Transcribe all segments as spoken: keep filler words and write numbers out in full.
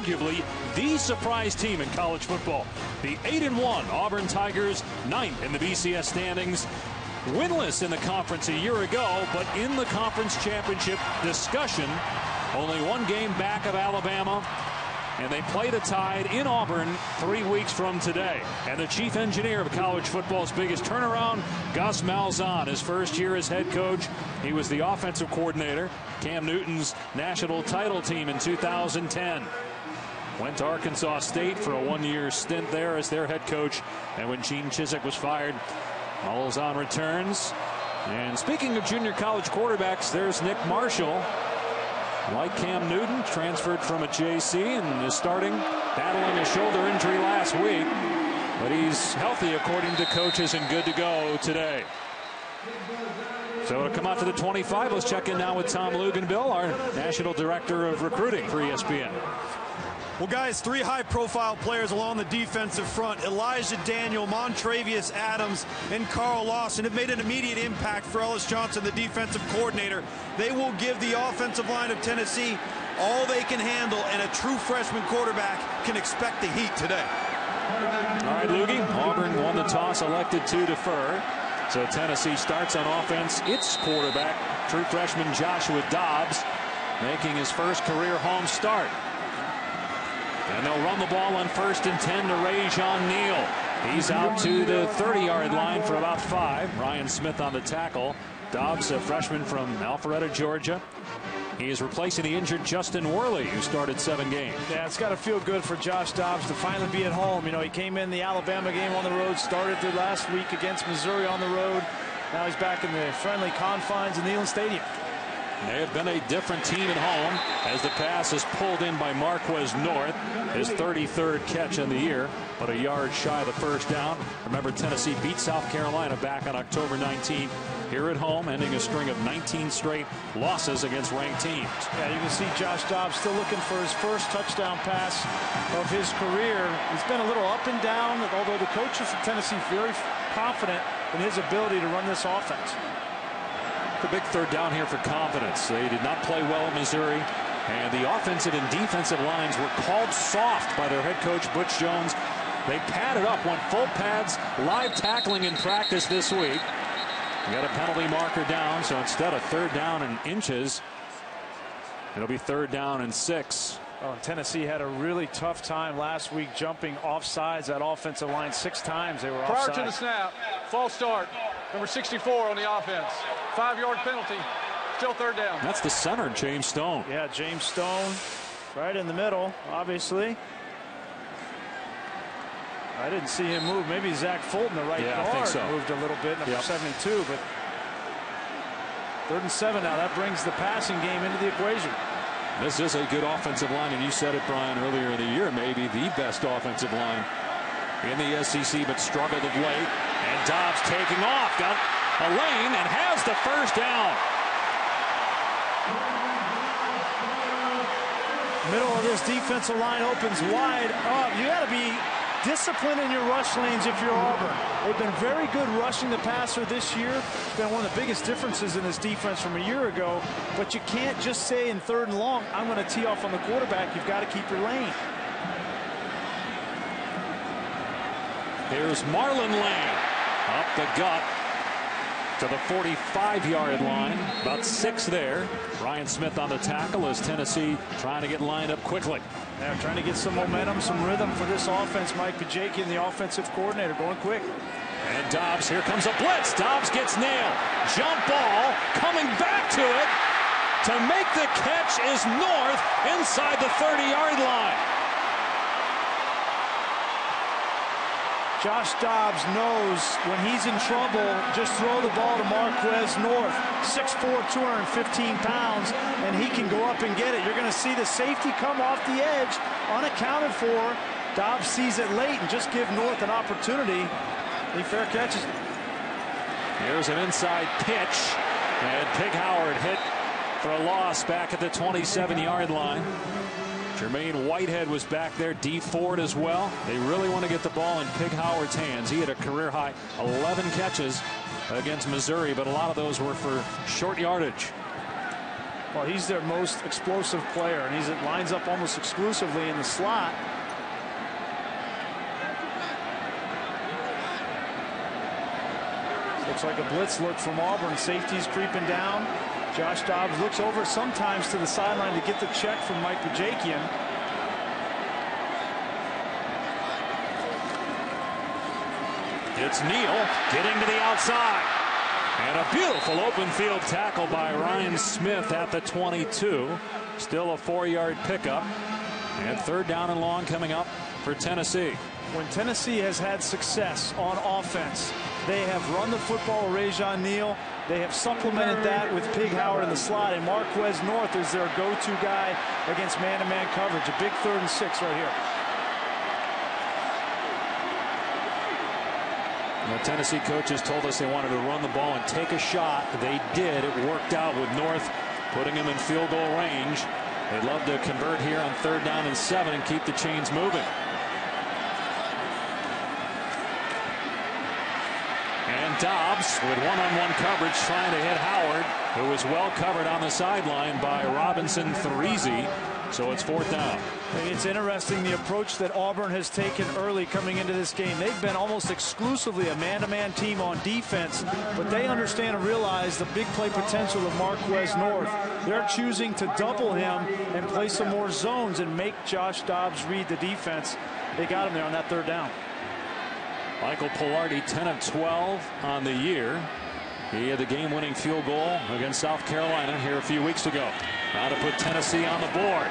arguably the surprise team in college football. The eight and one Auburn Tigers, ninth in the B C S standings. Winless in the conference a year ago, but in the conference championship discussion. Only one game back of Alabama. And they play the Tide in Auburn three weeks from today. And the chief engineer of college football's biggest turnaround, Gus Malzahn, his first year as head coach. He was the offensive coordinator, Cam Newton's national title team in two thousand ten. Went to Arkansas State for a one-year stint there as their head coach. And when Gene Chizik was fired, Malzahn returns. And speaking of junior college quarterbacks, there's Nick Marshall. Like Cam Newton, transferred from a J C and is starting, battling a shoulder injury last week. But he's healthy according to coaches and good to go today. So to come out to the twenty-five, let's check in now with Tom Luganbill, our National Director of Recruiting for E S P N. Well, guys, three high-profile players along the defensive front, Elijah Daniel, Montravius Adams, and Carl Lawson, have made an immediate impact for Ellis Johnson, the defensive coordinator. They will give the offensive line of Tennessee all they can handle, and a true freshman quarterback can expect the heat today. All right, Loogie, Auburn won the toss, elected to defer. So Tennessee starts on offense. Its quarterback, true freshman Joshua Dobbs, making his first career home start. And they'll run the ball on first and ten to Rajon Neal. He's out to the thirty-yard line for about five. Ryan Smith on the tackle. Dobbs, a freshman from Alpharetta, Georgia. He is replacing the injured Justin Worley, who started seven games. Yeah, it's got to feel good for Josh Dobbs to finally be at home. You know, he came in the Alabama game on the road, started the last week against Missouri on the road. Now he's back in the friendly confines of Neyland Stadium. They have been a different team at home as the pass is pulled in by Marquez North, his thirty-third catch in the year, but a yard shy of the first down. Remember, Tennessee beat South Carolina back on October nineteenth here at home, ending a string of nineteen straight losses against ranked teams. Yeah, you can see Josh Dobbs still looking for his first touchdown pass of his career. He's been a little up and down, although the coaches of Tennessee very confident in his ability to run this offense. The big third down here for confidence. They did not play well at Missouri, and the offensive and defensive lines were called soft by their head coach Butch Jones. They padded up, went full pads, live tackling in practice this week. We got a penalty marker down, so instead of third down and inches, it'll be third down and six. Oh, Tennessee had a really tough time last week jumping off sides. That offensive line six times they were Prior offside. to the snap, false start, number sixty-four on the offense. Five-yard penalty, still third down. That's the center, James Stone. Yeah, James Stone right in the middle, obviously. I didn't see him move. Maybe Zach Fulton, the right yeah, guard, I think so. moved a little bit, number yep. seventy-two. But third and seven now. That brings the passing game into the equation. This is a good offensive line, and you said it, Brian, earlier in the year, maybe the best offensive line in the S E C, but struggled of late. And Dobbs taking off, got a lane, and has the first down. Middle of this defensive line opens wide up. You got to be disciplined in your rush lanes if you're Auburn. They've been very good rushing the passer this year. It's been one of the biggest differences in this defense from a year ago. But you can't just say in third and long, I'm going to tee off on the quarterback. You've got to keep your lane. Here's Marlon Lane up the gut to the forty-five-yard line. About six there. Ryan Smith on the tackle as Tennessee trying to get lined up quickly. They're trying to get some momentum, some rhythm for this offense. Mike Pajakian, the offensive coordinator, going quick. And Dobbs, here comes a blitz. Dobbs gets nailed. Jump ball, coming back to it. To make the catch is North inside the thirty-yard line. Josh Dobbs knows when he's in trouble, just throw the ball to Marquez North. six four, two hundred fifteen pounds, and he can go up and get it. You're going to see the safety come off the edge, unaccounted for. Dobbs sees it late and just give North an opportunity. He fair catches it. Here's an inside pitch, and Pig Howard hit for a loss back at the twenty-seven-yard line. Jermaine Whitehead was back there, D Ford as well. They really want to get the ball in Pig Howard's hands. He had a career-high eleven catches against Missouri, but a lot of those were for short yardage. Well, he's their most explosive player, and he lines up almost exclusively in the slot. Looks like a blitz look from Auburn. Safety's creeping down. Josh Dobbs looks over sometimes to the sideline to get the check from Mike Bajakian. It's Neal getting to the outside. And a beautiful open field tackle by Ryan Smith at the twenty-two. Still a four-yard pickup. And third down and long coming up for Tennessee. When Tennessee has had success on offense, they have run the football with Rajon Neal. They have supplemented that with Pig Howard in the slot, and Marquez North is their go-to guy against man-to-man coverage. A big third and six right here. The Tennessee coaches told us they wanted to run the ball and take a shot. They did. It worked out with North putting him in field goal range. They'd love to convert here on third down and seven and keep the chains moving. And Dobbs with one-on-one coverage trying to hit Howard, who was well covered on the sideline by Robinson Threezy. So it's fourth down. It's interesting the approach that Auburn has taken early coming into this game. They've been almost exclusively a man-to-man team on defense, but they understand and realize the big play potential of Marquez North. They're choosing to double him and play some more zones and make Josh Dobbs read the defense. They got him there on that third down. Michael Pilardi, ten of twelve on the year. He had the game-winning field goal against South Carolina here a few weeks ago. Now to put Tennessee on the board.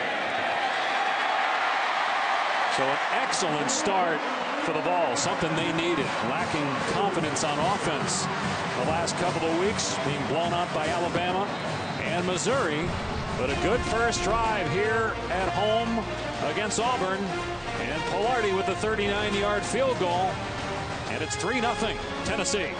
So an excellent start for the ball, something they needed. Lacking confidence on offense the last couple of weeks, being blown out by Alabama and Missouri. But a good first drive here at home against Auburn. And Pilardi with the thirty-nine yard field goal. And it's three nothing Tennessee.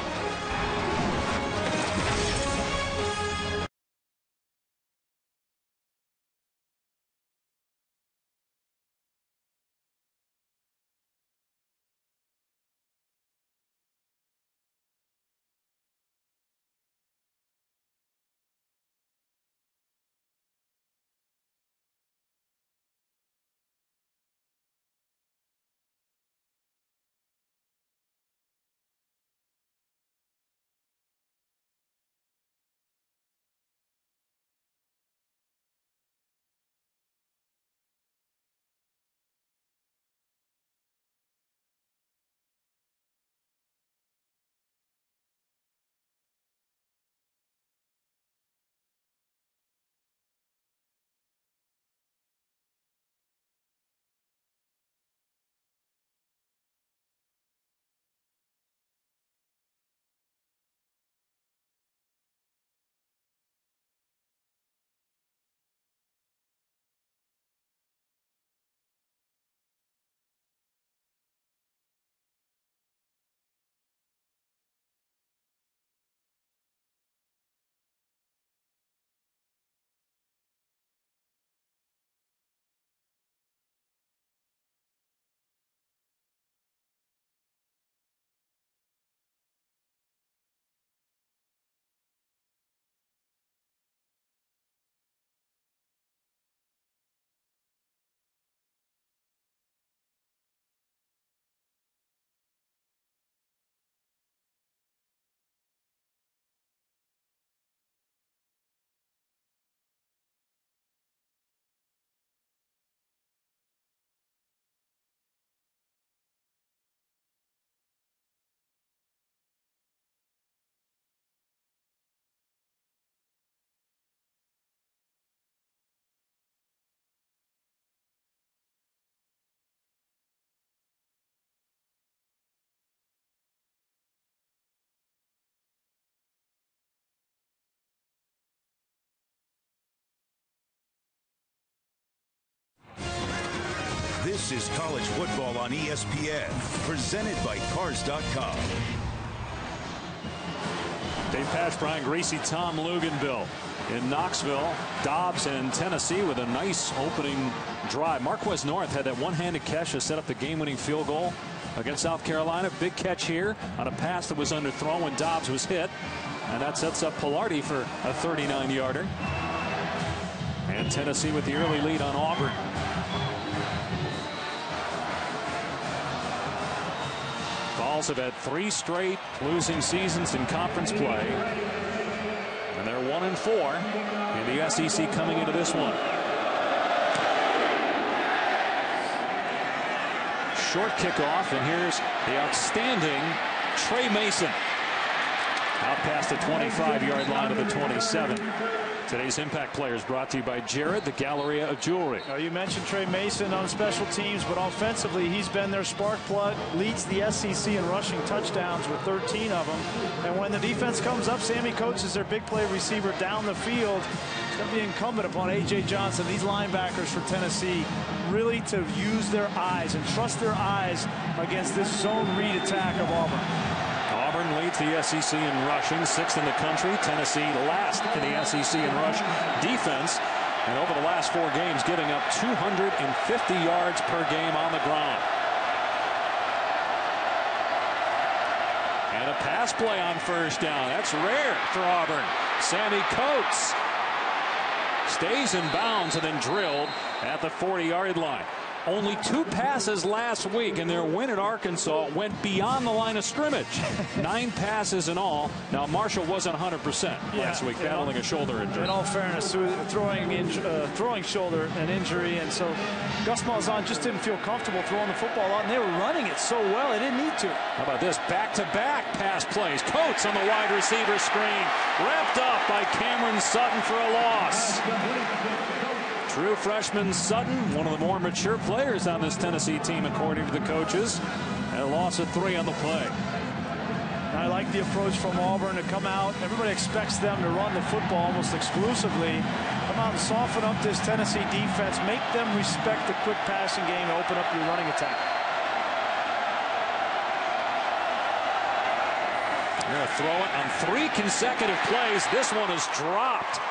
This is college football on E S P N, presented by Cars dot com. Dave Pasch, Brian Gracie, Tom Luganville in Knoxville. Dobbs and Tennessee with a nice opening drive. Marquez North had that one-handed catch to set up the game-winning field goal against South Carolina. Big catch here on a pass that was underthrown when Dobbs was hit. And that sets up Pilardi for a thirty-nine yarder. And Tennessee with the early lead on Auburn. Vols have had three straight losing seasons in conference play. And they're one and four in the S E C coming into this one. Short kickoff, and here's the outstanding Trey Mason. Out past the twenty-five yard line of the twenty-seven. Today's Impact Players brought to you by Jared, the Galleria of Jewelry. Now, you mentioned Trey Mason on special teams, but offensively, he's been their spark plug, leads the S E C in rushing touchdowns with thirteen of them. And when the defense comes up, Sammy Coates is their big play receiver down the field. It's going to be incumbent upon A J Johnson, these linebackers for Tennessee, really to use their eyes and trust their eyes against this zone read attack of Auburn. Auburn leads the S E C in rushing, sixth in the country. Tennessee last in the S E C in rush defense. And over the last four games, giving up two hundred fifty yards per game on the ground. And a pass play on first down. That's rare for Auburn. Sammy Coates stays in bounds and then drilled at the forty yard line. Only two passes last week, and their win at Arkansas went beyond the line of scrimmage. Nine passes in all. Now, Marshall wasn't one hundred percent last yeah, week, battling all, a shoulder injury. In all fairness, throwing uh, throwing shoulder an injury, and so Gus Malzahn just didn't feel comfortable throwing the football out, and they were running it so well, they didn't need to. How about this? Back-to-back pass plays. Coates on the wide receiver screen. Wrapped up by Cameron Sutton for a loss. True freshman Sutton, one of the more mature players on this Tennessee team, according to the coaches. And a loss of three on the play. I like the approach from Auburn to come out. Everybody expects them to run the football almost exclusively. Come out and soften up this Tennessee defense. Make them respect the quick passing game and open up your running attack. They're going to throw it on three consecutive plays. This one is dropped.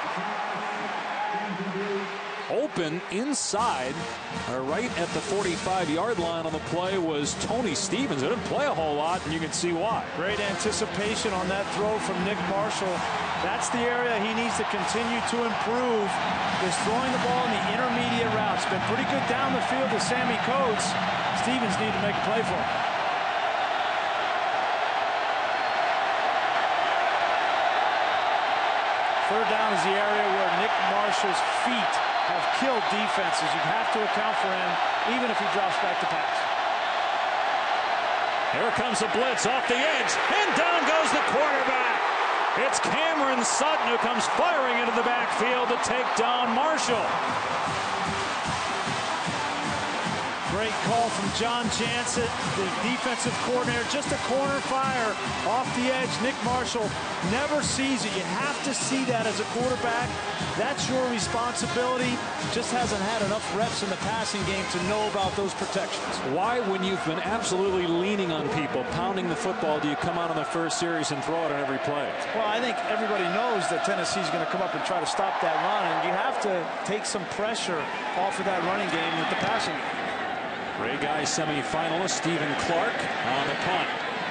Open inside, or right at the forty-five yard line on the play was Tony Stevens. It didn't play a whole lot, and you can see why. Great anticipation on that throw from Nick Marshall. That's the area he needs to continue to improve, is throwing the ball in the intermediate routes. Been pretty good down the field to Sammy Coates. Stevens need to make a play for him. Third down is the area where Nick Marshall's feet have killed defenses. You have to account for him, even if he drops back to pass. Here comes the blitz off the edge, and down goes the quarterback. It's Cameron Sutton who comes firing into the backfield to take down Marshall. Great call from John Jansen, the defensive coordinator. Just a corner fire off the edge. Nick Marshall never sees it. You have to see that as a quarterback. That's your responsibility. Just hasn't had enough reps in the passing game to know about those protections. Why, when you've been absolutely leaning on people, pounding the football, do you come out on the first series and throw it on every play? Well, I think everybody knows that Tennessee's going to come up and try to stop that run, and you have to take some pressure off of that running game with the passing game. Ray Guy semifinalist Stephen Clark on the punt.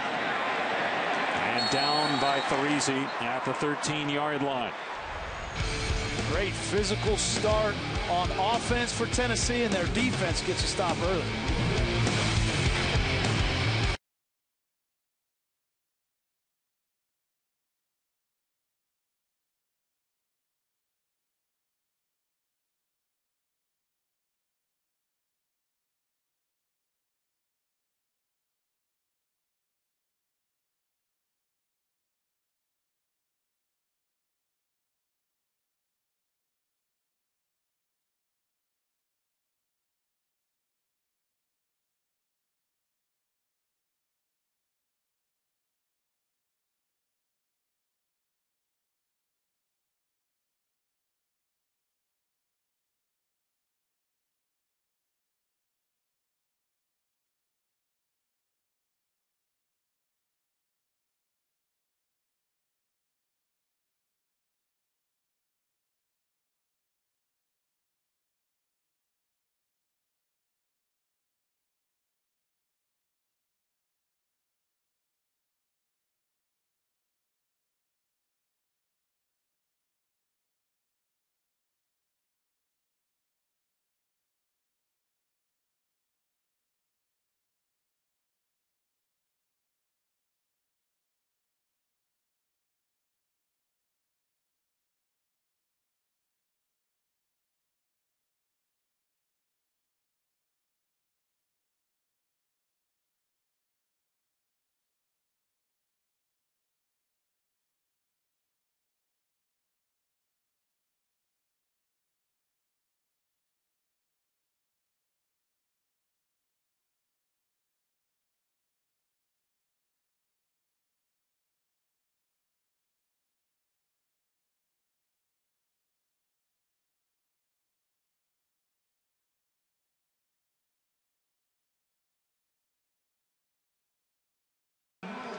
And down by Therese at the thirteen yard line. Great physical start on offense for Tennessee, and their defense gets a stop early.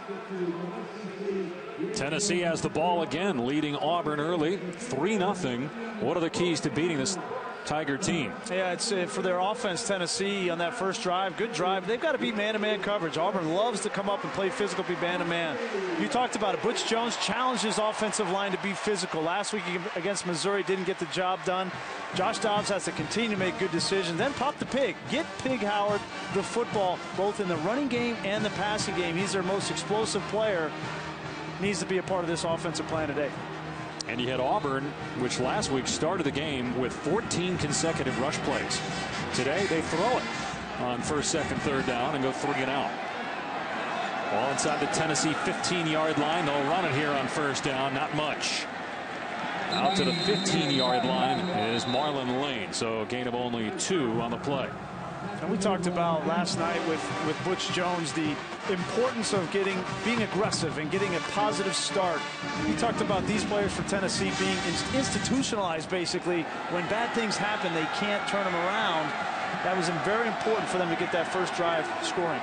Tennessee has the ball again, leading Auburn early, three nothing. What are the keys to beating this Tiger team? Yeah, it's uh, for their offense. Tennessee on that first drive, good drive. They've got to beat man-to-man coverage. Auburn loves to come up and play physical, be man-to-man. You talked about it. Butch Jones challenged his offensive line to be physical. Last week against Missouri, didn't get the job done. Josh Dobbs has to continue to make good decisions. Then pop the pig. Get Pig Howard the football, both in the running game and the passing game. He's their most explosive player. Needs to be a part of this offensive plan today. And you had Auburn, which last week started the game with fourteen consecutive rush plays. Today they throw it on first, second, third down and go three and out. Ball inside the Tennessee fifteen yard line. They'll run it here on first down. Not much. Out to the fifteen yard line is Marlon Lane. So a gain of only two on the play. And we talked about last night with, with Butch Jones the importance of getting being aggressive and getting a positive start. We talked about these players for Tennessee being institutionalized basically. When bad things happen, they can't turn them around. That was very important for them to get that first drive scoring.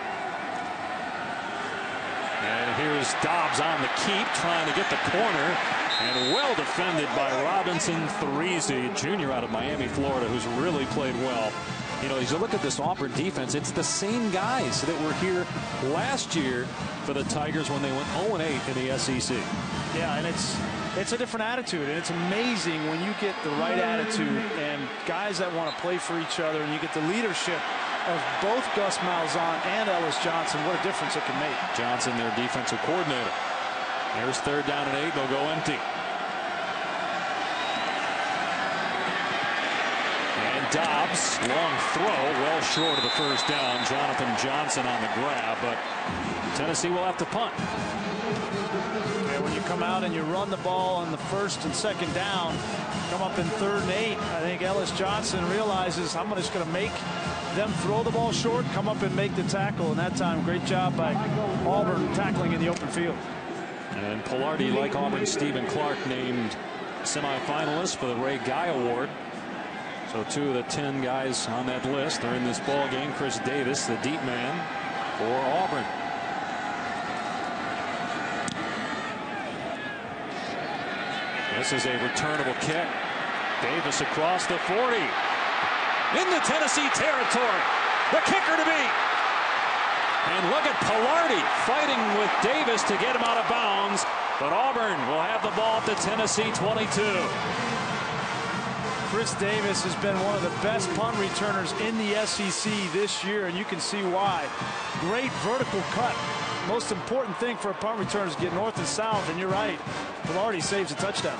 And here's Dobbs on the keep, trying to get the corner. And well defended by Robinson Threese, junior out of Miami, Florida, who's really played well. You know, as you look at this Auburn defense, it's the same guys that were here last year for the Tigers when they went oh and eight in the S E C. Yeah, and it's it's a different attitude, and it's amazing when you get the right attitude and guys that want to play for each other, and you get the leadership of both Gus Malzahn and Ellis Johnson. What a difference it can make. Johnson, their defensive coordinator. There's third down and eight. They'll go empty. Dobbs, long throw, well short of the first down. Jonathan Johnson on the grab, but Tennessee will have to punt. Yeah, when you come out and you run the ball on the first and second down, come up in third and eight, I think Ellis Johnson realizes I'm just going to make them throw the ball short, come up and make the tackle. And that time, great job by Auburn tackling in the open field. And Pilardi, like Auburn, Stephen Clark named semifinalists for the Ray Guy Award. So two of the ten guys on that list are in this ball game. Chris Davis, the deep man for Auburn. This is a returnable kick. Davis across the forty. Into Tennessee territory. The kicker to beat. And look at Pilardi fighting with Davis to get him out of bounds. But Auburn will have the ball at the Tennessee twenty-two. Chris Davis has been one of the best punt returners in the S E C this year, and you can see why. Great vertical cut. Most important thing for a punt returner is get north and south, and you're right. Pilardi saves a touchdown.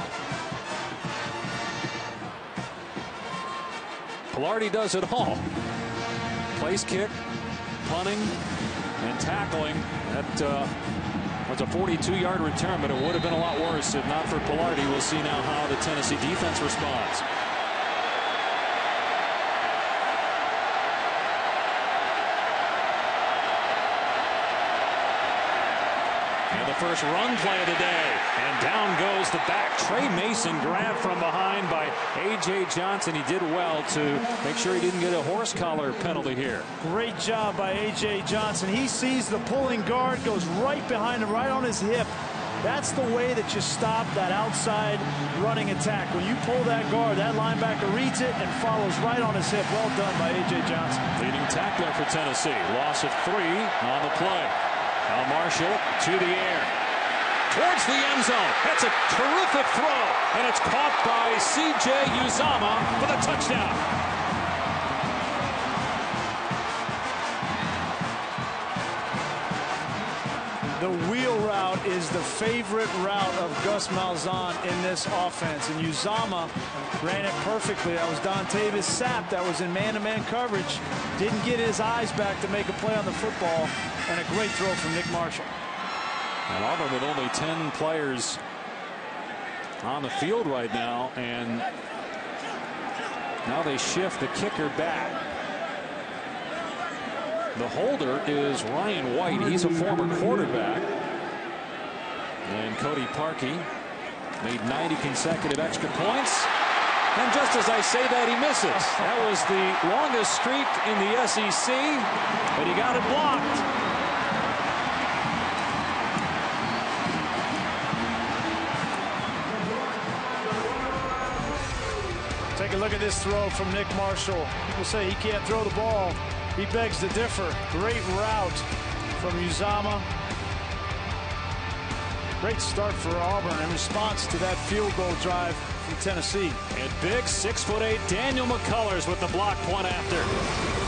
Pilardi does it all. Place kick, punting, and tackling. That uh, was a forty-two yard return, but it would have been a lot worse if not for Pilardi. We'll see now how the Tennessee defense responds. First run play of the day, and down goes the back. Trey Mason grabbed from behind by A J Johnson. He did well to make sure he didn't get a horse collar penalty here. Great job by A J Johnson. He sees the pulling guard, goes right behind him, right on his hip. That's the way that you stop that outside running attack. When you pull that guard, that linebacker reads it and follows right on his hip. Well done by A J Johnson. Leading tackler for Tennessee. Loss of three on the play. Now Marshall to the air. Towards the end zone. That's a terrific throw. And it's caught by C J Uzama for the touchdown. The wheel route is the favorite route of Gus Malzahn in this offense. And Uzama ran it perfectly. That was Dontavis Sapp that was in man-to-man coverage. Didn't get his eyes back to make a play on the football. And a great throw from Nick Marshall. And Auburn with only ten players on the field right now, and now they shift the kicker back. The holder is Ryan White. He's a former quarterback. And Cody Parkey made ninety consecutive extra points. And just as I say that, he misses. That was the longest streak in the S E C, but he got it blocked. And look at this throw from Nick Marshall. People say he can't throw the ball. He begs to differ. Great route from Uzama. Great start for Auburn in response to that field goal drive from Tennessee. And big six foot eight Daniel McCullers with the block point after.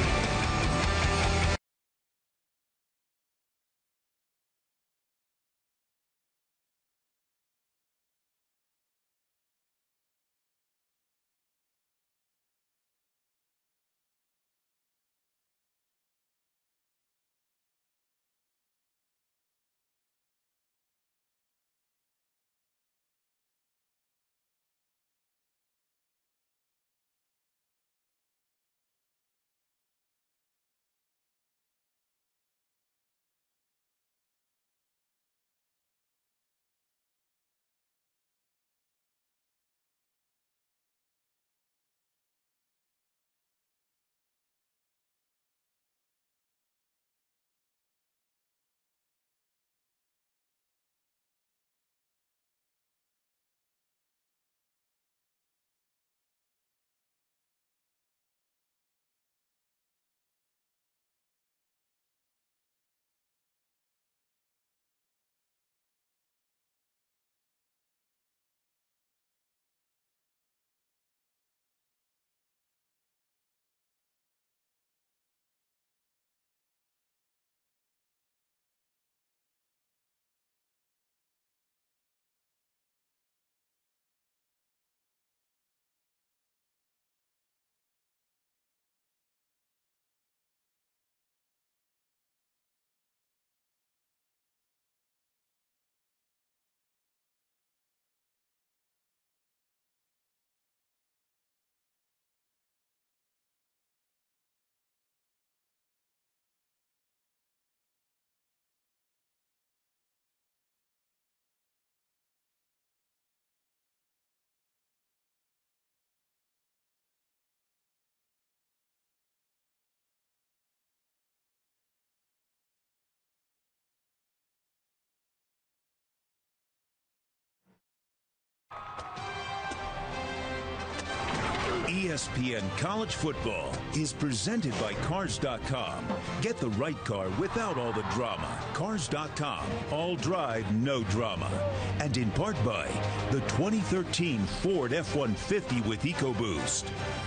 E S P N College Football is presented by Cars dot com. Get the right car without all the drama. Cars dot com. All drive, no drama. And in part by the twenty thirteen Ford F one fifty with EcoBoost.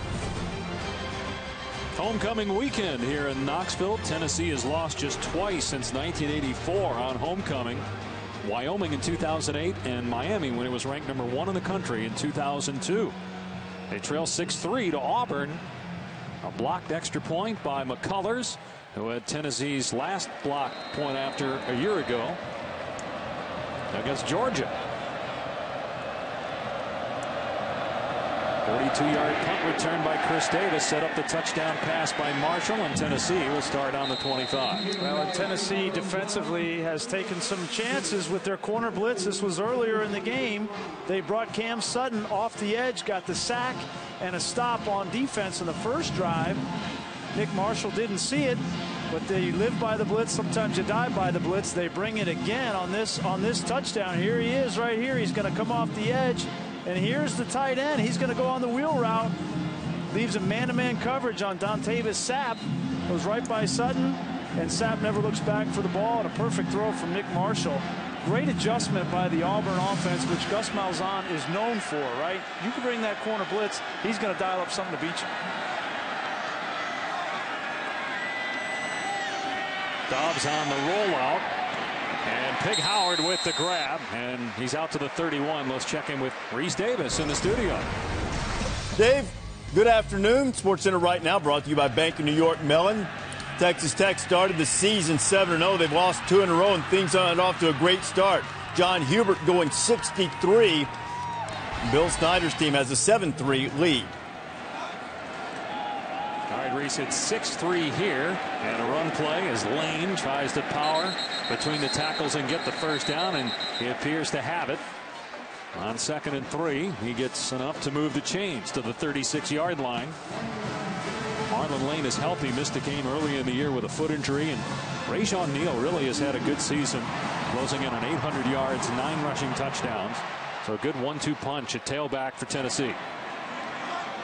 Homecoming weekend here in Knoxville. Tennessee has lost just twice since nineteen eighty-four on homecoming. Wyoming in two thousand eight and Miami when it was ranked number one in the country in two thousand two. They trail six three to Auburn. A blocked extra point by McCullers, who had Tennessee's last block point after a year ago against Georgia. forty-two yard punt return by Chris Davis set up the touchdown pass by Marshall, and Tennessee will start on the twenty-five. Well, and Tennessee defensively has taken some chances with their corner blitz. This was earlier in the game. They brought Cam Sutton off the edge, got the sack and a stop on defense in the first drive. Nick Marshall didn't see it, but they live by the blitz. Sometimes you die by the blitz. They bring it again on this on this touchdown. Here he is right here. He's going to come off the edge. And here's the tight end. He's going to go on the wheel route. Leaves a man-to-man coverage on Dontavis Sapp. Goes right by Sutton. And Sapp never looks back for the ball. And a perfect throw from Nick Marshall. Great adjustment by the Auburn offense, which Gus Malzahn is known for, right? You can bring that corner blitz. He's going to dial up something to beat you. Dobbs on the rollout. And Pig Howard with the grab, and he's out to the thirty-one. Let's check in with Reese Davis in the studio. Dave, good afternoon. Sports Center right now brought to you by Bank of New York Mellon. Texas Tech started the season seven and oh. They've lost two in a row, and things are off to a great start. John Hubert going sixty-three. Bill Snyder's team has a seven three lead. All right, Reese, it's six three here, and a run play as Lane tries to power between the tackles and get the first down, and he appears to have it. On second and three, he gets enough to move the chains to the thirty-six yard line. Marlon Lane is healthy, missed a game early in the year with a foot injury, and Rajon Neal really has had a good season, closing in on eight hundred yards, nine rushing touchdowns. So a good one two punch at tailback for Tennessee.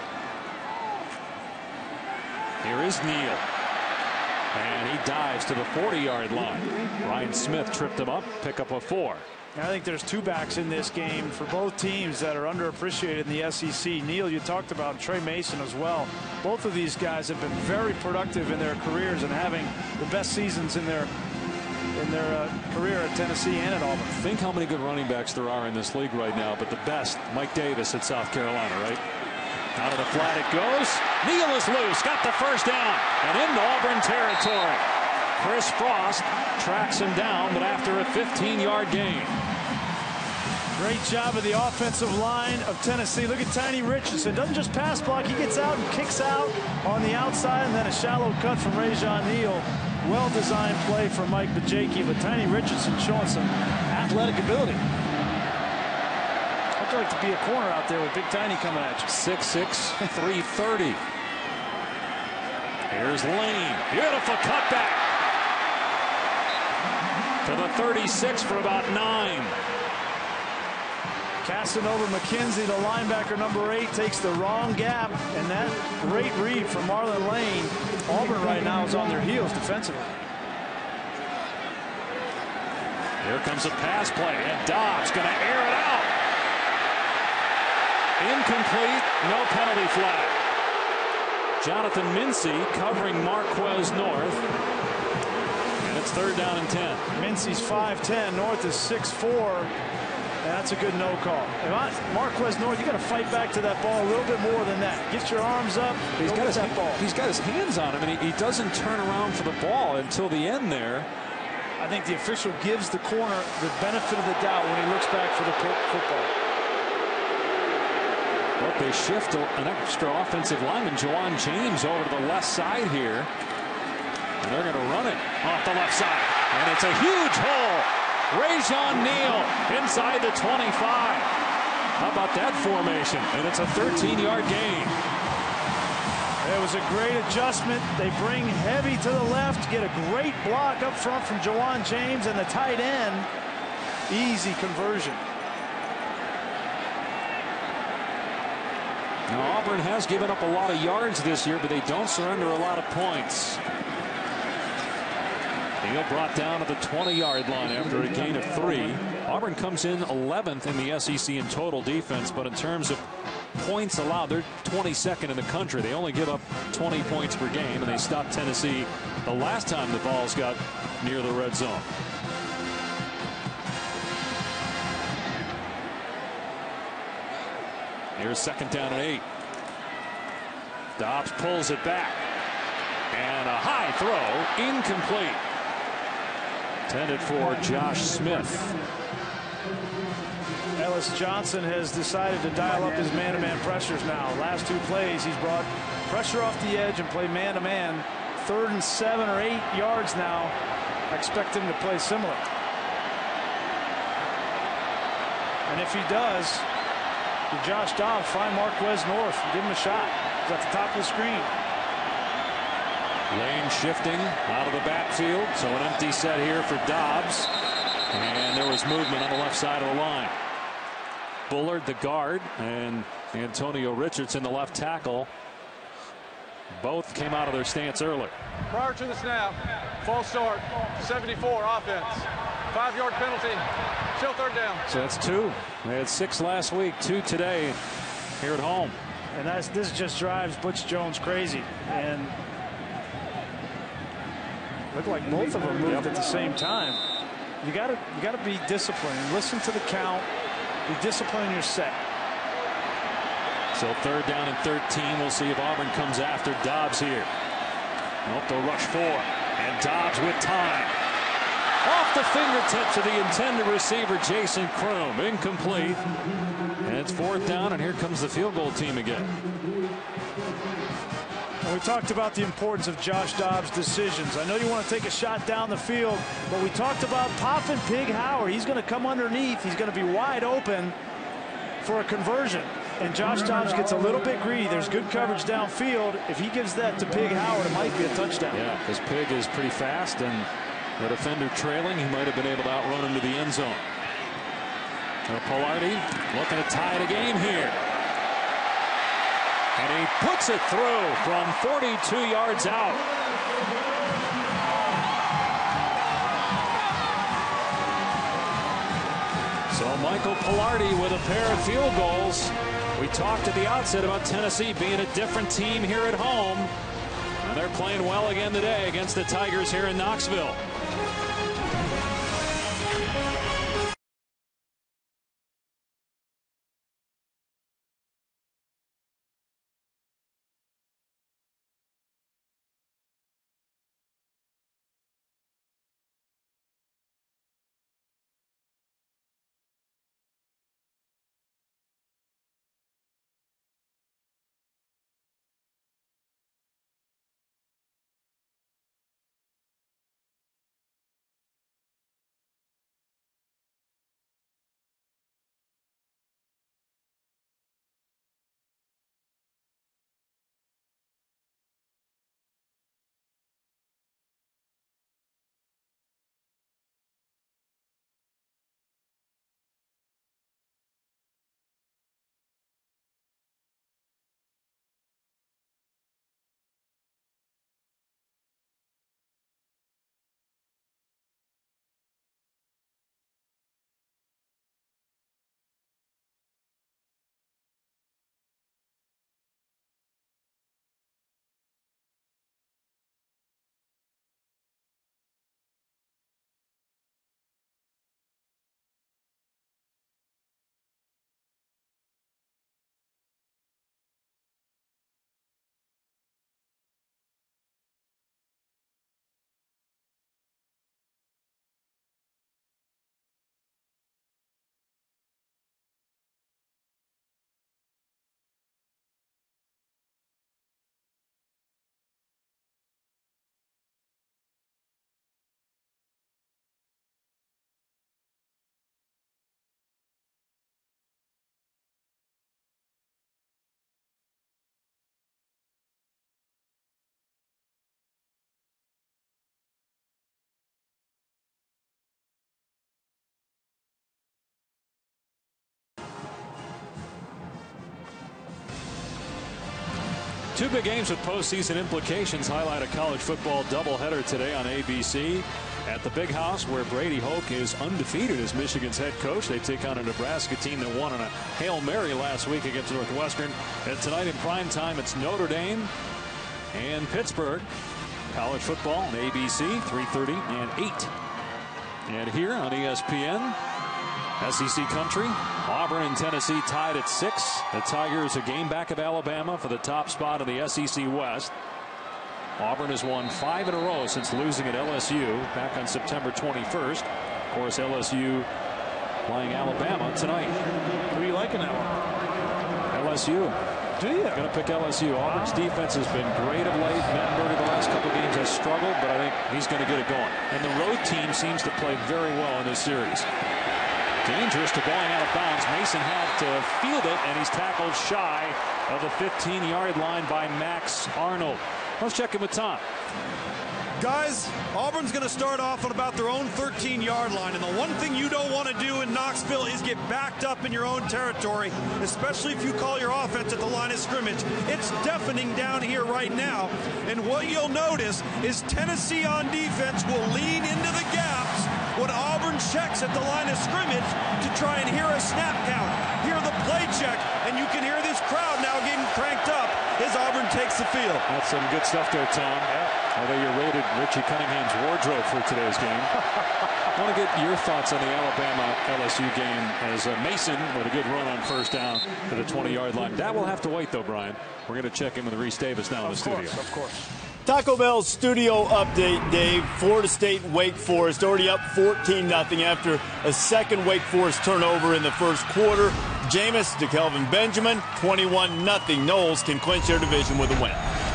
Here is Neal. And he dives to the forty yard line. Ryan Smith tripped him up, pick up a four. I think there's two backs in this game for both teams that are underappreciated in the S E C. Neal, you talked about, Trey Mason as well. Both of these guys have been very productive in their careers and having the best seasons in their in their uh, career at Tennessee and at Auburn. Think how many good running backs there are in this league right now, but the best, Mike Davis at South Carolina, right? Out of the flat it goes. Neal is loose, got the first down, and into Auburn territory. Chris Frost tracks him down, but after a fifteen yard gain. Great job of the offensive line of Tennessee. Look at Tiny Richardson. Doesn't just pass block. He gets out and kicks out on the outside, and then a shallow cut from Rajon Neal. Well-designed play from Mike Bajaki, but Tiny Richardson showing some athletic ability. I'd like to be a corner out there with Big Tiny coming at you. six six, three thirty. Here's Lane. Beautiful cutback. To the thirty-six for about nine. Casanova McKenzie, the linebacker number eight, takes the wrong gap, and that great read from Marlon Lane. Auburn right now is on their heels defensively. Here comes a pass play, and Dobbs going to air it out. Incomplete, no penalty flag. Jonathan Mincy covering Marquez North. And it's third down and ten. Mincy's five ten, North is six four. And that's a good no call. If I, Marquez North, you got to fight back to that ball a little bit more than that. Get your arms up. He's got his that ball. He's got his hands on him, and he, he doesn't turn around for the ball until the end there. I think the official gives the corner the benefit of the doubt when he looks back for the football. But they shift an extra offensive lineman, Juwan James, over to the left side here. And they're going to run it off the left side. And it's a huge hole. Rajon Neal inside the twenty-five. How about that formation? And it's a thirteen yard gain. It was a great adjustment. They bring heavy to the left, get a great block up front from Juwan James, and the tight end. Easy conversion. Now Auburn has given up a lot of yards this year, but they don't surrender a lot of points. Neal brought down to the twenty yard line after a gain of three. Auburn comes in eleventh in the S E C in total defense, but in terms of points allowed, they're twenty-second in the country. They only give up twenty points per game, and they stopped Tennessee the last time the balls got near the red zone. Here's second down and eight. Dobbs pulls it back. And a high throw, incomplete. Intended for Josh Smith. Ellis Johnson has decided to dial up his man-to-man pressures now. Last two plays, he's brought pressure off the edge and played man-to-man. Third and seven or eight yards now. I expect him to play similar. And if he does, Josh Dobbs, find Marquez North, give him a shot. He's at the top of the screen. Lane shifting out of the backfield, so an empty set here for Dobbs. And there was movement on the left side of the line. Bullard, the guard, and Antonio Richardson, the left tackle, both came out of their stance early. Prior to the snap, false start, seventy-four offense, five yard penalty, still third down. So that's two. They had six last week, two today here at home. And that's, this just drives Butch Jones crazy. And looked like both of them moved yep. at the same time. You got to you got to be disciplined. Listen to the count. Be disciplined in your set. So third down and thirteen. We'll see if Auburn comes after Dobbs here. Nope, they'll rush four. And Dobbs with time. Off the fingertips of the intended receiver, Jason Kroom. Incomplete. And it's fourth down, and here comes the field goal team again. We talked about the importance of Josh Dobbs' decisions. I know you want to take a shot down the field, but we talked about popping Pig Howard. He's going to come underneath. He's going to be wide open for a conversion. And Josh Dobbs gets a little bit greedy. There's good coverage downfield. If he gives that to Pig Howard, it might be a touchdown. Yeah, because Pig is pretty fast, and the defender trailing, he might have been able to outrun him to the end zone. Now Polardi looking to tie the game here. And he puts it through from forty-two yards out. So Michael Pilardi with a pair of field goals. We talked at the outset about Tennessee being a different team here at home. And they're playing well again today against the Tigers here in Knoxville. Two big games with postseason implications highlight a college football doubleheader today on A B C. At the Big House, where Brady Hoke is undefeated as Michigan's head coach. They take on a Nebraska team that won on a Hail Mary last week against Northwestern. And tonight in prime time, it's Notre Dame and Pittsburgh. College football on A B C, three thirty and eight. And here on E S P N, S E C country, Auburn and Tennessee tied at six. The Tigers a game back of Alabama for the top spot in the S E C West. Auburn has won five in a row since losing at L S U back on September twenty-first. Of course, L S U playing Alabama tonight. Who do you like in that one? L S U. Do you? Going to pick L S U. Auburn's defense has been great of late. Mettenberger the last couple of games has struggled, but I think he's going to get it going. And the road team seems to play very well in this series. Dangerous to going out of bounds. Mason had to field it, and he's tackled shy of the fifteen yard line by Max Arnold. Let's check in with Tom. Guys, Auburn's going to start off on about their own thirteen yard line. And the one thing you don't want to do in Knoxville is get backed up in your own territory, especially if you call your offense at the line of scrimmage. It's deafening down here right now. And what you'll notice is Tennessee on defense will lean into the gaps when Auburn checks at the line of scrimmage to try and hear a snap count, hear the play check, and you can hear this crowd now getting cranked up as Auburn takes the field. That's some good stuff there, Tom. Yeah. Although you rated Richie Cunningham's wardrobe for today's game. I want to get your thoughts on the Alabama L S U game as uh, Mason with a good run on first down to the twenty yard line. That will have to wait, though, Brian. We're going to check in with Reese Davis now in the studio. Of course. Taco Bell's studio update, Dave. Florida State Wake Forest already up fourteen nothing after a second Wake Forest turnover in the first quarter. Jameis to Kelvin Benjamin, twenty-one nothing. Knowles can clinch their division with a win.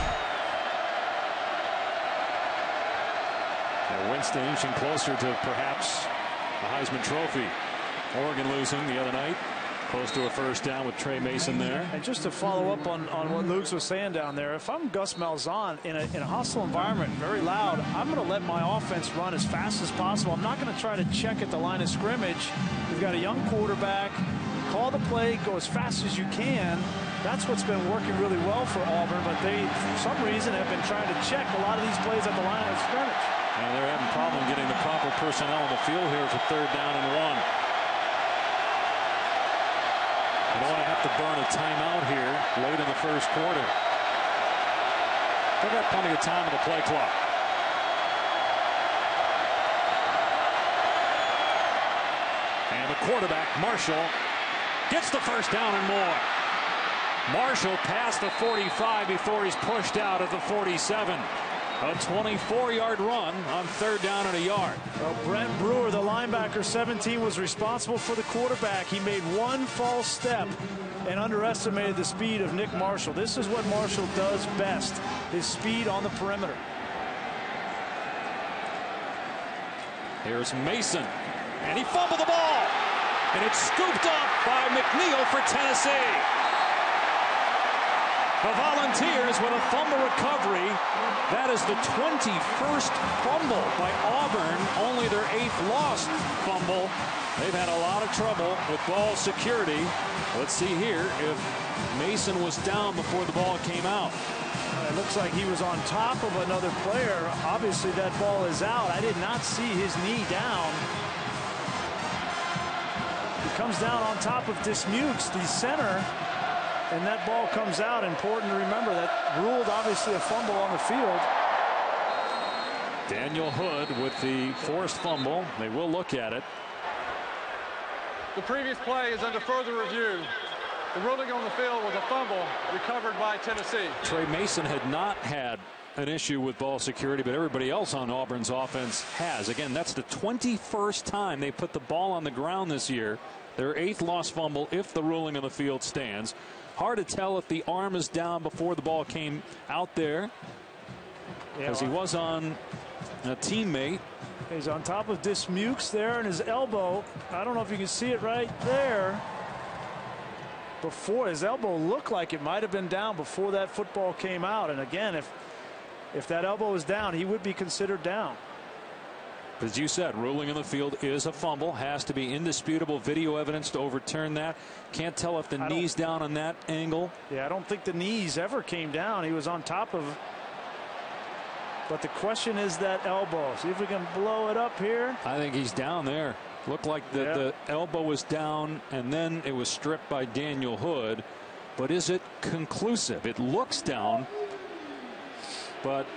Winston inching closer to perhaps the Heisman Trophy. Oregon losing the other night. Close to a first down with Trey Mason there. And just to follow up on, on what Luke's was saying down there, if I'm Gus Malzahn in a, in a hostile environment, very loud, I'm going to let my offense run as fast as possible. I'm not going to try to check at the line of scrimmage. We've got a young quarterback. Call the play, go as fast as you can, That's what's been working really well for Auburn, but they, for some reason, have been trying to check a lot of these plays at the line of scrimmage. And they're having a problem getting the proper personnel on the field here for third down and one. You don't want to have to burn a timeout here late in the first quarter. They've got plenty of time on the play clock. And the quarterback, Marshall, gets the first down and more. Marshall past the forty-five before he's pushed out at the forty-seven. A twenty-four yard run on third down and a yard. Well, Brent Brewer, the linebacker, seventeen, was responsible for the quarterback. He made one false step and underestimated the speed of Nick Marshall. This is what Marshall does best, his speed on the perimeter. Here's Mason, and he fumbled the ball, and it's scooped up by McNeil for Tennessee. The Volunteers with a fumble recovery. That is the twenty-first fumble by Auburn, only their eighth lost fumble. They've had a lot of trouble with ball security. Let's see here if Mason was down before the ball came out. It looks like he was on top of another player. Obviously that ball is out. I did not see his knee down. He comes down on top of Dismukes, the center. And that ball comes out. Important to remember that ruled obviously a fumble on the field. Daniel Hood with the forced fumble. They will look at it. The previous play is under further review. The ruling on the field was a fumble recovered by Tennessee. Trey Mason had not had an issue with ball security, but everybody else on Auburn's offense has. Again, that's the twenty-first time they put the ball on the ground this year. Their eighth lost fumble if the ruling on the field stands. Hard to tell if the arm is down before the ball came out there, as yeah, well, he was on a teammate. He's on top of Dismukes there, and his elbow, I don't know if you can see it right there. Before, his elbow looked like it might have been down before that football came out. And again, if if that elbow was down, he would be considered down. As you said, ruling on the field is a fumble. Has to be indisputable video evidence to overturn that. Can't tell if the knee's down on that angle. Yeah, I don't think the knees ever came down. He was on top of. But the question is that elbow. See if we can blow it up here. I think he's down there. Looked like the, yeah. the elbow was down, and then it was stripped by Daniel Hood. But is it conclusive? It looks down. But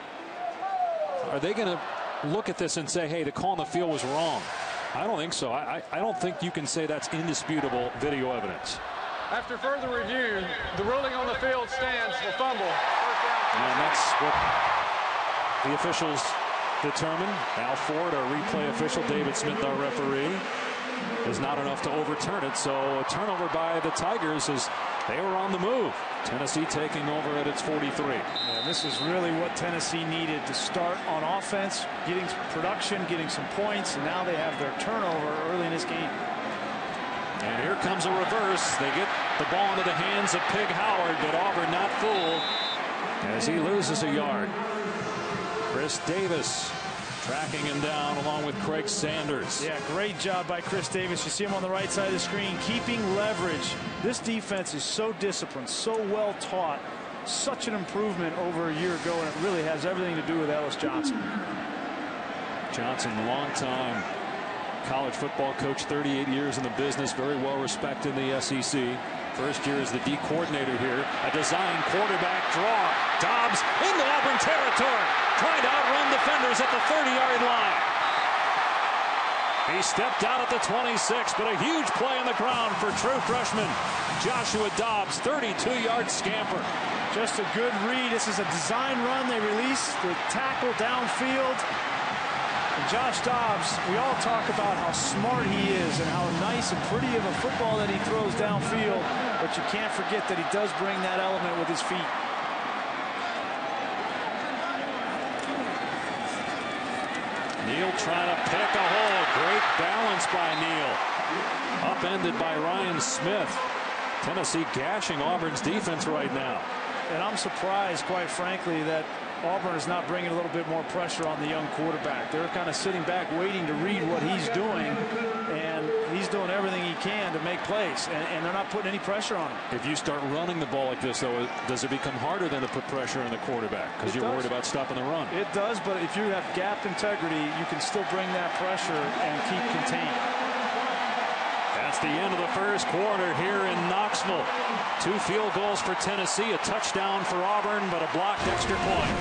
are they going to look at this and say, hey, the call on the field was wrong? I don't think so. I, I, I don't think you can say that's indisputable video evidence. After further review, the ruling on the field stands for fumble. And that's what the officials determined. Al Ford, our replay official, David Smith, our referee, is not enough to overturn it. So a turnover by the Tigers as they were on the move. Tennessee taking over at its forty-three. Yeah, this is really what Tennessee needed to start on offense, getting production, getting some points, and now they have their turnover early in this game. And here comes a reverse. They get the ball into the hands of Pig Howard, but Auburn not fooled as he loses a yard. Chris Davis tracking him down along with Craig Sanders. Yeah, great job by Chris Davis. You see him on the right side of the screen, keeping leverage. This defense is so disciplined, so well taught. Such an improvement over a year ago, and it really has everything to do with Ellis Johnson. Johnson, long time college football coach, thirty-eight years in the business, very well respected in the S E C. First year as the D coordinator here. A design quarterback draw. Dobbs into Auburn territory, trying to outrun defenders at the thirty yard line. He stepped out at the twenty-six, but a huge play on the ground for true freshman Joshua Dobbs, thirty-two yard scamper. Just a good read. This is a design run. They release the tackle downfield. And Josh Dobbs, we all talk about how smart he is and how nice and pretty of a football that he throws downfield, but you can't forget that he does bring that element with his feet. Neal trying to pick a hole. Great balance by Neal. Upended by Ryan Smith. Tennessee gashing Auburn's defense right now. And I'm surprised, quite frankly, that Auburn is not bringing a little bit more pressure on the young quarterback. They're kind of sitting back waiting to read what he's doing, and he's doing everything he can to make plays, and, and they're not putting any pressure on him. If you start running the ball like this, though, does it become harder then to put pressure on the quarterback because you're does. worried about stopping the run? It does, but if you have gap integrity, you can still bring that pressure and keep contained. That's the end of the first quarter here in Knoxville. Two field goals for Tennessee, a touchdown for Auburn, but a blocked extra point.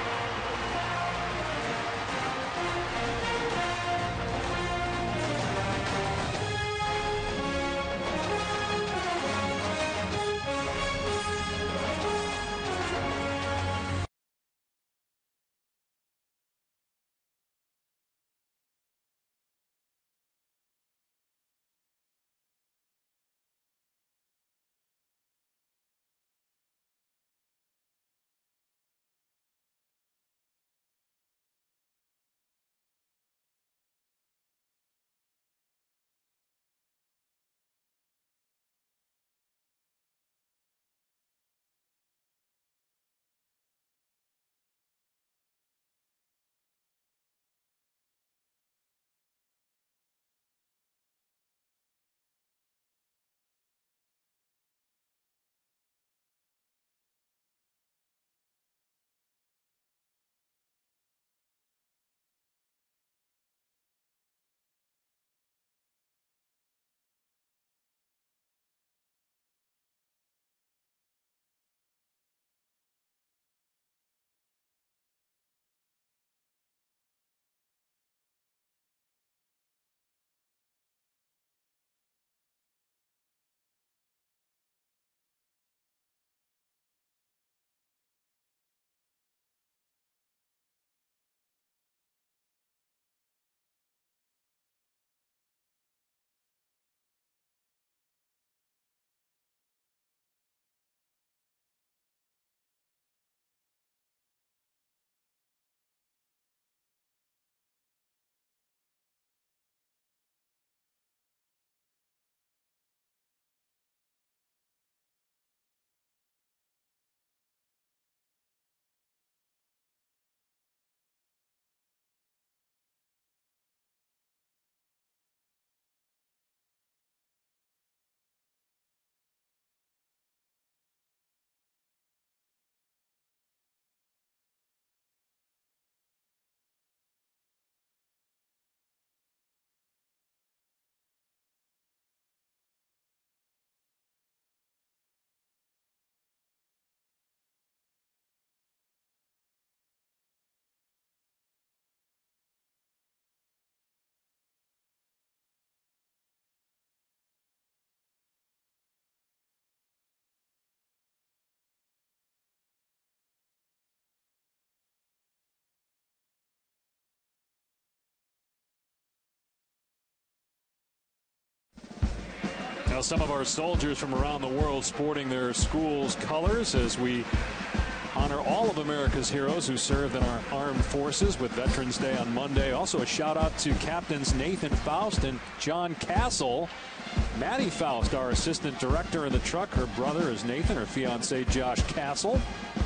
Now some of our soldiers from around the world sporting their school's colors as we honor all of America's heroes who served in our armed forces with Veterans Day on Monday. Also a shout out to Captains Nathan Faust and John Castle. Maddie Faust, our assistant director in the truck. Her brother is Nathan, her fiance Josh Castle.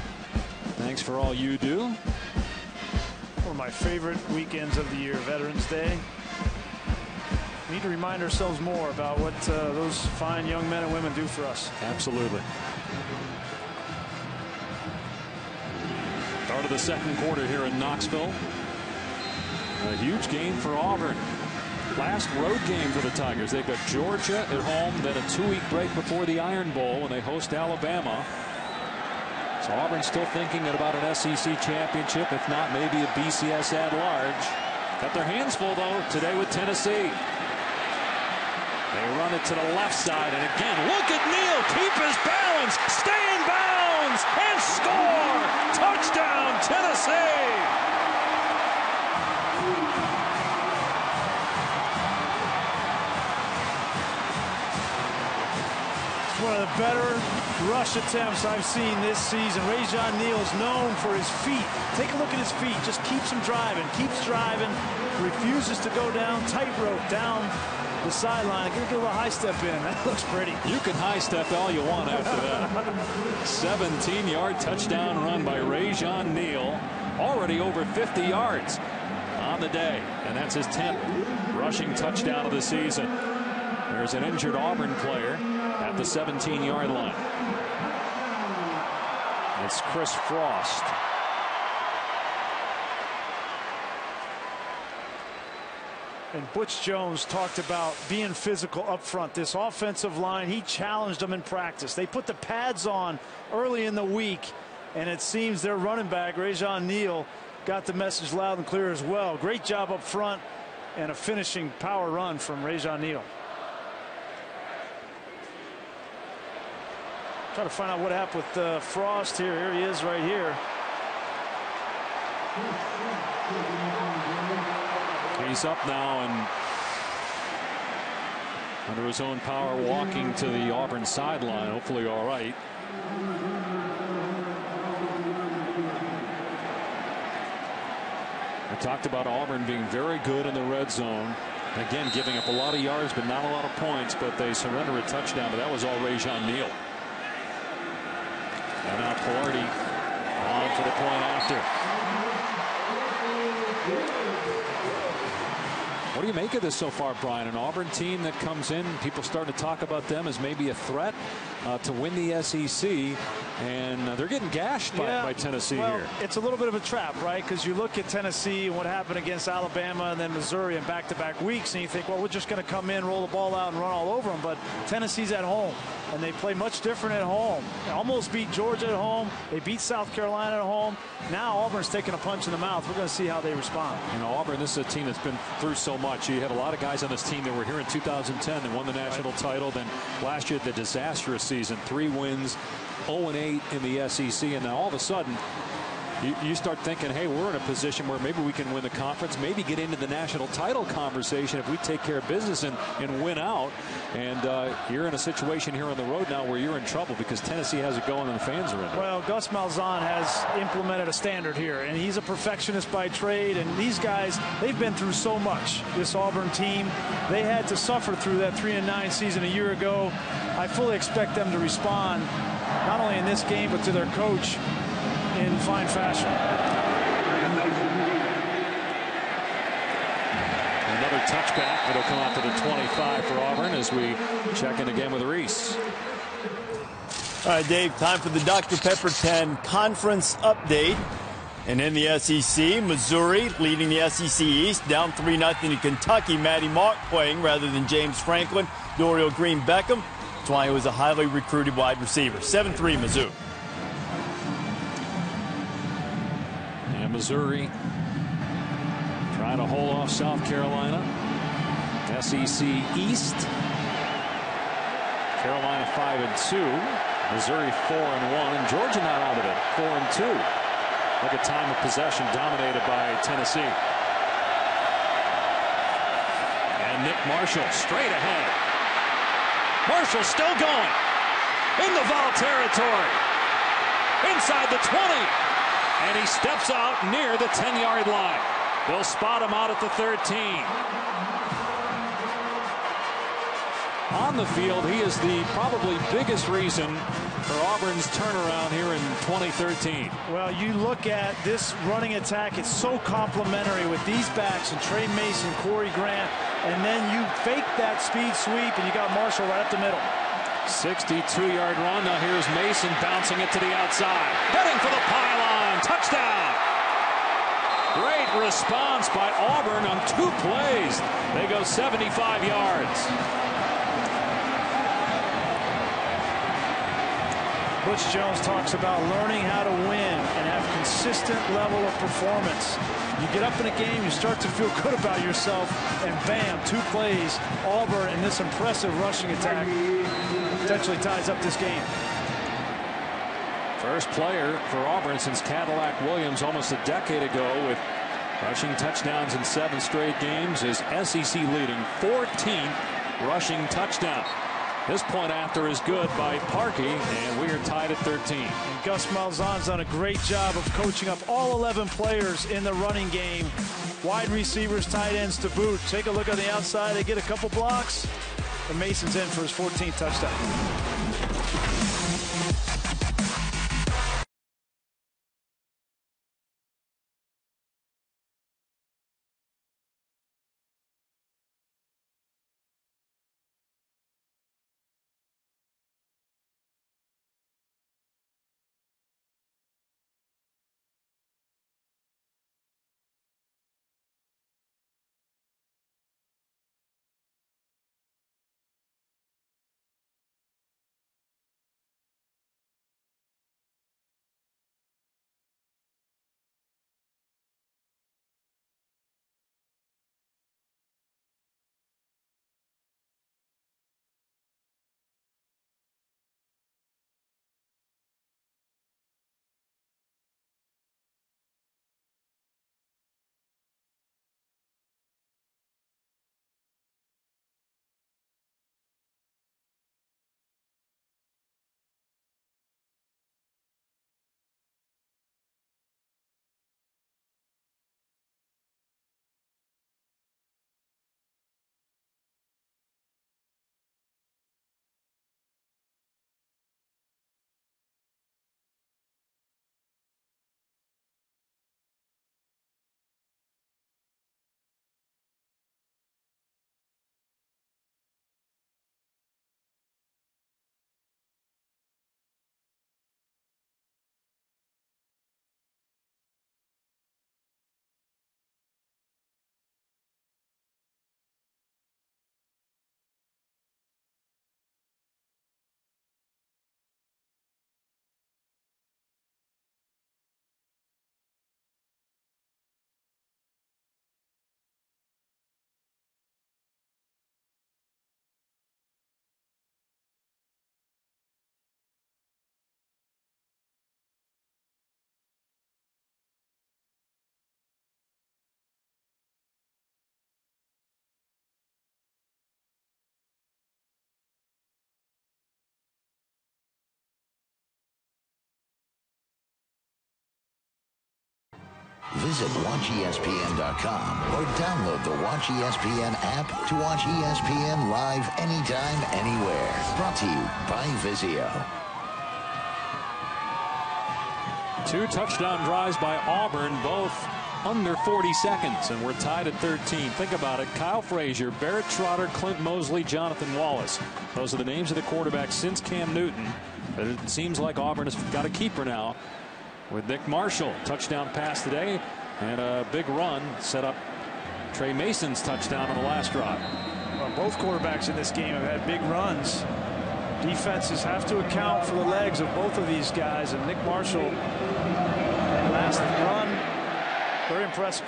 Thanks for all you do. One of my favorite weekends of the year, Veterans Day. We need to remind ourselves more about what uh, those fine young men and women do for us. Absolutely. Start of the second quarter here in Knoxville. A huge game for Auburn. Last road game for the Tigers. They've got Georgia at home, then a two-week break before the Iron Bowl when they host Alabama. So Auburn's still thinking about an S E C championship, if not maybe a B C S at large. Got their hands full, though, today with Tennessee. They run it to the left side, and again, look at Neal keep his balance, stay in bounds, and score! Touchdown, Tennessee! It's one of the better rush attempts I've seen this season. Rajon Neal is known for his feet. Take a look at his feet. Just keeps him driving, keeps driving, refuses to go down, tightrope down the sideline. Gonna get a little high step in. That looks pretty. You can high step all you want after that. seventeen yard touchdown run by Rajon Neal. Already over fifty yards on the day, and that's his tenth rushing touchdown of the season. There's an injured Auburn player at the seventeen yard line. It's Chris Frost. And Butch Jones talked about being physical up front. This offensive line, he challenged them in practice. They put the pads on early in the week, and it seems their running back, Rajon Neal, got the message loud and clear as well. Great job up front and a finishing power run from Rajon Neal. Try to find out what happened with uh, Frost here. Here he is right here. He's up now and under his own power, walking to the Auburn sideline. Hopefully all right. I talked about Auburn being very good in the red zone. Again, giving up a lot of yards, but not a lot of points. But they surrender a touchdown. But that was all Rajon Neal. And now Pilardi on for the point after. What do you make of this so far, Brian? An Auburn team that comes in, people starting to talk about them as maybe a threat uh, to win the S E C, and uh, they're getting gashed by, yeah, by Tennessee well, here. It's a little bit of a trap, right? Because you look at Tennessee and what happened against Alabama and then Missouri in back-to-back weeks, and you think, well, we're just going to come in, roll the ball out, and run all over them. But Tennessee's at home, and they play much different at home. They almost beat Georgia at home. They beat South Carolina at home. Now Auburn's taking a punch in the mouth. We're going to see how they respond. You know, Auburn, this is a team that's been through so much. You had a lot of guys on this team that were here in two thousand ten and won the national right. title. Then last year, the disastrous season, three wins, oh and eight in the S E C. And now all of a sudden, you, you start thinking, hey, we're in a position where maybe we can win the conference, maybe get into the national title conversation if we take care of business and, and win out. And uh, you're in a situation here on the road now where you're in trouble because Tennessee has it going and the fans are in it. Well, Gus Malzahn has implemented a standard here, and he's a perfectionist by trade. And these guys, they've been through so much. This Auburn team, they had to suffer through that three and nine season a year ago. I fully expect them to respond, not only in this game, but to their coach in fine fashion. Another touchback. It'll come out to the twenty-five for Auburn as we check in again with Reese. All right, Dave, time for the Doctor Pepper ten conference update. And in the S E C, Missouri leading the S E C East, down three nothing to Kentucky. Matty Mark playing rather than James Franklin, Dorial Green Beckham. That's why he was a highly recruited wide receiver. seven three Mizzou. And Missouri trying to hold off South Carolina. S E C East. Carolina five and two. Missouri four and one. And Georgia not out of it. four and two. Look at time of possession dominated by Tennessee. And Nick Marshall straight ahead. Marshall still going. Into foul territory. Inside the twenty. And he steps out near the ten yard line. They'll spot him out at the thirteen. On the field, he is the probably biggest reason for Auburn's turnaround here in twenty thirteen. Well, you look at this running attack, it's so complimentary with these backs and Trey Mason, Corey Grant, and then you fake that speed sweep and you got Marshall right up the middle. sixty-two yard run. Now here's Mason bouncing it to the outside. Heading for the pylon. Touchdown. Great response by Auburn on two plays. They go seventy-five yards. Butch Jones talks about learning how to win and have consistent level of performance. You get up in a game, you start to feel good about yourself, and bam, two plays. Auburn in this impressive rushing attack potentially ties up this game. First player for Auburn since Cadillac Williams almost a decade ago with rushing touchdowns in seven straight games is S E C leading fourteenth rushing touchdown. This point after is good by Parkey, and we are tied at thirteen. And Gus Malzahn's done a great job of coaching up all eleven players in the running game. Wide receivers, tight ends to boot. Take a look on the outside. They get a couple blocks. And Mason's in for his fourteenth touchdown. Visit watch E S P N dot com or download the Watch E S P N app to watch E S P N live anytime, anywhere. Brought to you by Vizio. Two touchdown drives by Auburn, both under forty seconds, and we're tied at thirteen. Think about it. Kyle Frazier, Barrett Trotter, Clint Mosley, Jonathan Wallace. Those are the names of the quarterbacks since Cam Newton. But it seems like Auburn has got a keeper now with Nick Marshall. Touchdown pass today and a big run set up Trey Mason's touchdown on the last drive. Well, both quarterbacks in this game have had big runs. Defenses have to account for the legs of both of these guys, and Nick Marshall, last run, very impressive.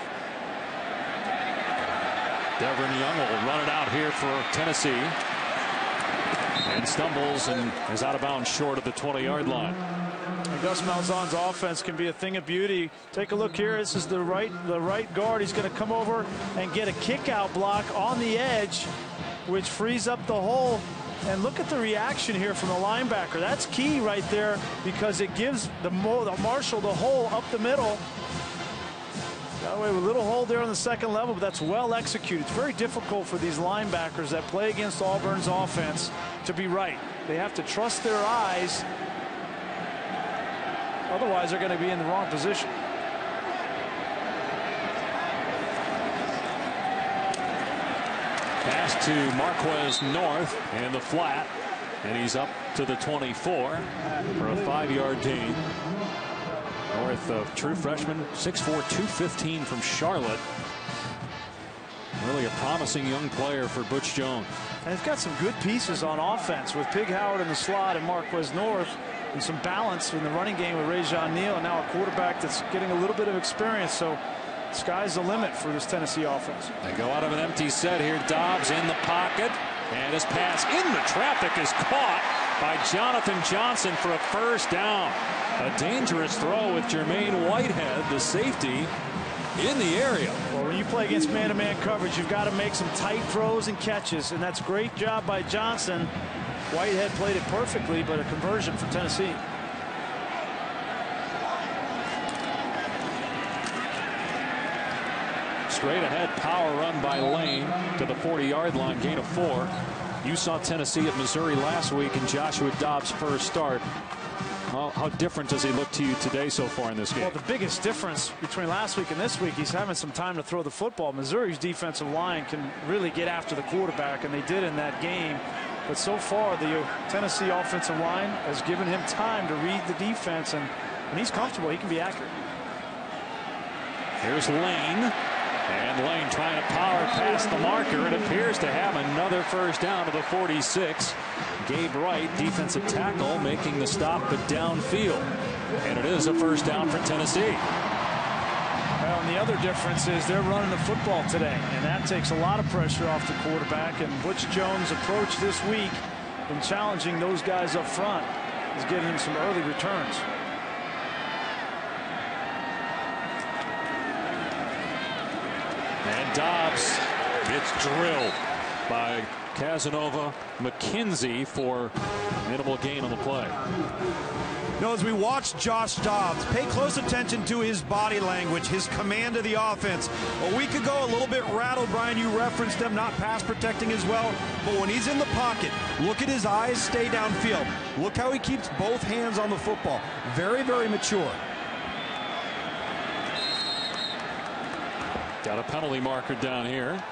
Devin Young will run it out here for Tennessee and stumbles and is out of bounds short of the twenty yard line. And Gus Malzahn's offense can be a thing of beauty. Take a look here. This is the right the right guard. He's going to come over and get a kick out block on the edge, which frees up the hole. And look at the reaction here from the linebacker. That's key right there, because it gives the, Mo the Marshall the hole up the middle. Got away with a little hole there on the second level, but that's well executed. It's very difficult for these linebackers that play against Auburn's offense to be right. They have to trust their eyes. Otherwise, they're going to be in the wrong position. Pass to Marquez North in the flat, and he's up to the twenty-four for a five yard gain. North, of true freshman, six four, two fifteen from Charlotte. Really a promising young player for Butch Jones. And he's got some good pieces on offense with Pig Howard in the slot and Marquez North, and some balance in the running game with Rajon Neal, and now a quarterback that's getting a little bit of experience. So sky's the limit for this Tennessee offense. They go out of an empty set here. Dobbs in the pocket, and his pass in the traffic is caught by Jonathan Johnson for a first down. A dangerous throw with Jermaine Whitehead, the safety, in the area. Well, when you play against man-to-man coverage, you've got to make some tight throws and catches, and that's a great job by Johnson. Whitehead played it perfectly, but a conversion for Tennessee. Straight ahead power run by Lane to the forty yard line, gain of four. You saw Tennessee at Missouri last week in Joshua Dobbs' first start. How, how different does he look to you today so far in this game? Well, the biggest difference between last week and this week, he's having some time to throw the football. Missouri's defensive line can really get after the quarterback, and they did in that game. But so far, the Tennessee offensive line has given him time to read the defense, and when he's comfortable, he can be accurate. Here's Lane. And Lane trying to power past the marker. It appears to have another first down to the forty-six. Gabe Wright, defensive tackle, making the stop but downfield. And it is a first down for Tennessee. Well, and the other difference is they're running the football today, and that takes a lot of pressure off the quarterback. And Butch Jones' approach this week in challenging those guys up front is giving him some early returns. And Dobbs gets drilled by Casanova. McKenzie for minimal gain on the play. You know, as we watch Josh Dobbs, pay close attention to his body language, his command of the offense. A week ago, a little bit rattled. Brian, you referenced him not pass protecting as well. But when he's in the pocket, look at his eyes stay downfield. Look how he keeps both hands on the football. Very, very mature. Got a penalty marker down here.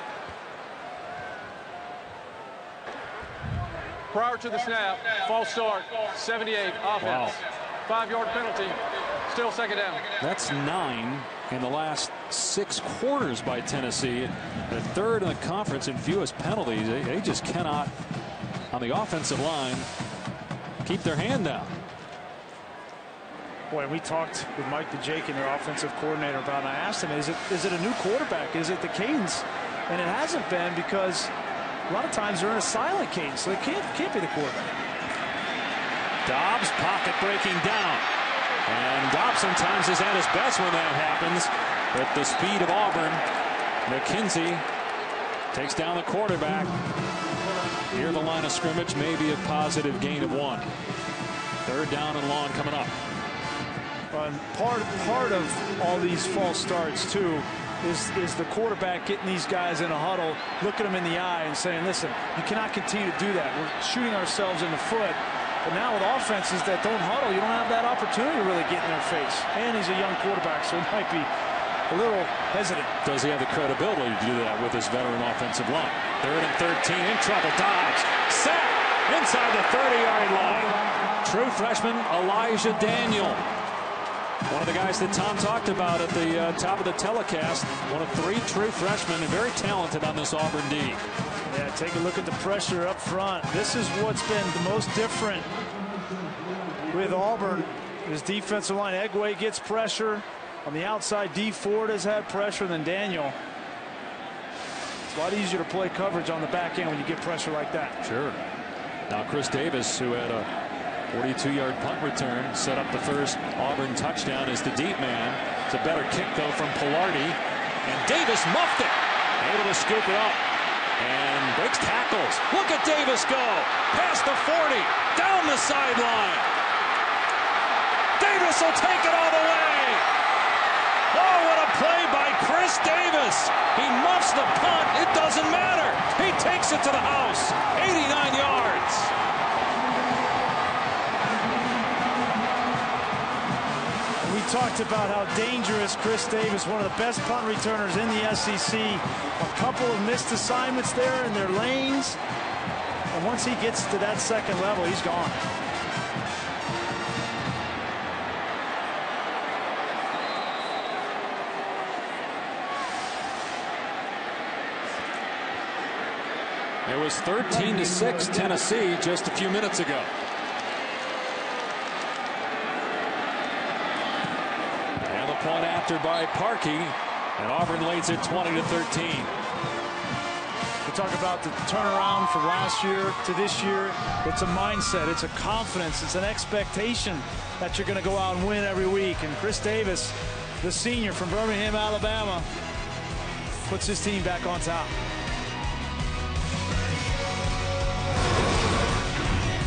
Prior to the snap, false start, seventy-eight offense. Wow. Five yard penalty, still second down. That's nine in the last six quarters by Tennessee. The third in the conference in fewest penalties. They, they just cannot, on the offensive line, keep their hand down. Boy, we talked with Mike DeJake, their offensive coordinator, about it, and I asked him, is it is it a new quarterback? Is it the cadence? And it hasn't been, because a lot of times they're in a silent cadence, so it can't, can't be the quarterback. Dobbs pocket breaking down. And Dobbs sometimes is at his best when that happens. But the speed of Auburn, McKenzie takes down the quarterback. Near the line of scrimmage, maybe a positive gain of one. Third down and long coming up. And part part of all these false starts too is is the quarterback getting these guys in a huddle, looking them in the eye and saying, listen, you cannot continue to do that. We're shooting ourselves in the foot. But now with offenses that don't huddle, you don't have that opportunity to really get in their face. And he's a young quarterback, so he might be a little hesitant. Does he have the credibility to do that with his veteran offensive line? Third and thirteen, in trouble. Dobbs sack inside the thirty yard line. True freshman Elijah Daniel. One of the guys that Tom talked about at the uh, top of the telecast. One of three true freshmen and very talented on this Auburn D. Yeah, take a look at the pressure up front. This is what's been the most different with Auburn. His defensive line, Egway gets pressure. On the outside, D Ford has had pressure than Daniel. It's a lot easier to play coverage on the back end when you get pressure like that. Sure. Now Chris Davis, who had a forty-two yard punt return, set up the first Auburn touchdown as the deep man. It's a better kick, though, from Pilardi. And Davis muffed it. Able to scoop it up. And breaks tackles. Look at Davis go. Past the forty. Down the sideline. Davis will take it all the way. Oh, what a play by Chris Davis. He muffs the punt. It doesn't matter. He takes it to the house. eighty-nine yards. We talked about how dangerous Chris Davis, one of the best punt returners in the S E C. A couple of missed assignments there in their lanes. And once he gets to that second level, he's gone. It was thirteen to six Tennessee just a few minutes ago. And the point after by Parkey, and Auburn leads it twenty to thirteen. We talk about the turnaround from last year to this year. It's a mindset, it's a confidence, it's an expectation that you're going to go out and win every week. And Chris Davis, the senior from Birmingham, Alabama, puts his team back on top.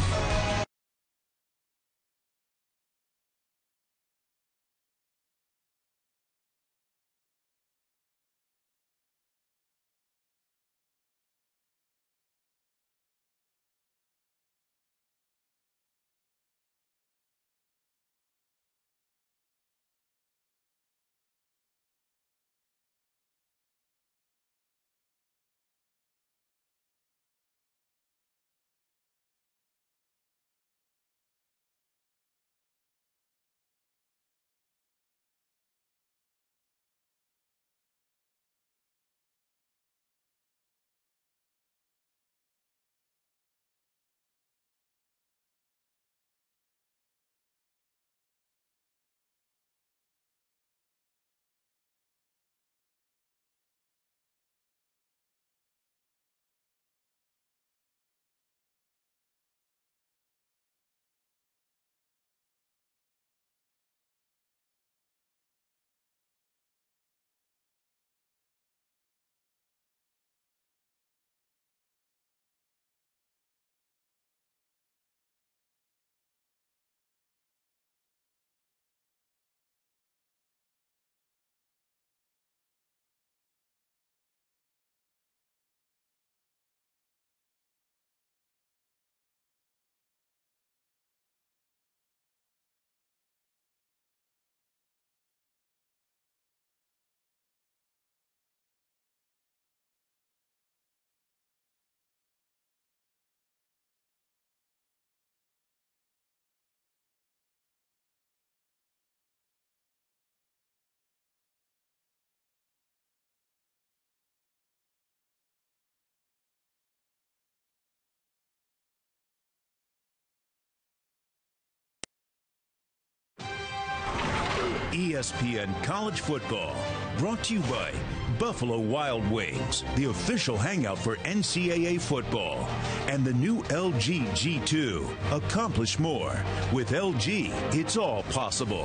E S P N College Football. Brought to you by Buffalo Wild Wings, the official hangout for N C double A football. And the new L G G two. Accomplish more. With L G, it's all possible.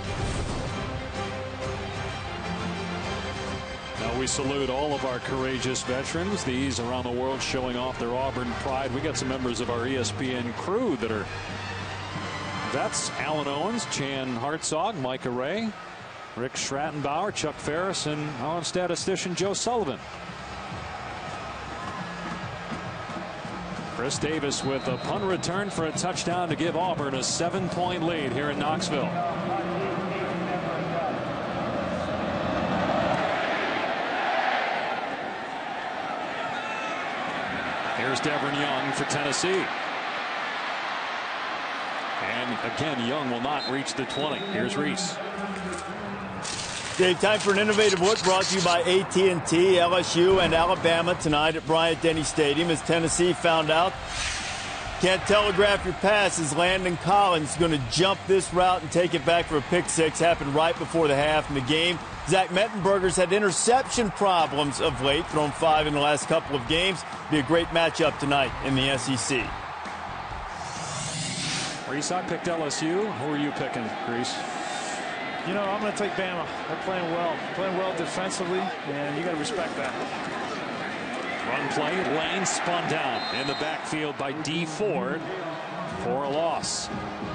Now we salute all of our courageous veterans. These around the world showing off their Auburn pride. We got some members of our E S P N crew that are vets. Alan Owens, Chan Hartzog, Micah Ray, Rick Schrattenbauer, Chuck Ferris, and our statistician Joe Sullivan. Chris Davis with a punt return for a touchdown to give Auburn a seven-point lead here in Knoxville. Here's Devin Young for Tennessee. And again, Young will not reach the twenty. Here's Reese. Dave, time for an innovative look brought to you by A T and T, L S U, and Alabama tonight at Bryant-Denny Stadium as Tennessee found out can't telegraph your pass as Landon Collins is going to jump this route and take it back for a pick six. Happened right before the half in the game. Zach Mettenberger's had interception problems of late, thrown five in the last couple of games. Be a great matchup tonight in the S E C. Reese, I picked L S U. Who are you picking, Reese? You know, I'm going to take Bama. They're playing well. Playing well defensively, and you got to respect that. Run play, Lane spun down in the backfield by D. Ford for a loss.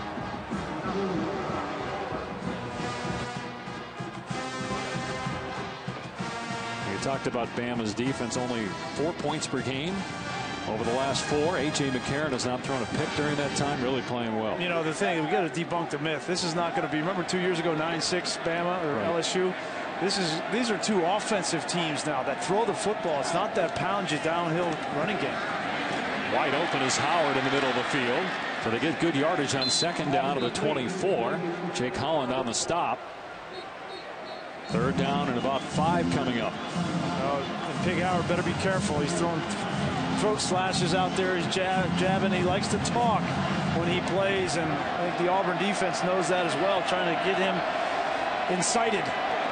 You talked about Bama's defense, only four points per game. Over the last four, A J McCarron has not thrown a pick during that time, really playing well. You know, the thing, we got to debunk the myth. This is not going to be, remember two years ago, nine six Bama or right. L S U? This is, these are two offensive teams now that throw the football. It's not that pound you downhill running game. Wide open is Howard in the middle of the field. So they get good yardage on second down to the twenty-four. Jake Holland on the stop. Third down and about five coming up. Uh, and Pig Howard better be careful. He's throwing throat slashes out there. He's jab, jabbing. He likes to talk when he plays, and I think the Auburn defense knows that as well, trying to get him incited.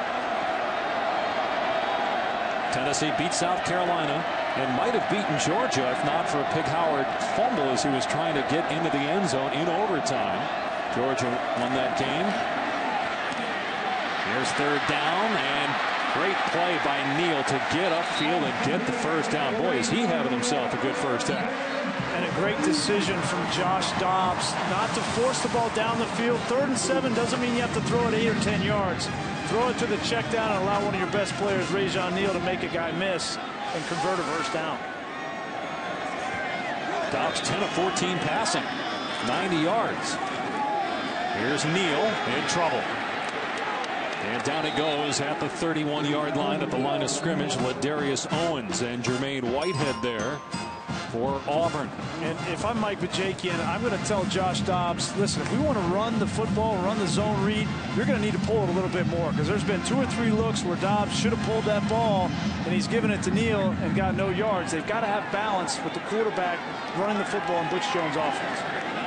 Tennessee beat South Carolina and might have beaten Georgia if not for a Pig Howard fumble as he was trying to get into the end zone in overtime. Georgia won that game. Here's third down, and great play by Neal to get upfield and get the first down. Boy, is he having himself a good first half. And a great decision from Josh Dobbs not to force the ball down the field. Third and seven doesn't mean you have to throw it eight or ten yards. Throw it to the check down and allow one of your best players, Rajon Neal, to make a guy miss and convert a first down. Dobbs ten of fourteen passing, ninety yards. Here's Neal in trouble. And down it goes at the thirty-one yard line at the line of scrimmage. Ladarius Owens and Jermaine Whitehead there for Auburn. And if I'm Mike Bajakian, I'm going to tell Josh Dobbs, listen, if we want to run the football, run the zone read, you're going to need to pull it a little bit more, because there's been two or three looks where Dobbs should have pulled that ball, and he's given it to Neal and got no yards. They've got to have balance with the quarterback running the football in Butch Jones' offense.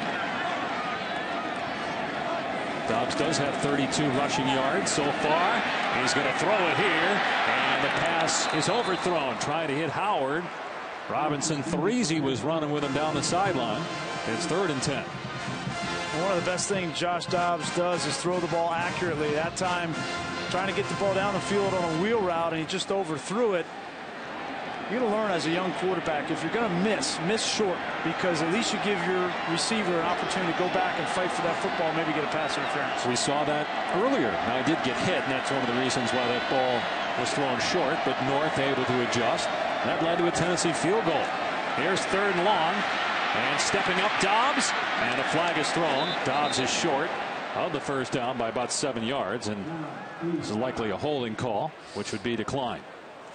Dobbs does have thirty-two rushing yards so far. He's going to throw it here, and the pass is overthrown. Trying to hit Howard. Robinson Threezy was running with him down the sideline. It's third and ten. One of the best things Josh Dobbs does is throw the ball accurately. That time, trying to get the ball down the field on a wheel route, and he just overthrew it. You're going to learn as a young quarterback, if you're going to miss, miss short, because at least you give your receiver an opportunity to go back and fight for that football, maybe get a pass interference. We saw that earlier. Now, he did get hit, and that's one of the reasons why that ball was thrown short, but North able to adjust. That led to a Tennessee field goal. Here's third and long, and stepping up Dobbs, and a flag is thrown. Dobbs is short of the first down by about seven yards, and this is likely a holding call, which would be declined.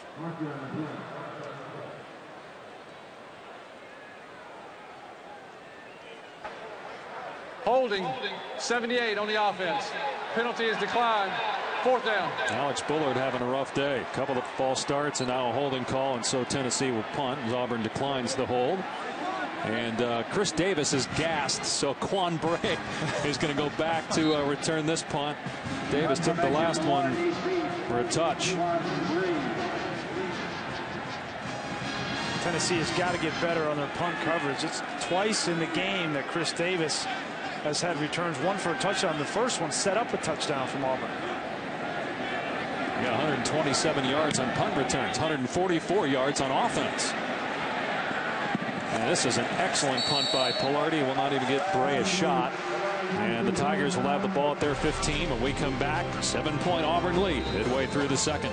Holding, seventy-eight on the offense. Penalty is declined. Fourth down. Alex Bullard having a rough day. A couple of false starts and now a holding call, and so Tennessee will punt as Auburn declines the hold. And uh, Chris Davis is gassed, so Quan Bray is going to go back to uh, return this punt. Davis took the last one for a touch. Tennessee has got to get better on their punt coverage. It's twice in the game that Chris Davis has had returns, one for a touchdown. The first one set up a touchdown from Auburn. Yeah, one hundred twenty-seven yards on punt returns, one hundred forty-four yards on offense. And this is an excellent punt by Pilardi. Will not even get Bray a shot. And the Tigers will have the ball at their fifteen when we come back. Seven point Auburn lead midway through the second.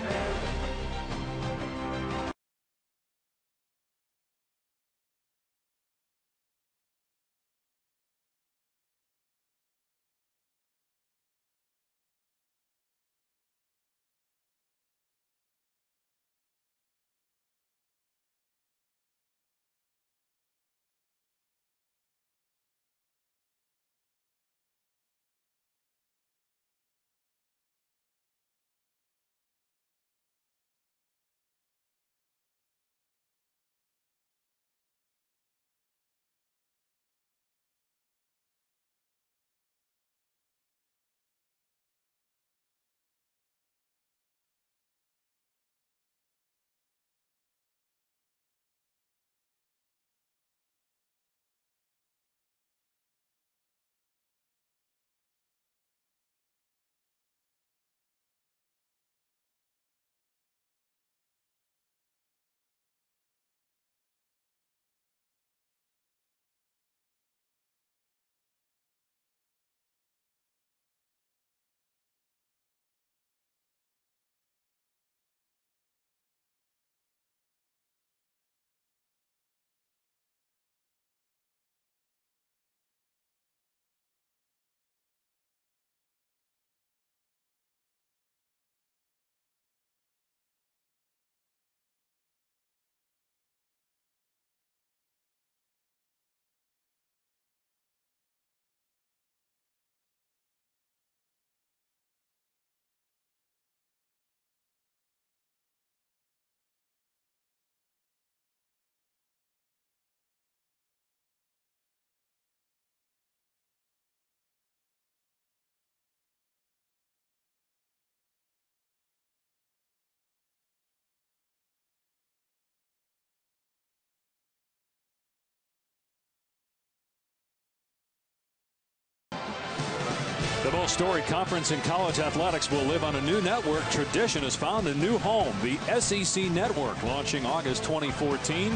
The most storied conference in college athletics will live on a new network. Tradition has found a new home. The S E C Network, launching August twenty fourteen.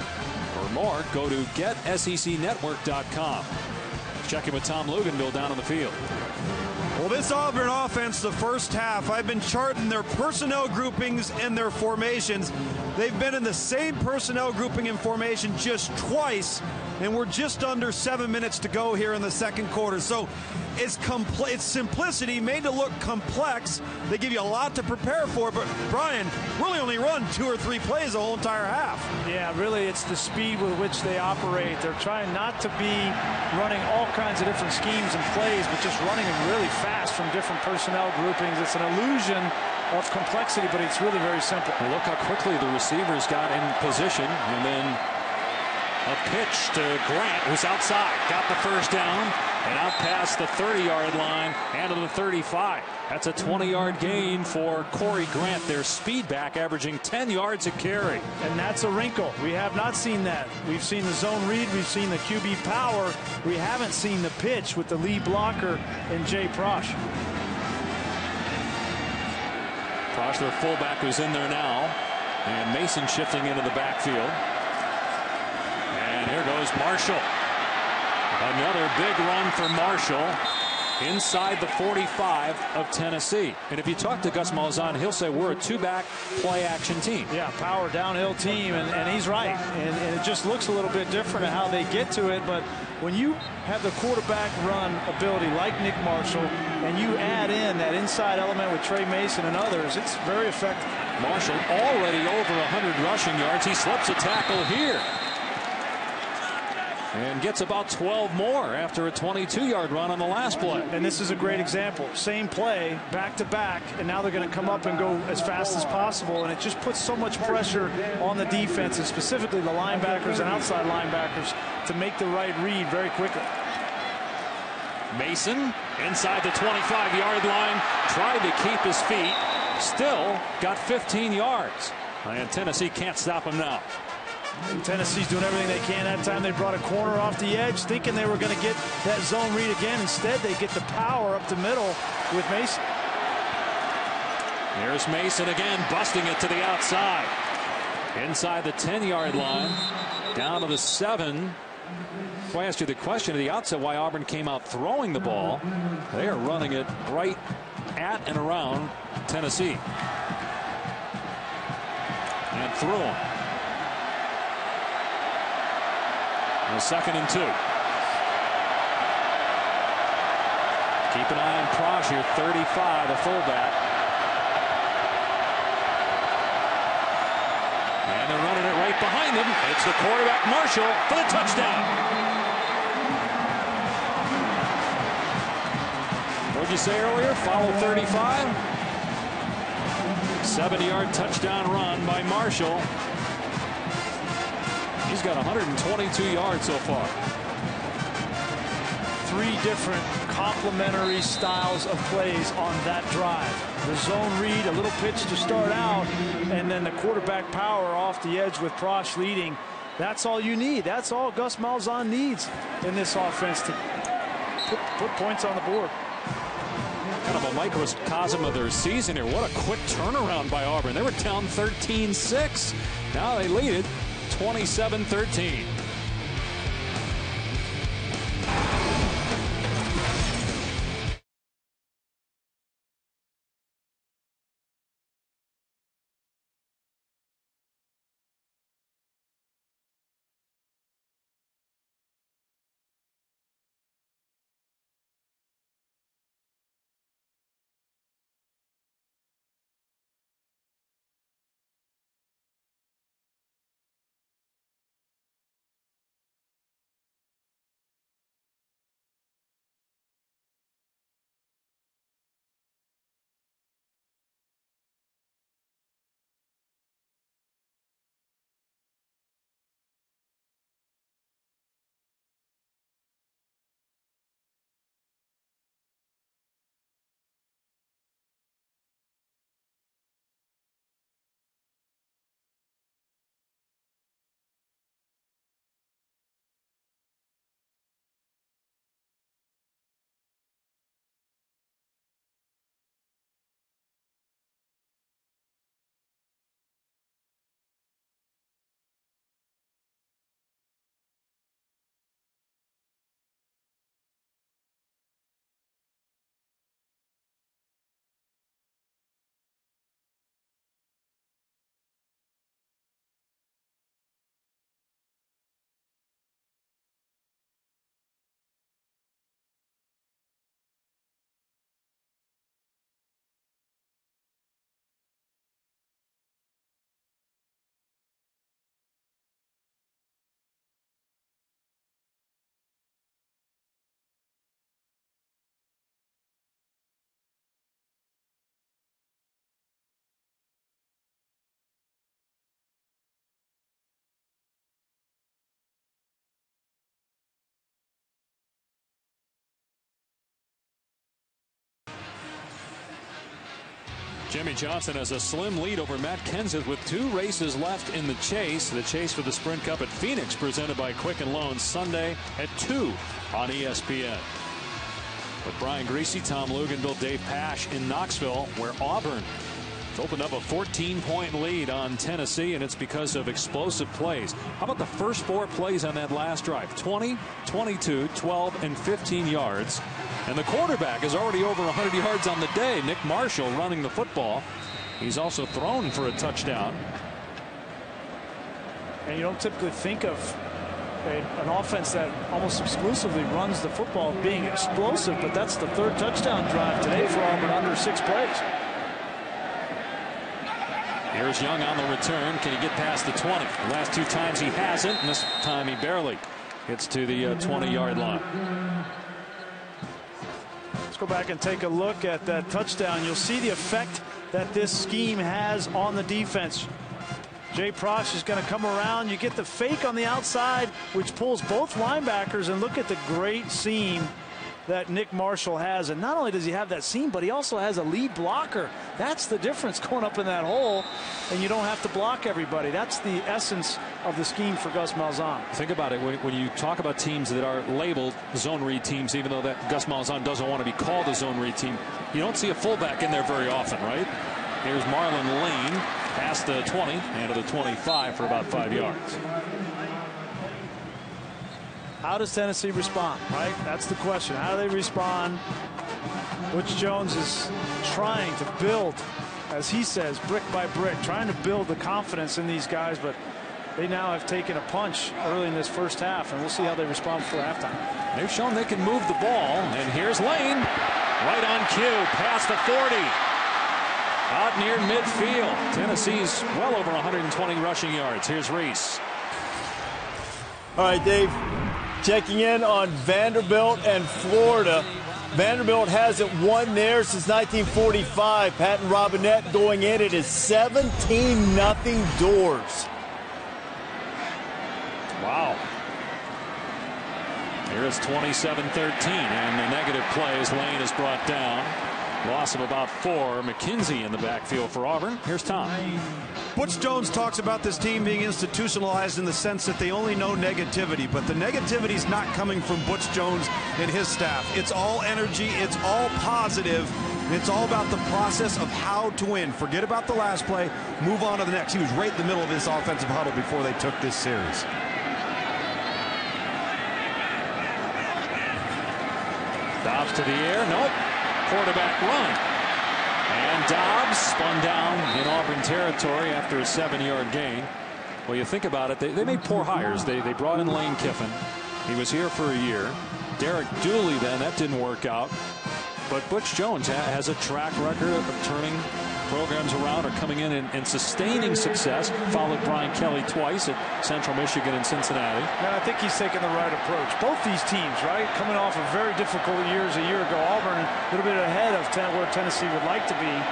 For more, go to get S E C network dot com. Check in with Tom Luganville down on the field. Well, this Auburn offense, the first half, I've been charting their personnel groupings and their formations. They've been in the same personnel grouping and formation just twice, and we're just under seven minutes to go here in the second quarter. So it's, compl it's simplicity made to look complex. They give you a lot to prepare for, but Brian really only run two or three plays the whole entire half. Yeah, really, it's the speed with which they operate. They're trying not to be running all kinds of different schemes and plays, but just running them really fast from different personnel groupings. It's an illusion of complexity, but it's really very simple. Well, look how quickly the receivers got in position, and then a pitch to Grant, who's outside, got the first down, and out past the thirty yard line and to the thirty-five. That's a twenty yard gain for Corey Grant, their speed back, averaging ten yards a carry. And that's a wrinkle. We have not seen that. We've seen the zone read, we've seen the Q B power. We haven't seen the pitch with the lead blocker in Jay Prosch. Prosch, their fullback, who's in there now, and Mason shifting into the backfield. And here goes Marshall. Another big run for Marshall inside the forty-five of Tennessee. And if you talk to Gus Malzahn, he'll say we're a two-back play-action team. Yeah, power downhill team, and, and he's right. And, and it just looks a little bit different at how they get to it. But when you have the quarterback run ability like Nick Marshall, and you add in that inside element with Trey Mason and others, it's very effective. Marshall already over one hundred rushing yards. He slips a tackle here. And gets about twelve more after a twenty-two yard run on the last play. And this is a great example. Same play, back to back, and now they're going to come up and go as fast as possible. And it just puts so much pressure on the defense, and specifically the linebackers and outside linebackers, to make the right read very quickly. Mason inside the twenty-five yard line, tried to keep his feet, still got fifteen yards. And Tennessee can't stop him now. And Tennessee's doing everything they can. That time they brought a corner off the edge, thinking they were going to get that zone read again. Instead, they get the power up the middle with Mason. There's Mason again, busting it to the outside. Inside the ten yard line, down to the seven. If I asked you the question at the outset why Auburn came out throwing the ball, they are running it right at and around Tennessee. And through them. A second and two. Keep an eye on Prosh here, thirty-five, a fullback. And they're running it right behind him. It's the quarterback, Marshall, for the touchdown. What'd you say earlier? Follow thirty-five. seventy yard touchdown run by Marshall. He's got one hundred twenty-two yards so far. Three different complementary styles of plays on that drive. The zone read, a little pitch to start out, and then the quarterback power off the edge with Prosh leading. That's all you need. That's all Gus Malzahn needs in this offense to put, put points on the board. Kind of a microcosm of their season here. What a quick turnaround by Auburn. They were down thirteen six. Now they lead it twenty-seven thirteen. Jimmy Johnson has a slim lead over Matt Kenseth with two races left in the chase. The chase for the Sprint Cup at Phoenix, presented by Quicken Loans, Sunday at two on E S P N. With Brian Greasy, Tom Luganville, Dave Pasch in Knoxville, where Auburn opened up a fourteen point lead on Tennessee, and it's because of explosive plays. How about the first four plays on that last drive? twenty, twenty-two, twelve, and fifteen yards. And the quarterback is already over one hundred yards on the day. Nick Marshall running the football. He's also thrown for a touchdown. And you don't typically think of a, an offense that almost exclusively runs the football being explosive, but that's the third touchdown drive today for Auburn under six plays. Here's Young on the return. Can he get past the twenty? The last two times he hasn't, and this time he barely Gets to the twenty-yard line. Let's go back and take a look at that touchdown. You'll see the effect that this scheme has on the defense. Jay Prosh is going to come around. You get the fake on the outside, which pulls both linebackers, and look at the great seam that Nick Marshall has. And not only does he have that seam, but he also has a lead blocker. That's the difference, going up in that hole, and you don't have to block everybody. That's the essence of the scheme for Gus Malzahn. Think about it. When, when you talk about teams that are labeled zone read teams, even though that Gus Malzahn doesn't want to be called a zone read team, you don't see a fullback in there very often, right? Here's Marlon Lane past the twenty and to the twenty-five for about five yards. How does Tennessee respond, right? That's the question. How do they respond? Butch Jones is trying to build, as he says, brick by brick, trying to build the confidence in these guys, but they now have taken a punch early in this first half, and we'll see how they respond before halftime. They've shown they can move the ball, and here's Lane. Right on cue, past the forty. Out near midfield. Tennessee's well over one hundred twenty rushing yards. Here's Reese. All right, Dave. Checking in on Vanderbilt and Florida. Vanderbilt hasn't won there since nineteen forty-five. Patton Robinette going in. It is seventeen nothing Doors. Wow. Here is twenty-seven thirteen, and the negative play as Lane is brought down. Loss of about four. McKenzie in the backfield for Auburn. Here's Tom. Butch Jones talks about this team being institutionalized in the sense that they only know negativity, but the negativity is not coming from Butch Jones and his staff. It's all energy. It's all positive. It's all about the process of how to win. Forget about the last play. Move on to the next. He was right in the middle of his offensive huddle before they took this series. Dobbs to the air. Nope. Quarterback run. And Dobbs spun down in Auburn territory after a seven-yard gain. Well, you think about it, they, they made poor hires. They, they brought in Lane Kiffin. He was here for a year. Derek Dooley then, that didn't work out. But Butch Jones ha has a track record of turning programs around or coming in and, and sustaining success. Followed Brian Kelly twice at Central Michigan and Cincinnati. Yeah, I think he's taking the right approach. Both these teams, right, coming off of very difficult years a year ago. Auburn a little bit ahead of ten, where Tennessee would like to be.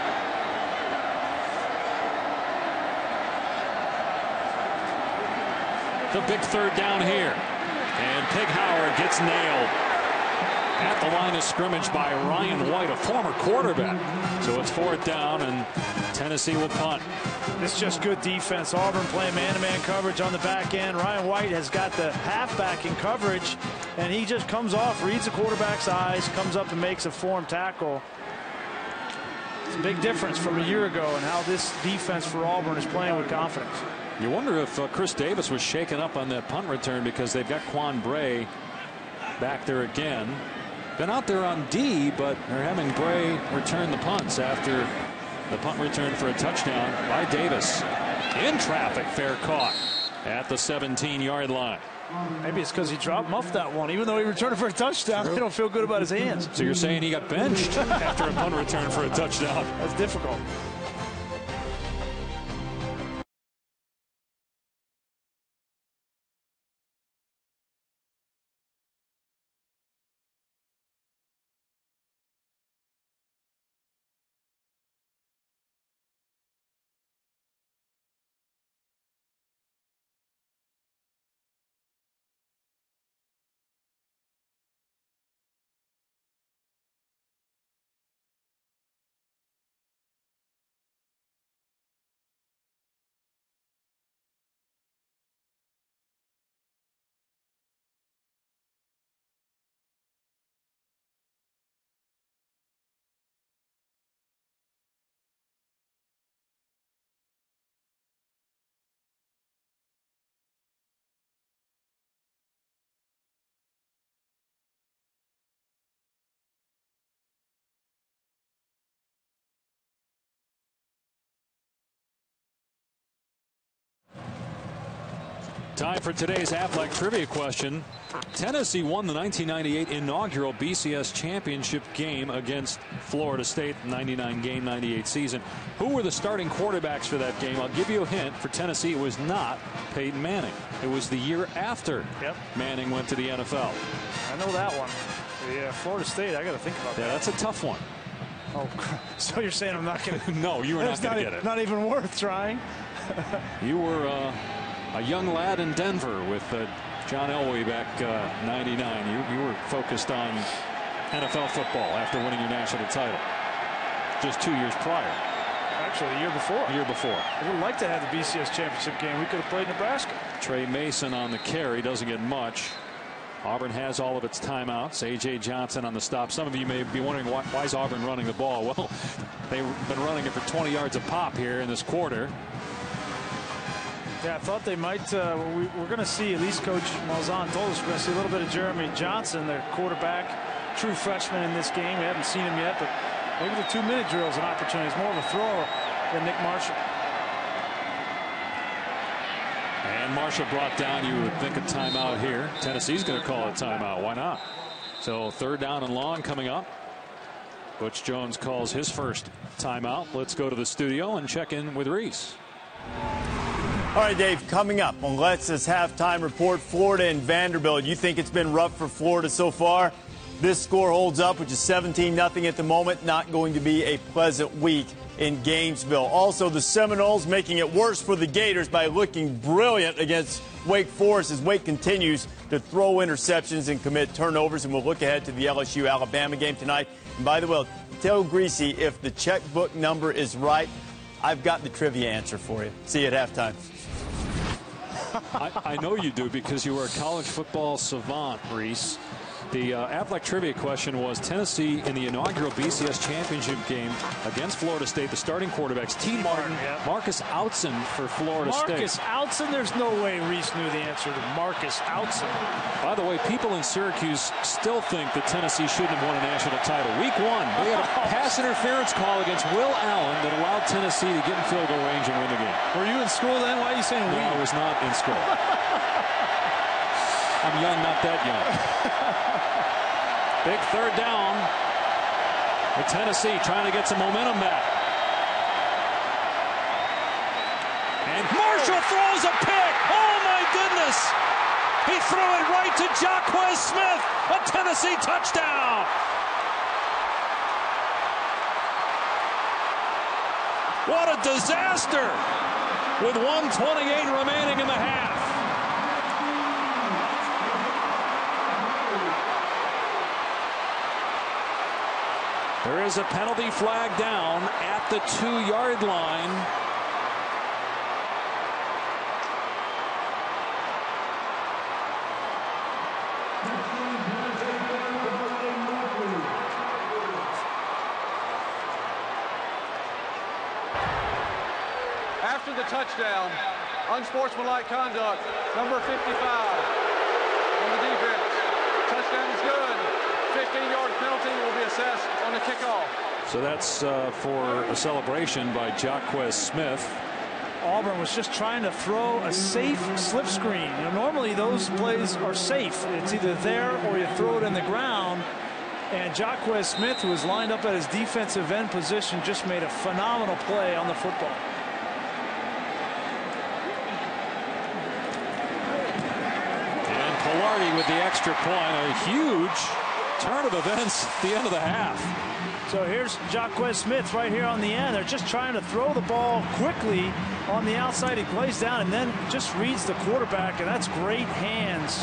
The big third down here. And Pig Howard gets nailed at the line of scrimmage by Ryan White, a former quarterback. So it's fourth down, and Tennessee will punt. It's just good defense. Auburn playing man-to-man coverage on the back end. Ryan White has got the halfback in coverage, and he just comes off, reads the quarterback's eyes, comes up and makes a form tackle. It's a big difference from a year ago and how this defense for Auburn is playing with confidence. You wonder if uh, Chris Davis was shaken up on that punt return, because they've got Quan Bray back there again. Been out there on D, but they're having Bray return the punts after the punt return for a touchdown by Davis. In traffic, fair caught at the seventeen-yard line. Maybe it's because he dropped muff that one. Even though he returned it for a touchdown, they don't feel good about his hands. So you're saying he got benched after a punt return for a touchdown? That's difficult. Time for today's Aflac trivia question. Tennessee won the nineteen ninety-eight inaugural B C S championship game against Florida State, ninety-nine game, ninety-eight season. Who were the starting quarterbacks for that game? I'll give you a hint. For Tennessee, it was not Peyton Manning. It was the year after yep. Manning went to the N F L. I know that one. Yeah, Florida State, I got to think about yeah, that. That's a tough one. Oh, so you're saying I'm not going to? No, you were not going to get it. Not even worth trying. You were uh, a young lad in Denver with uh, John Elway back uh, ninety-nine. You, you were focused on N F L football after winning your national title just two years prior. Actually, the year before. The year before. I would like to have the B C S championship game. We could have played Nebraska. Trey Mason on the carry, doesn't get much. Auburn has all of its timeouts. A J Johnson on the stop. Some of you may be wondering why, why is Auburn running the ball? Well, they've been running it for twenty yards a pop here in this quarter. Yeah, I thought they might. Uh, we, we're going to see, at least Coach Malzahn told us, we're going to see a little bit of Jeremy Johnson, their quarterback, true freshman in this game. We haven't seen him yet, but maybe the two-minute drill is an opportunity. He's more of a thrower than Nick Marshall. And Marshall brought down, you would think, a timeout here. Tennessee's going to call a timeout. Why not? So third down and long coming up. Butch Jones calls his first timeout. Let's go to the studio and check in with Reese. All right, Dave, coming up on Let's Halftime Report, Florida and Vanderbilt. You think it's been rough for Florida so far? This score holds up, which is seventeen nothing at the moment. Not going to be a pleasant week in Gainesville. Also, the Seminoles making it worse for the Gators by looking brilliant against Wake Forest as Wake continues to throw interceptions and commit turnovers. And we'll look ahead to the L S U Alabama game tonight. And by the way, tell Greasy if the checkbook number is right, I've got the trivia answer for you. See you at halftime. I, I know you do because you were a college football savant, Reese. The uh, Aflac trivia question was Tennessee in the inaugural B C S championship game against Florida State. The starting quarterbacks, T. Martin, yeah. Marcus Outzen for Florida Marcus State. Marcus Outzen? There's no way Reese knew the answer to Marcus Outzen. By the way, people in Syracuse still think that Tennessee shouldn't have won a national title. Week one, they had a pass interference call against Will Allen that allowed Tennessee to get in field goal range and win the game. Were you in school then? Why are you saying no, we? I was not in school. I'm young, not that young. Big third down with Tennessee trying to get some momentum back. And Marshall throws a pick. Oh, my goodness. He threw it right to Jaquez Smith. A Tennessee touchdown. What a disaster with one twenty-eight remaining in the half. There is a penalty flag down at the two-yard line. After the touchdown, unsportsmanlike conduct, number fifty-five on the defense. Touchdown is good. fifteen-yard penalty will be assessed on the kickoff. So that's uh, for a celebration by Jaquez Smith. Auburn was just trying to throw a safe slip screen. You know, normally those plays are safe. It's either there or you throw it in the ground. And Jaquez Smith, who was lined up at his defensive end position, just made a phenomenal play on the football. And Pilardi with the extra point. A huge turn of events at the end of the half. So here's Jaquez Smith right here on the end. They're just trying to throw the ball quickly on the outside. He plays down and then just reads the quarterback, and that's great hands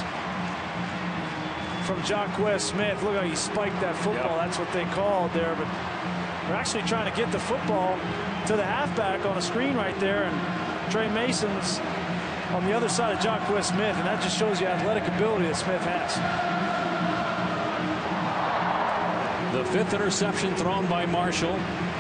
from Jaquez Smith. Look how he spiked that football. Yep. That's what they called there, but they're actually trying to get the football to the halfback on a screen right there, and Trey Mason's on the other side of Jaquez Smith, and that just shows you athletic ability that Smith has. The fifth interception thrown by Marshall.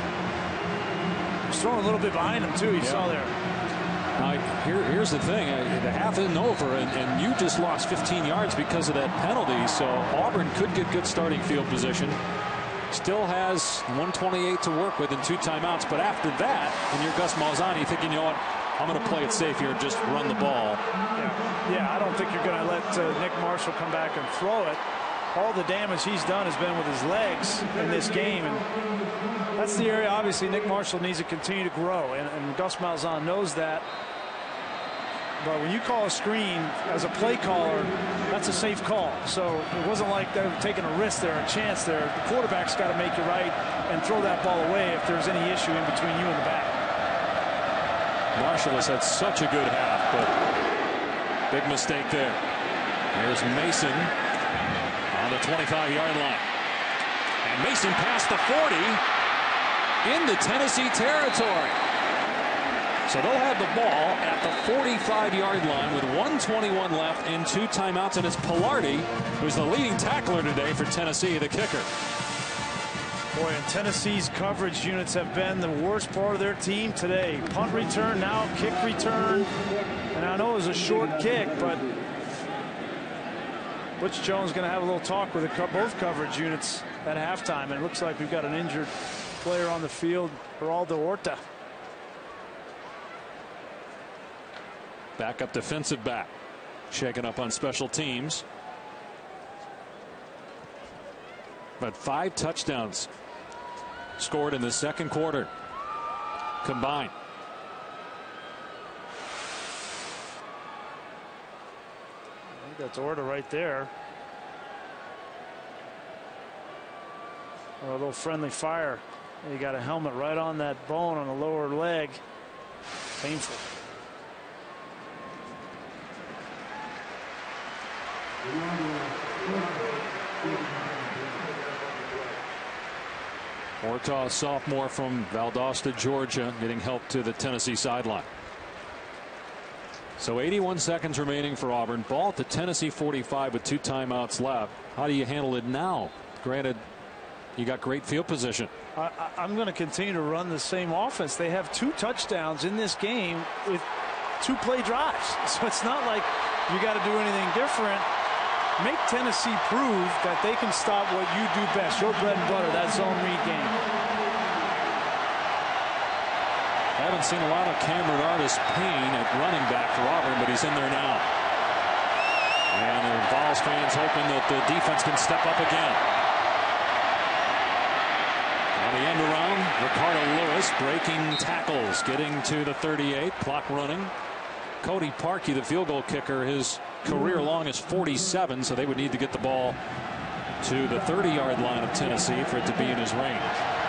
He's throwing a little bit behind him, too. You yeah. saw there. Now, here, here's the thing. The half isn't over, and, and you just lost fifteen yards because of that penalty. So Auburn could get good starting field position. Still has one twenty-eight to work with in two timeouts. But after that, and you're Gus Malzahn, you're thinking, you know what, I'm going to play it safe here and just run the ball. Yeah, yeah I don't think you're going to let uh, Nick Marshall come back and throw it. All the damage he's done has been with his legs in this game, and that's the area obviously Nick Marshall needs to continue to grow, and, and Gus Malzahn knows that. But when you call a screen as a play caller, that's a safe call. So it wasn't like they were taking a risk there, a chance there. The quarterback's got to make it right and throw that ball away if there's any issue in between you and the back. Marshall has had such a good half, but big mistake there. Here's Mason on the twenty-five yard line. And Mason past the forty into Tennessee territory. So they'll have the ball at the forty-five yard line with one twenty-one left and two timeouts. And it's Pilardi who's the leading tackler today for Tennessee, the kicker. Boy, and Tennessee's coverage units have been the worst part of their team today. Punt return, now kick return. And I know it was a short kick, but Butch Jones going to have a little talk with the, both coverage units at halftime. And it looks like we've got an injured player on the field, Geraldo Horta. Backup defensive back, shaken up on special teams. But five touchdowns scored in the second quarter combined. I think that's Horta right there. A little friendly fire. He got a helmet right on that bone on the lower leg. Painful. Horta, a sophomore from Valdosta, Georgia, getting help to the Tennessee sideline. So eighty-one seconds remaining for Auburn. Ball at the Tennessee forty-five with two timeouts left. How do you handle it now? Granted, you got great field position. I, I'm going to continue to run the same offense. They have two touchdowns in this game with two play drives. So it's not like you got to do anything different. Make Tennessee prove that they can stop what you do best, your bread and butter, that zone read game. I haven't seen a lot of Cameron Artis Payne at running back for Auburn, but he's in there now. And the Vols fans hoping that the defense can step up again. On the end around, Ricardo Lewis breaking tackles, getting to the thirty-eight, clock running. Cody Parkey, the field goal kicker, his career long is forty-seven, so they would need to get the ball to the thirty yard line of Tennessee for it to be in his range.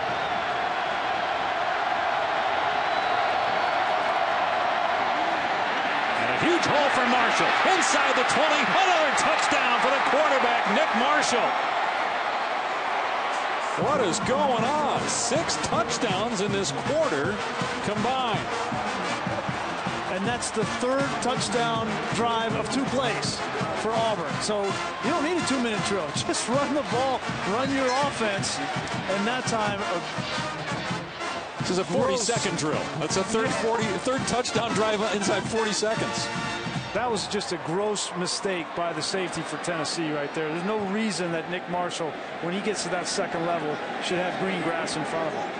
And a huge hole for Marshall inside the twenty. Another touchdown for the quarterback, Nick Marshall. What is going on? Six touchdowns in this quarter combined. And that's the third touchdown drive of two plays for Auburn. So you don't need a two minute drill. Just run the ball, run your offense. And that time, a this is a forty second drill. That's a third forty third touchdown drive inside forty seconds. That was just a gross mistake by the safety for Tennessee right there. There's no reason that Nick Marshall, when he gets to that second level, should have green grass in front of him.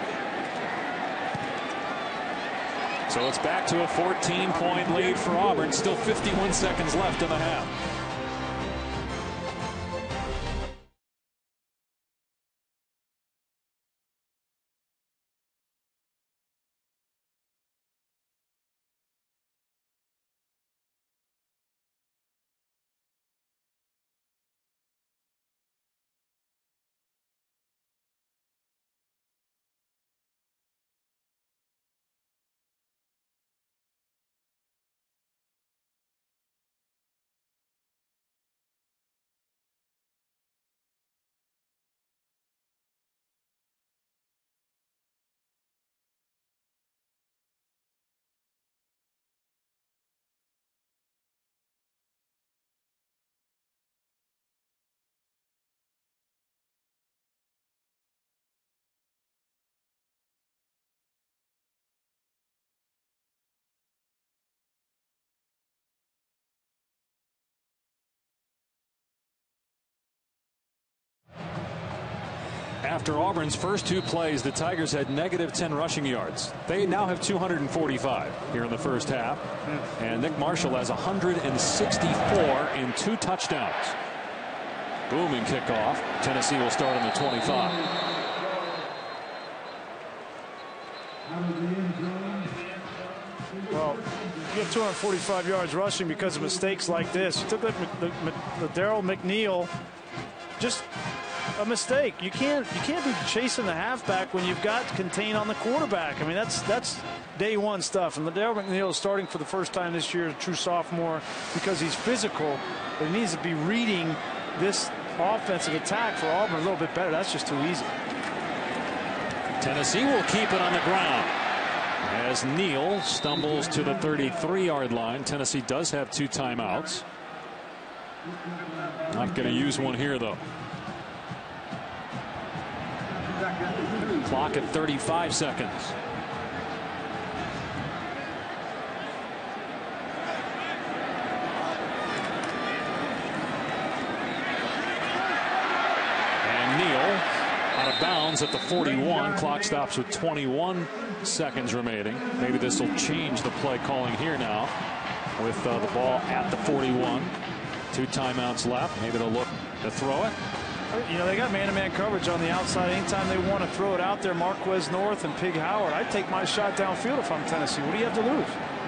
So it's back to a fourteen point lead for Auburn. Still fifty-one seconds left in the half. After Auburn's first two plays, the Tigers had negative ten rushing yards. They now have two hundred forty-five here in the first half. And Nick Marshall has one hundred sixty-four in two touchdowns. Booming kickoff. Tennessee will start on the twenty-five. Well, you get two hundred forty-five yards rushing because of mistakes like this. You took that the, the Daryl McNeil, just a mistake. You can't you can't be chasing the halfback when you've got contain on the quarterback. I mean, that's that's day one stuff. And Daryl McNeil is starting for the first time this year, a true sophomore, because he's physical, but he needs to be reading this offensive attack for Auburn a little bit better. That's just too easy. Tennessee will keep it on the ground as Neal stumbles to the thirty-three yard line. Tennessee does have two timeouts. Not going to use one here, though. Clock at thirty-five seconds. And Neal out of bounds at the forty-one. Clock stops with twenty-one seconds remaining. Maybe this will change the play calling here now with uh, the ball at the forty-one. Two timeouts left. Maybe they'll look to throw it. You know, they got man-to-man coverage on the outside. Anytime they want to throw it out there, Marquez North and Pig Howard, I'd take my shot downfield if I'm Tennessee. What do you have to lose?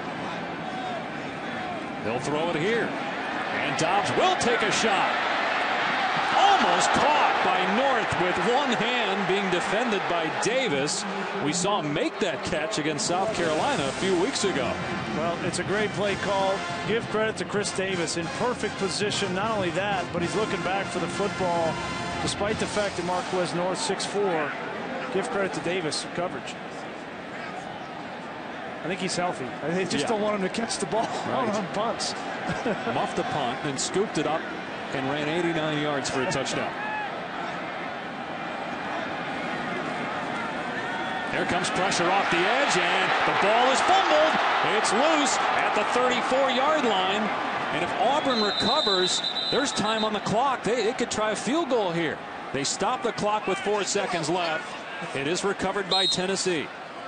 They'll throw it here. And Dobbs will take a shot. Almost caught by North with one hand, being defended by Davis. We saw him make that catch against South Carolina a few weeks ago. Well, it's a great play call. Give credit to Chris Davis in perfect position. Not only that, but he's looking back for the football, despite the fact that Marquez North six four. Give credit to Davis for coverage. I think he's healthy. They just yeah. don't want him to catch the ball right. on punts. Muffed the punt, then scooped it up and ran eighty-nine yards for a touchdown. There comes pressure off the edge, and the ball is fumbled. It's loose at the thirty-four yard line. And if Auburn recovers, there's time on the clock. They, they could try a field goal here. They stop the clock with four seconds left. It is recovered by Tennessee.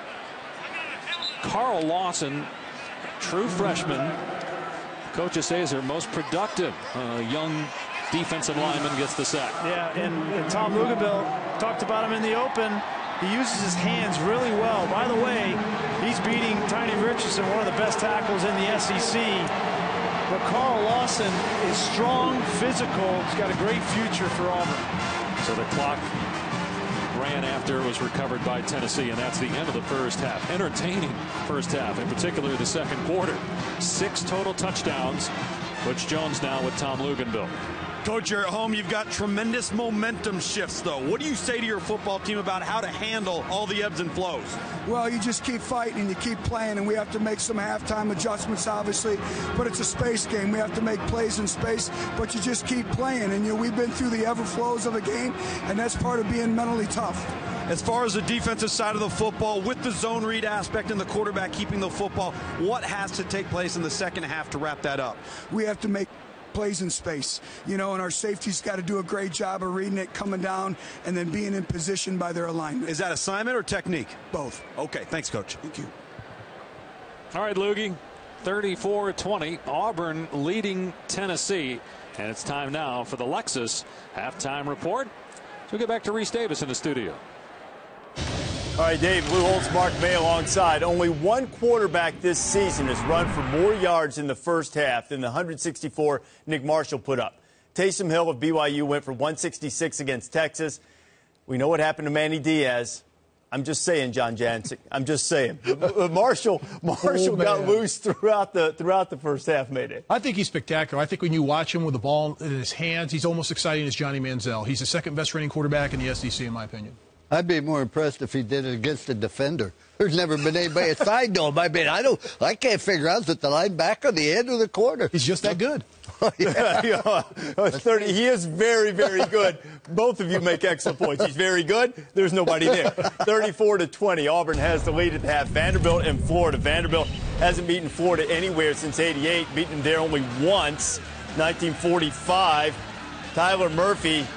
Carl Lawson, true freshman. Coaches say is their most productive uh, young defensive lineman, gets the sack. Yeah, and, and Tom Luginbill talked about him in the open. He uses his hands really well. By the way, he's beating Tiny Richardson, one of the best tackles in the S E C. But Carl Lawson is strong, physical. He's got a great future for Auburn. So the clock ran after it was recovered by Tennessee, and that's the end of the first half. Entertaining first half, in particular the second quarter. Six total touchdowns. Butch Jones now with Tom Luginbill. Coach, you're at home. You've got tremendous momentum shifts, though. What do you say to your football team about how to handle all the ebbs and flows? Well, you just keep fighting and you keep playing, and we have to make some halftime adjustments, obviously, but it's a space game. We have to make plays in space, but you just keep playing, and you know, we've been through the ever flows of a game, and that's part of being mentally tough. As far as the defensive side of the football, with the zone read aspect and the quarterback keeping the football, what has to take place in the second half to wrap that up? We have to make plays in space, you know, and our safety's got to do a great job of reading it, coming down, and then being in position by their alignment. Is that assignment or technique? Both. Okay, thanks, Coach. Thank you. All right, Loogie, thirty-four twenty, Auburn leading Tennessee, and it's time now for the Lexus halftime report. So we get back to Reese Davis in the studio. All right, Dave, Lou Holtz, Mark May alongside. Only one quarterback this season has run for more yards in the first half than the one hundred sixty-four Nick Marshall put up. Taysom Hill of B Y U went for one sixty-six against Texas. We know what happened to Manny Diaz. I'm just saying, John Jansen. I'm just saying. Marshall, Marshall oh, got loose throughout the throughout the first half, Mayday. I think he's spectacular. I think when you watch him with the ball in his hands, he's almost exciting as Johnny Manziel. He's the second best running quarterback in the S E C, in my opinion. I'd be more impressed if he did it against a defender. There's never been anybody aside to him. I mean, I don't, I can't figure out, is it the linebacker, the end, or the corner? He's just that good. Oh, yeah. thirty, he is very, very good. Both of you make excellent points. He's very good. There's nobody there. thirty-four to twenty. Auburn has the lead at the half. Vanderbilt and Florida. Vanderbilt hasn't beaten Florida anywhere since eighty-eight. Beaten there only once, nineteen forty-five. Tyler Murphy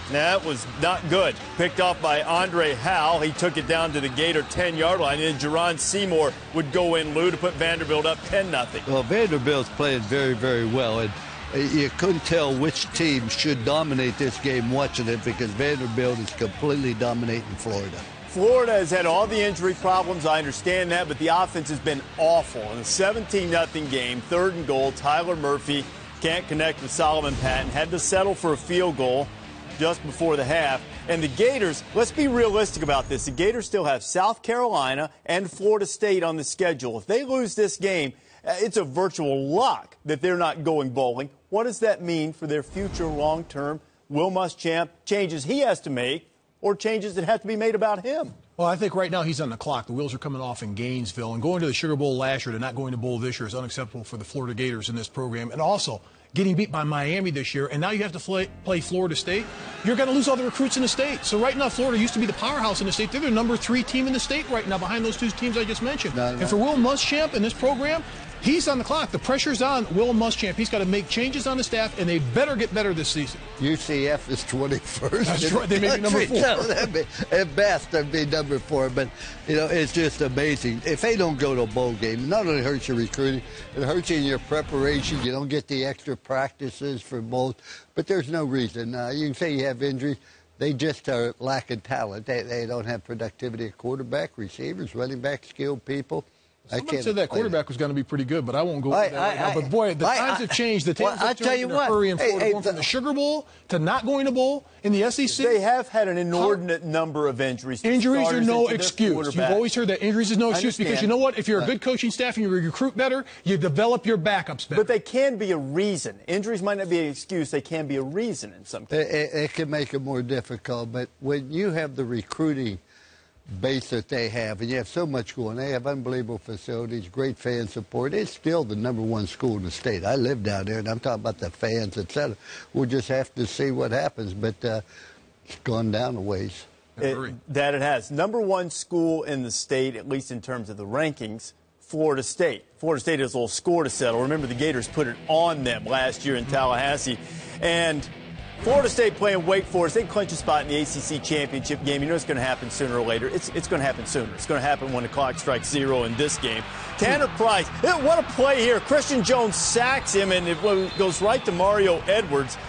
That was not good. Picked off by Andre Howell. He took it down to the Gator ten-yard line. And then Jerron Seymour would go in, Lou, to put Vanderbilt up ten nothing. Well, Vanderbilt's playing very, very well. And you couldn't tell which team should dominate this game watching it because Vanderbilt is completely dominating Florida. Florida has had all the injury problems. I understand that, but the offense has been awful. In a seventeen nothing game, third and goal, Tyler Murphy can't connect with Solomon Patton. Had to settle for a field goal just before the half. And the Gators, let's be realistic about this. The Gators still have South Carolina and Florida State on the schedule. If they lose this game, it's a virtual lock that they're not going bowling. What does that mean for their future long-term Will Muschamp changes he has to make or changes that have to be made about him? Well, I think right now he's on the clock. The wheels are coming off in Gainesville. And going to the Sugar Bowl last year to not going to bowl this year is unacceptable for the Florida Gators in this program. And also, getting beat by Miami this year, and now you have to play, play Florida State, you're going to lose all the recruits in the state. So right now, Florida used to be the powerhouse in the state. They're the number three team in the state right now behind those two teams I just mentioned. No, no. And for Will Muschamp in this program, he's on the clock. The pressure's on Will Muschamp. He's got to make changes on the staff, and they better get better this season. U C F is twenty-first. That's right. They may be number four. No, that'd be, at best, they'd be number four. But, you know, it's just amazing. If they don't go to a bowl game, it not only hurts your recruiting, it hurts you in your preparation. You don't get the extra practices for both. But there's no reason. Uh, you can say you have injuries. They just are lacking talent. They, they don't have productivity at quarterback, receivers, running back, skilled people. Somebody said that quarterback was going to be pretty good, but I won't go I, into that right I, now. But, boy, the I, times I, have changed. The tables well, have tell turned you in a what. hurry in Florida, Hey, going hey, from the Sugar Bowl to not going to bowl in the S E C. They have had an inordinate How, number of injuries. Injuries are no excuse. You've always heard that injuries is no excuse because you know what? If you're a good coaching staff and you recruit better, you develop your backups better. But they can be a reason. Injuries might not be an excuse. They can be a reason in some cases. It, it, it can make it more difficult. But when you have the recruiting base that they have, and you have so much going. They have unbelievable facilities, great fan support. It's still the number one school in the state. I live down there, and I'm talking about the fans, et cetera. We'll just have to see what happens, but uh, it's gone down a ways. It, that it has. Number one school in the state, at least in terms of the rankings, Florida State. Florida State has a little score to settle. Remember, the Gators put it on them last year in Tallahassee. And Florida State playing Wake Forest, they clinch a spot in the A C C championship game. You know it's going to happen sooner or later. It's, it's going to happen sooner. It's going to happen when the clock strikes zero in this game. Tanner Price, what a play here. Christian Jones sacks him, and it goes right to Mario Edwards.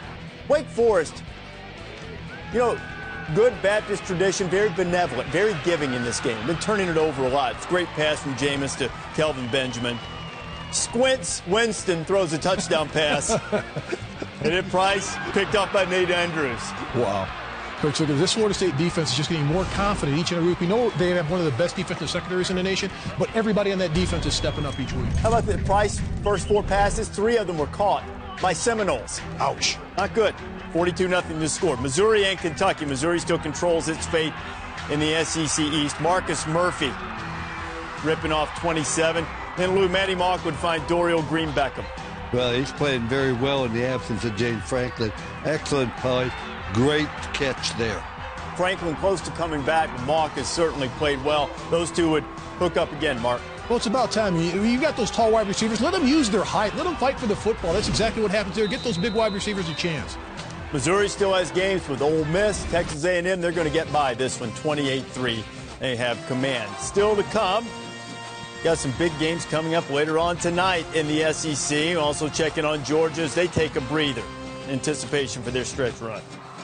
Wake Forest, you know, good Baptist tradition, very benevolent, very giving in this game. Been turning it over a lot. It's a great pass from Jameis to Kelvin Benjamin. Squints Winston throws a touchdown pass. And then Price picked up by Nate Andrews. Wow. Coach, look, this Florida State defense is just getting more confident each and every week. We know they have one of the best defensive secondaries in the nation, but everybody on that defense is stepping up each week. How about the Price first four passes? Three of them were caught by Seminoles. Ouch. Not good. forty-two nothing to score. Missouri and Kentucky. Missouri still controls its fate in the S E C East. Marcus Murphy ripping off twenty-seven. Then Lou Matty Mock would find Dorial Green Beckham. Well, he's playing very well in the absence of James Franklin. Excellent play. Great catch there. Franklin close to coming back, but Mock has certainly played well. Those two would hook up again, Mark. Well, it's about time. You, you got those tall wide receivers. Let them use their height. Let them fight for the football. That's exactly what happens there. Get those big wide receivers a chance. Missouri still has games with Ole Miss, Texas A and M. They're going to get by this one, twenty-eight three. They have command. Still to come. Got some big games coming up later on tonight in the S E C. Also checking on Georgia as they take a breather. Anticipation for their stretch run.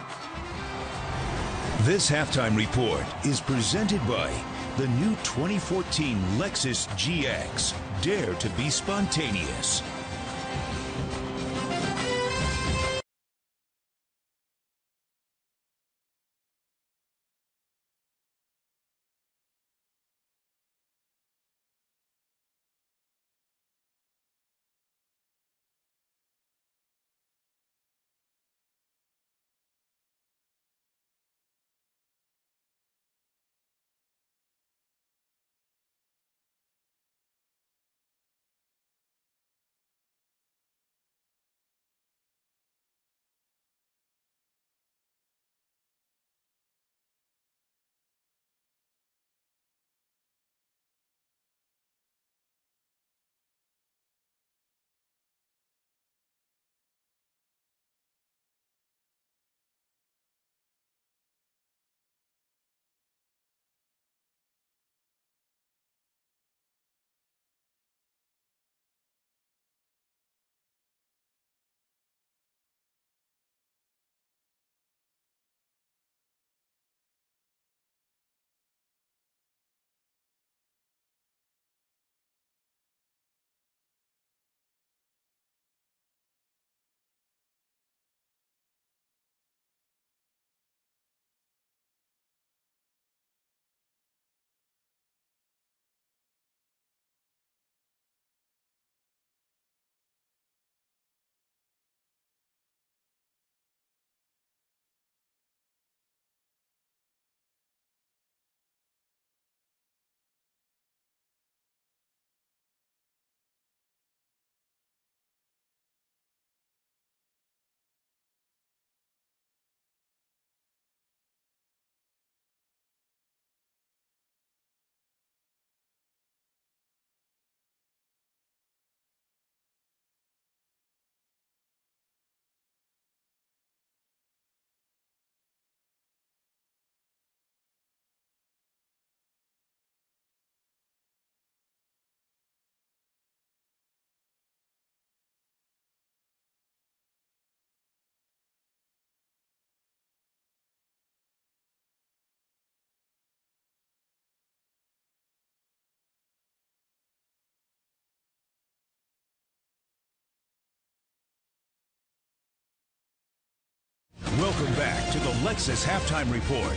This halftime report is presented by the new twenty fourteen Lexus G X. Dare to be spontaneous. Welcome back to the Lexus Halftime Report.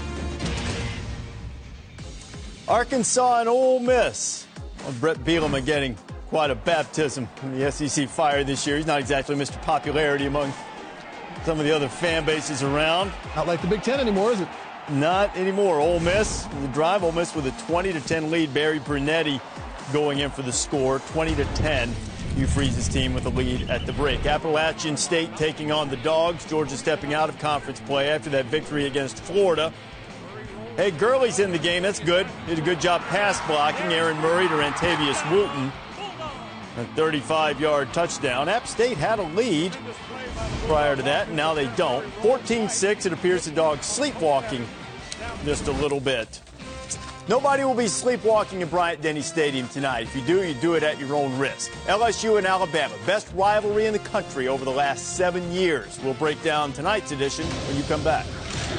Arkansas and Ole Miss. Well, Brett Bielema getting quite a baptism in the S E C fire this year. He's not exactly Mister Popularity among some of the other fan bases around. Not like the Big Ten anymore, is it? Not anymore. Ole Miss, the drive, Ole Miss with a twenty to ten lead. Barry Brunetti going in for the score, twenty to ten. Hugh Freeze's team with a lead at the break. Appalachian State taking on the Dogs. Georgia stepping out of conference play after that victory against Florida. Hey, Gurley's in the game. That's good. Did a good job pass blocking. Aaron Murray to Rantavius Wooten. A thirty-five yard touchdown. App State had a lead prior to that, and now they don't. fourteen six, it appears the Dogs sleepwalking just a little bit. Nobody will be sleepwalking in Bryant-Denny Stadium tonight. If you do, you do it at your own risk. L S U and Alabama, best rivalry in the country over the last seven years. We'll break down tonight's edition when you come back.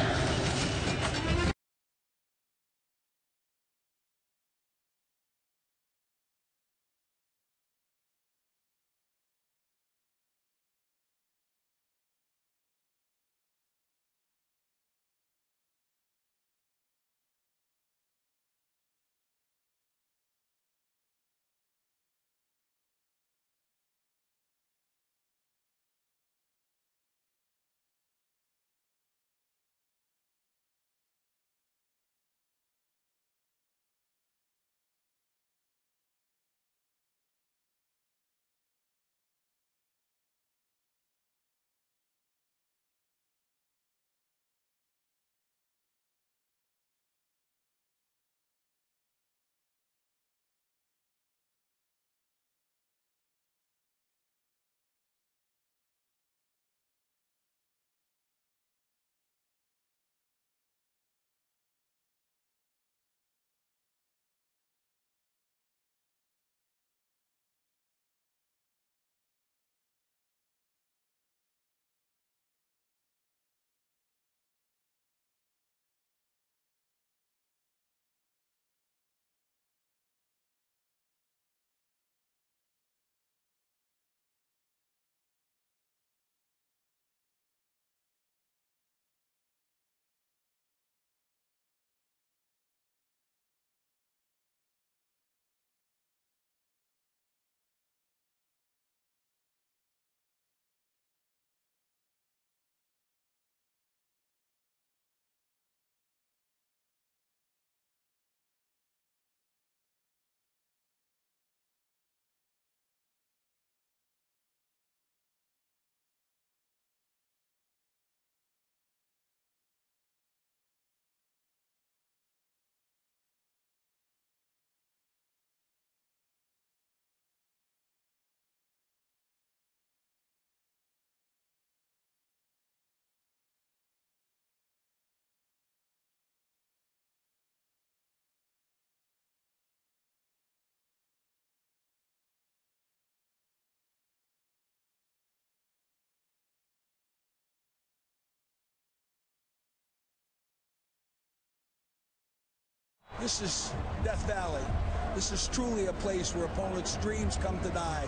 This is Death Valley. This is truly a place where opponents' dreams come to die.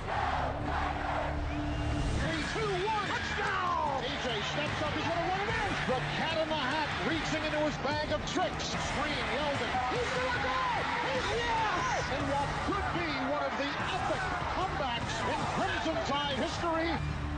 three, two, one, touchdown! A J steps up, he's going to run it in. The cat in the hat reaching into his bag of tricks. Screen, Yeldon. He's going to go! He's yes! In what could be one of the epic comebacks in Crimson Tide history.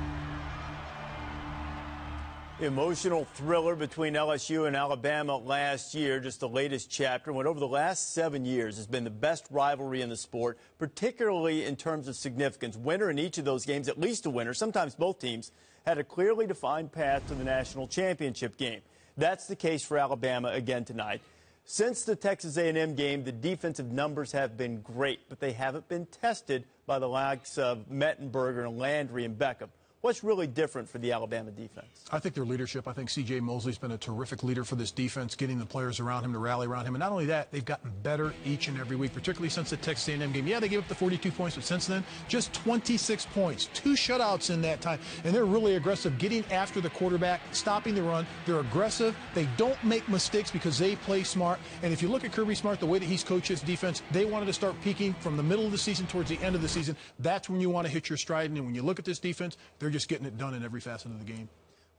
Emotional thriller between L S U and Alabama last year, just the latest chapter. What over the last seven years has been the best rivalry in the sport, particularly in terms of significance. Winner in each of those games, at least a winner, sometimes both teams, had a clearly defined path to the national championship game. That's the case for Alabama again tonight. Since the Texas A and M game, the defensive numbers have been great, but they haven't been tested by the likes of Mettenberger and Landry and Beckham. What's really different for the Alabama defense? I think their leadership. I think C J Mosley's been a terrific leader for this defense, getting the players around him to rally around him. And not only that, they've gotten better each and every week, particularly since the Texas A and M game. Yeah, they gave up the forty-two points, but since then, just twenty-six points, two shutouts in that time. And they're really aggressive, getting after the quarterback, stopping the run. They're aggressive. They don't make mistakes because they play smart. And if you look at Kirby Smart, the way that he's coached his defense, they wanted to start peaking from the middle of the season towards the end of the season. That's when you want to hit your stride. And when you look at this defense, they're just getting it done in every facet of the game.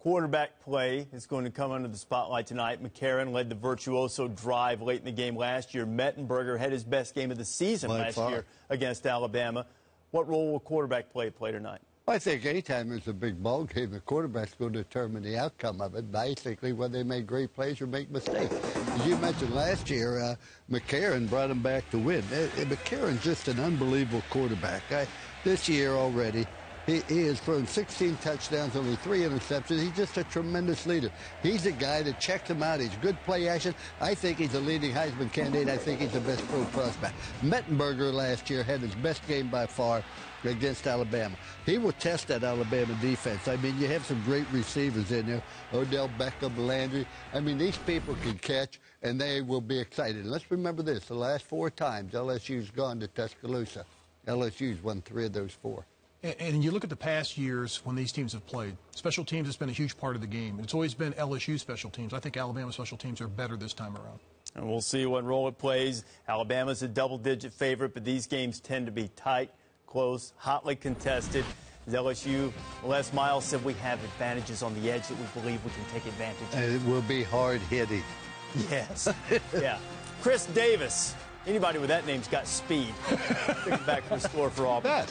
quarterback play is going to come under the spotlight tonight. McCarron led the virtuoso drive late in the game last year. Mettenberger had his best game of the season By last far. year against Alabama. What role will quarterback play play tonight? I think anytime there's a big ball game, the quarterback's going to determine the outcome of it, basically whether they make great plays or make mistakes. As you mentioned last year, uh, McCarron brought him back to win. Uh, McCarron's just an unbelievable quarterback. I, this year already, he, he has thrown sixteen touchdowns, only three interceptions. He's just a tremendous leader. He's a guy that checks him out. He's good play action. I think he's a leading Heisman candidate. I think he's the best pro prospect. Mettenberger last year had his best game by far against Alabama. He will test that Alabama defense. I mean, you have some great receivers in there. Odell Beckham, Landry. I mean, these people can catch, and they will be excited. And let's remember this. The last four times L S U's gone to Tuscaloosa, L S U's won three of those four. And, and you look at the past years when these teams have played. Special teams has been a huge part of the game. It's always been L S U special teams. I think Alabama special teams are better this time around. And we'll see what role it plays. Alabama's a double-digit favorite, but these games tend to be tight, close, hotly contested. As L S U, Les Miles said we have advantages on the edge that we believe we can take advantage of. And it will be hard-hitting. Yes. Yeah. Chris Davis. Anybody with that name's got speed. Looking back for the score for Auburn.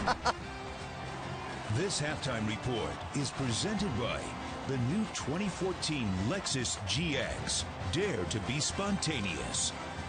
This halftime report is presented by the new twenty fourteen Lexus G X. Dare to be spontaneous.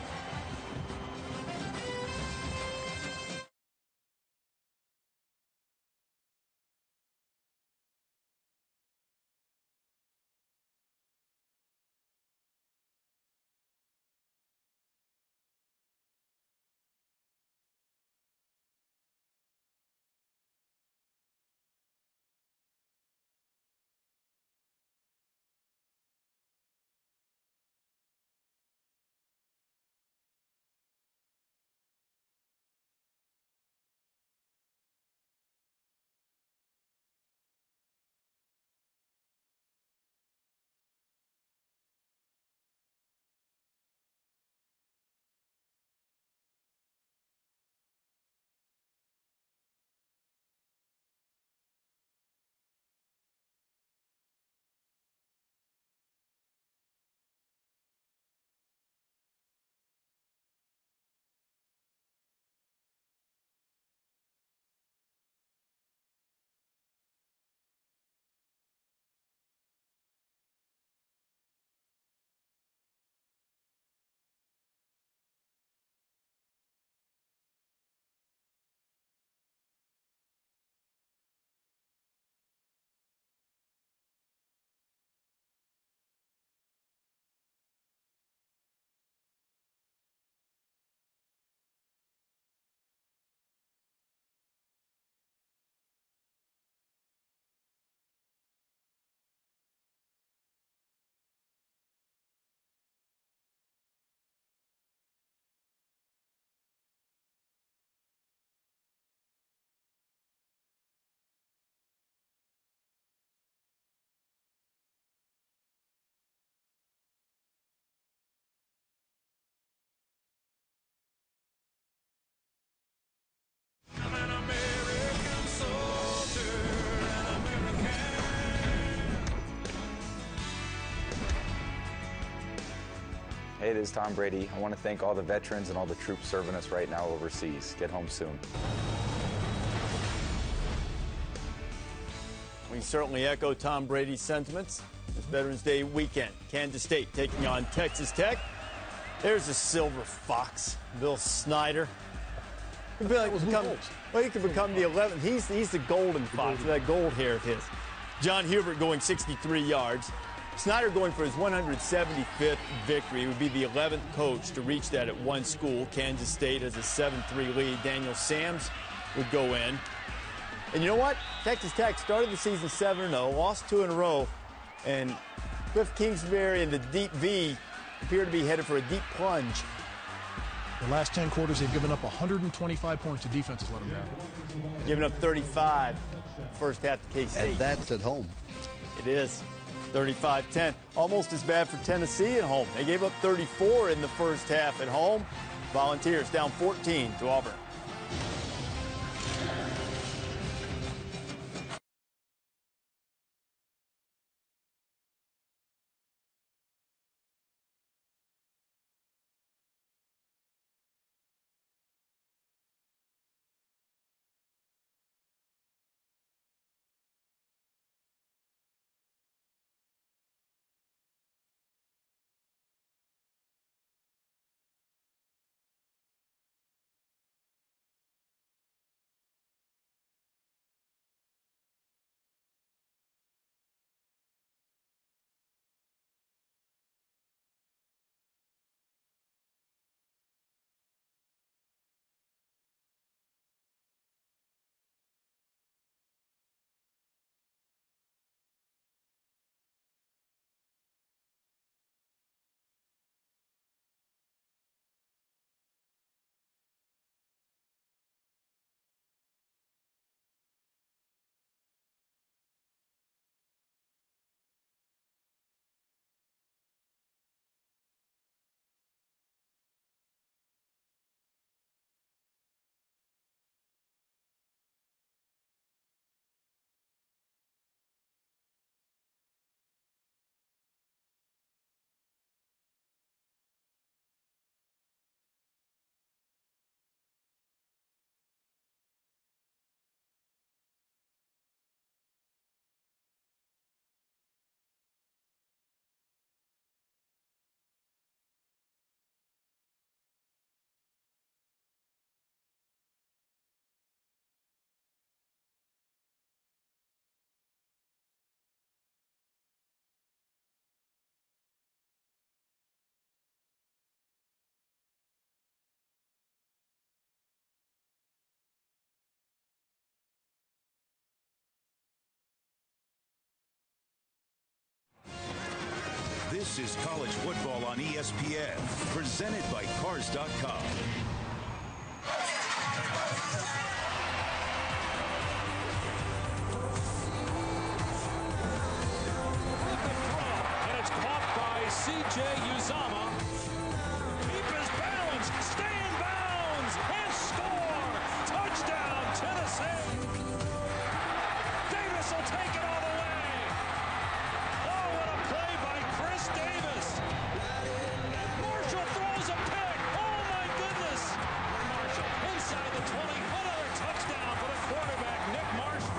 Hey, this is Tom Brady. I want to thank all the veterans and all the troops serving us right now overseas. Get home soon. We certainly echo Tom Brady's sentiments. It's Veterans Day weekend. Kansas State taking on Texas Tech. There's a silver fox, Bill Snyder. He could, like become, well, he could become the eleventh. He's, he's the golden fox, that gold hair of his. John Hubert going sixty-three yards. Snyder going for his one hundred seventy-fifth victory. He would be the eleventh coach to reach that at one school. Kansas State has a seven three lead. Daniel Sams would go in. And you know what? Texas Tech started the season seven and oh, lost two in a row, and Cliff Kingsbury and the deep V appear to be headed for a deep plunge. The last ten quarters, they've given up one hundred twenty-five points to defense has let them down. Giving up thirty-five first half to K-State. And that's at home. It is. thirty-five ten. Almost as bad for Tennessee at home. They gave up thirty-four in the first half at home. Volunteers down fourteen to Auburn. This is college football on E S P N, presented by Cars dot com. And it's caught by C J Uzama. Keep his balance, stay in bounds, and score! Touchdown, Tennessee! Davis will take it all the way. Oh, what a play by Chris Davis. Marshall throws a pick. Oh, my goodness. Marshall inside the twenty. Another touchdown for the quarterback, Nick Marshall.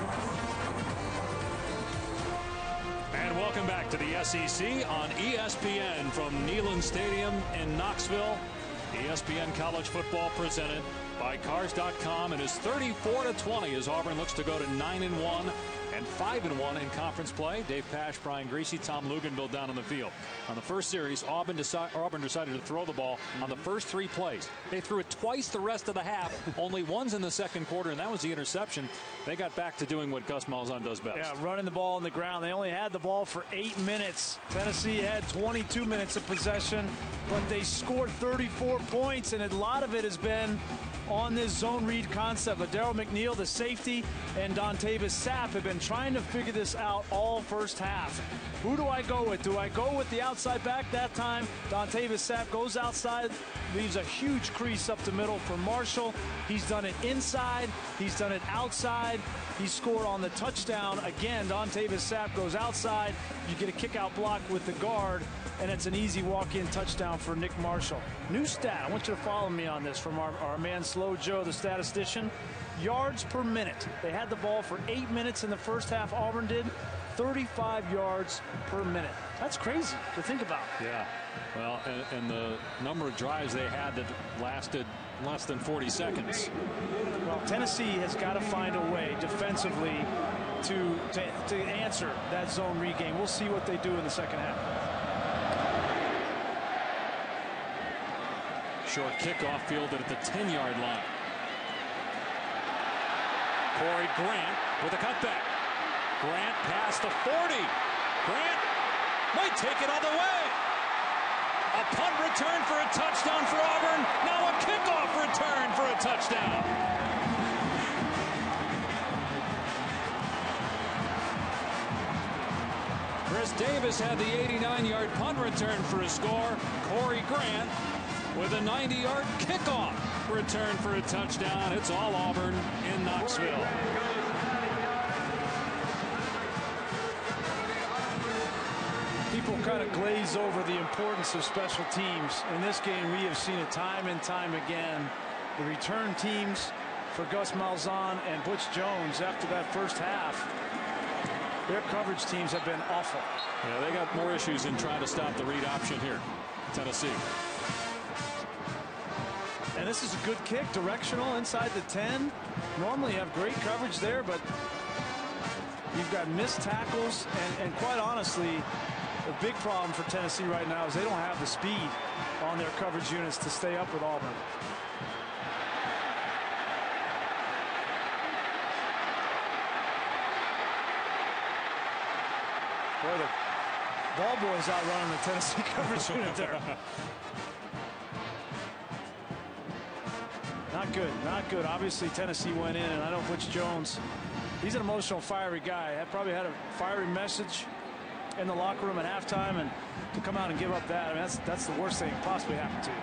And welcome back to the S E C on E S P N from Neyland Stadium in Knoxville. E S P N College Football presented by Cars dot com. It is thirty-four to twenty as Auburn looks to go to nine and one and five and one in conference play. Dave Pasch, Brian Griese, Tom Luganville down on the field. On the first series, Auburn, deci Auburn decided to throw the ball on the first three plays. They threw it twice the rest of the half, only once in the second quarter, and that was the interception. They got back to doing what Gus Malzahn does best. Yeah, running the ball on the ground. They only had the ball for eight minutes. Tennessee had twenty-two minutes of possession, but they scored thirty-four points, and a lot of it has been on this zone read concept. But Daryl McNeil, the safety, and Dontavis Sapp have been trying to figure this out all first half. Who do I go with? Do I go with the outside back that time? Dontavis Sapp goes outside, leaves a huge crease up the middle for Marshall. He's done it inside. He's done it outside. He scored on the touchdown. Again, Dontavis Sapp goes outside. You get a kick-out block with the guard, and it's an easy walk-in touchdown for Nick Marshall. New stat. I want you to follow me on this from our, our man Slow Joe, the statistician. Yards per minute. They had the ball for eight minutes in the first half. Auburn did thirty-five yards per minute. That's crazy to think about. Yeah. Well, and, and the number of drives they had that lasted less than forty seconds. Well, Tennessee has got to find a way defensively to, to, to answer that zone read game. We'll see what they do in the second half. Short kickoff fielded at the ten-yard line. Corey Grant with a cutback. Grant past the forty. Grant might take it all the way. A punt return for a touchdown for Auburn. Now a kickoff return for a touchdown. Chris Davis had the eighty-nine-yard punt return for a score. Corey Grant with a ninety-yard kickoff return for a touchdown. It's all Auburn in Knoxville. People kind of glaze over the importance of special teams. In this game, we have seen it time and time again. The return teams for Gus Malzahn and Butch Jones after that first half, their coverage teams have been awful. Yeah, they got more issues in trying to stop the read option here, Tennessee. And this is a good kick, directional inside the ten. Normally you have great coverage there, but you've got missed tackles, and, and quite honestly, the big problem for Tennessee right now is they don't have the speed on their coverage units to stay up with Auburn. Boy, the ball boys outrunning the Tennessee coverage unit there. Not good, not good. Obviously, Tennessee went in, and I know Butch Jones, he's an emotional, fiery guy. He probably had a fiery message in the locker room at halftime, and to come out and give up that, I mean, that's, that's the worst thing that possibly happened to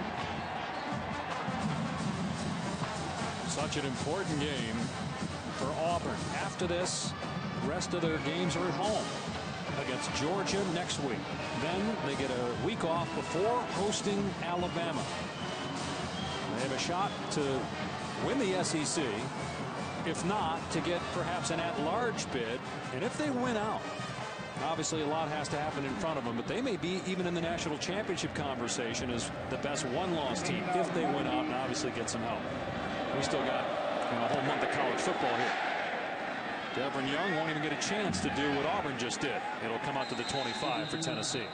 you. Such an important game for Auburn. After this, the rest of their games are at home against Georgia next week. Then they get a week off before hosting Alabama. They have a shot to win the S E C, if not, to get perhaps an at-large bid. And if they win out, obviously a lot has to happen in front of them, but they may be even in the national championship conversation as the best one-loss team if they win out and obviously get some help. We still got, you know, a whole month of college football here. Devin Young won't even get a chance to do what Auburn just did. It'll come out to the twenty-five for Tennessee.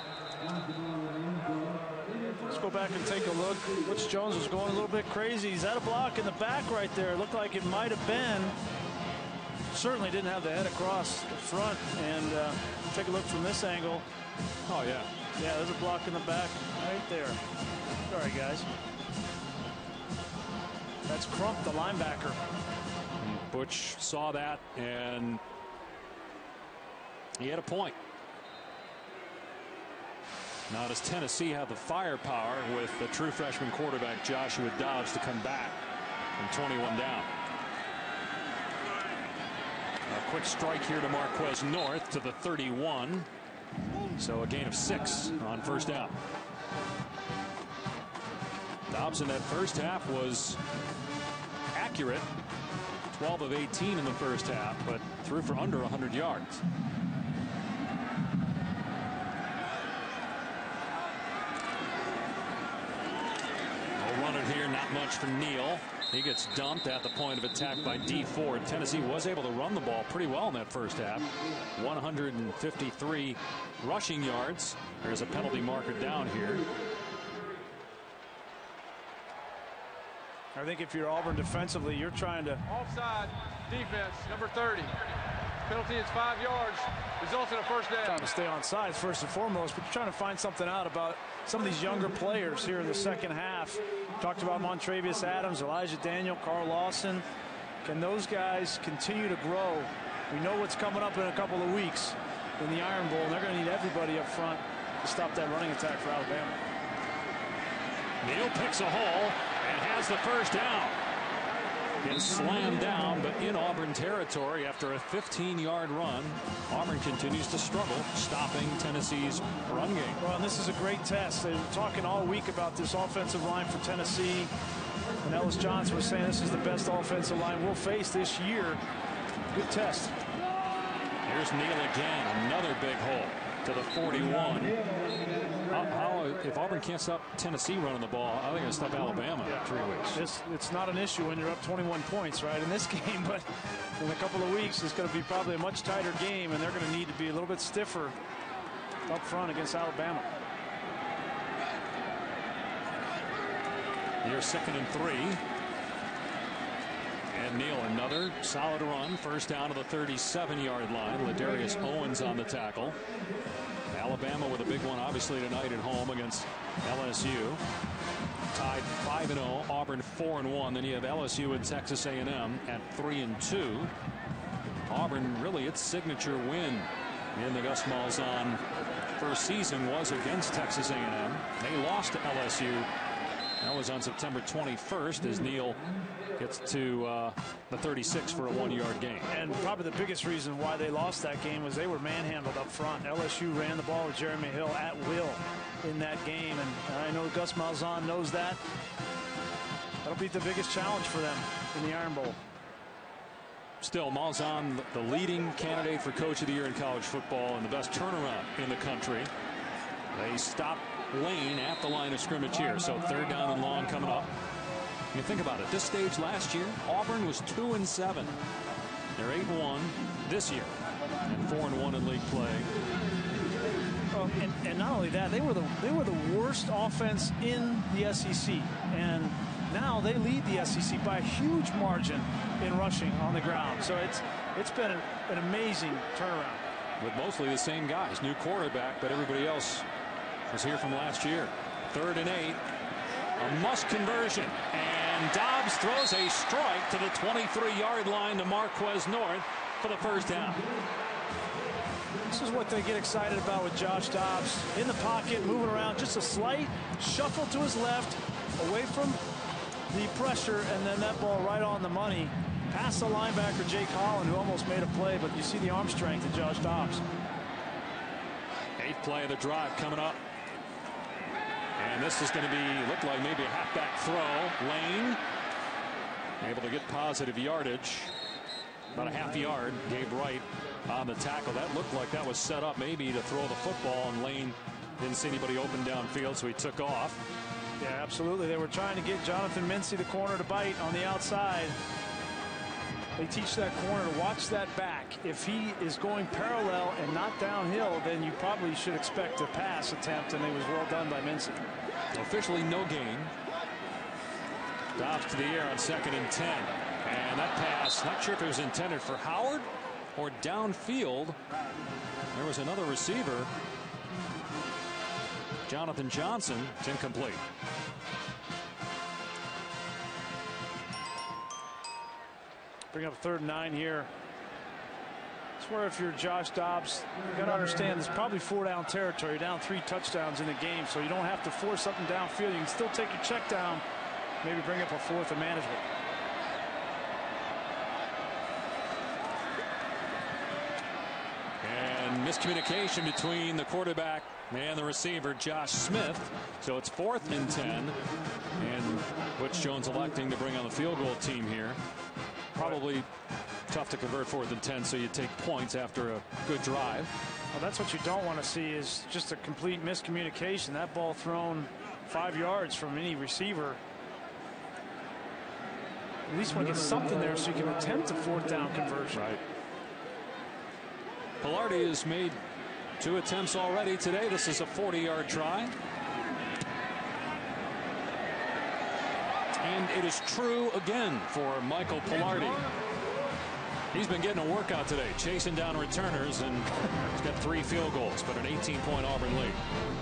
Let's go back and take a look. Butch Jones was going a little bit crazy. He's at a block in the back right there. It looked like it might have been. Certainly didn't have the head across the front. And uh, take a look from this angle. Oh, yeah. Yeah, there's a block in the back right there. Sorry, guys. That's Crump, the linebacker. And Butch saw that, and he had a point. Now does Tennessee have the firepower with the true freshman quarterback Joshua Dobbs to come back from twenty-one down? A quick strike here to Marquez North to the thirty-one. So a gain of six on first down. Dobbs in that first half was accurate. twelve of eighteen in the first half, but threw for under one hundred yards. They'll run it here, not much for Neal. He gets dumped at the point of attack by D Ford. Tennessee was able to run the ball pretty well in that first half. one hundred fifty-three rushing yards. There's a penalty marker down here. I think if you're Auburn defensively, you're trying to. Offside defense, number thirty. Penalty is five yards. Results in a first down. Trying to stay on sides first and foremost, but you're trying to find something out about some of these younger players here in the second half. Talked about Montravius Adams, Elijah Daniel, Carl Lawson. Can those guys continue to grow? We know what's coming up in a couple of weeks in the Iron Bowl, and they're going to need everybody up front to stop that running attack for Alabama. Neal picks a hole and has the first down. Gets slammed down, but in Auburn territory after a fifteen yard run. Auburn continues to struggle stopping Tennessee's run game. Well, and this is a great test. They were talking all week about this offensive line for Tennessee. And Ellis Johnson was saying this is the best offensive line we'll face this year. Good test. Here's Neal again. Another big hole to the forty-one. How, how if Auburn can't stop Tennessee running the ball, how are they going to stop Alabama yeah. in three weeks? It's, it's not an issue when you're up twenty-one points, right, in this game, but in a couple of weeks it's going to be probably a much tighter game, and they're going to need to be a little bit stiffer up front against Alabama. Here's second and three. And Neal, another solid run. First down to the thirty-seven yard line. Ladarius Owens on the tackle. Alabama with a big one, obviously, tonight at home against L S U. Tied five and oh. Auburn four and one. Then you have L S U and Texas A and M at three and two. Auburn, really, its signature win in the Gus Malzahn first season was against Texas A and M. They lost to L S U. That was on September twenty-first as Neal gets to uh, the thirty-six for a one yard gain. And probably the biggest reason why they lost that game was they were manhandled up front. L S U ran the ball with Jeremy Hill at will in that game, and I know Gus Malzahn knows that. That'll be the biggest challenge for them in the Iron Bowl. Still, Malzahn, the leading candidate for Coach of the Year in college football and the best turnaround in the country. They stop Lane at the line of scrimmage here, so third down and long coming up. You think about it, this stage last year, Auburn was two and seven. They're eight and one this year, and four and one in league play. Oh, and, and not only that, they were the they were the worst offense in the S E C, and now they lead the S E C by a huge margin in rushing on the ground. So it's it's been an, an amazing turnaround. With mostly the same guys, new quarterback, but everybody else was here from last year. Third and eight, a must conversion, and Dobbs throws a strike to the twenty-three yard line to Marquez North for the first down. This is what they get excited about with Josh Dobbs. In the pocket, moving around, just a slight shuffle to his left, away from the pressure, and then that ball right on the money. Past the linebacker, Jake Holland, who almost made a play, but you see the arm strength of Josh Dobbs. Eighth play of the drive coming up. And this is going to be, look like maybe a halfback throw. Lane able to get positive yardage. About a half yard. Gabe Wright on the tackle. That looked like that was set up maybe to throw the football, and Lane didn't see anybody open downfield, so he took off. Yeah, absolutely. They were trying to get Jonathan Mincy, the corner, to bite on the outside. They teach that corner to watch that back. If he is going parallel and not downhill, then you probably should expect a pass attempt, and it was well done by Mincy. Officially no gain. Dobbs to the air on second and ten. And that pass, not sure if it was intended for Howard or downfield. There was another receiver. Jonathan Johnson. It's incomplete. Bring up third and nine here. I swear if you're Josh Dobbs, you got to understand there's probably four down territory. You're down three touchdowns in the game, so you don't have to force something downfield. You can still take your check down, maybe bring up a fourth of management. And miscommunication between the quarterback and the receiver, Josh Smith. So it's fourth and ten. And Butch Jones electing to bring on the field goal team here. Probably tough to convert fourth and ten, so you take points after a good drive. Well, that's what you don't want to see is just a complete miscommunication. That ball thrown five yards from any receiver. At least want to get something there so you can attempt a fourth down conversion. Right. Pilardi has made two attempts already today. This is a forty yard try. And it is true again for Michael Pilardi. He's been getting a workout today, chasing down returners, and he's got three field goals, but an eighteen point Auburn lead.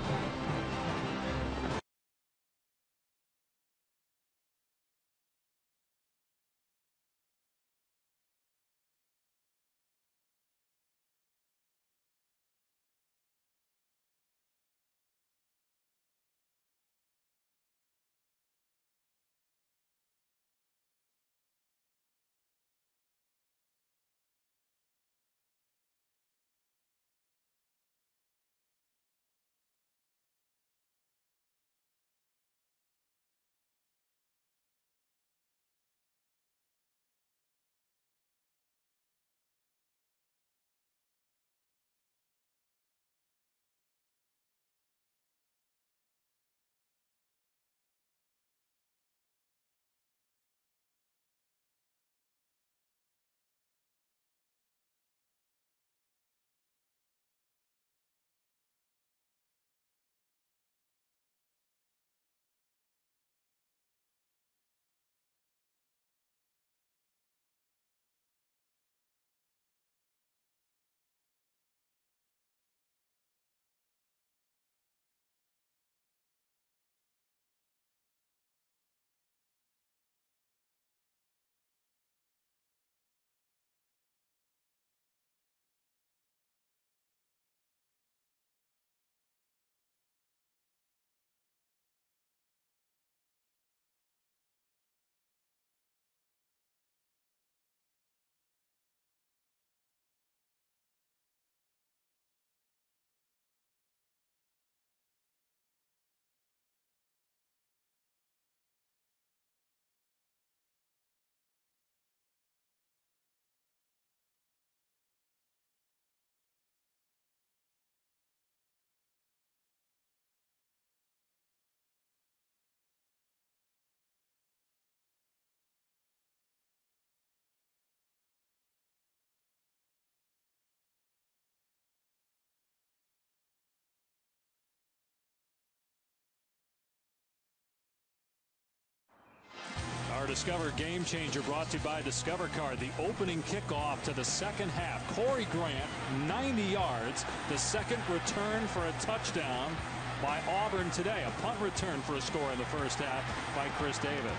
Our Discover Game Changer brought to you by Discover Card. The opening kickoff to the second half. Corey Grant, ninety yards. The second return for a touchdown by Auburn today. A punt return for a score in the first half by Chris Davis.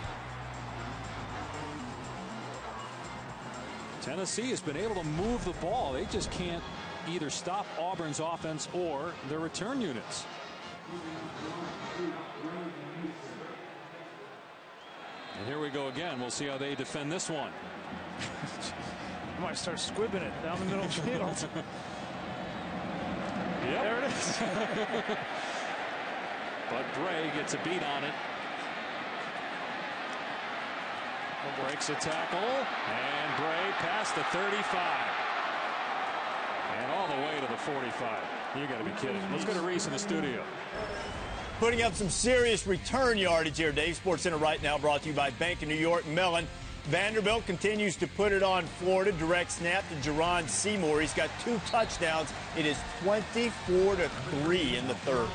Tennessee has been able to move the ball. They just can't either stop Auburn's offense or their return units. And here we go again. We'll see how they defend this one. I might start squibbing it down the middle of the field. Yep. There it is. But Bray gets a beat on it. Breaks a tackle. And Bray past the thirty-five. And all the way to the forty-five. You got to be kidding. Let's go to Reese in the studio. Putting up some serious return yardage here. Dave, Sports Center right now brought to you by Bank of New York Mellon. Vanderbilt continues to put it on Florida. Direct snap to Jerron Seymour. He's got two touchdowns. It is twenty-four to three in the third.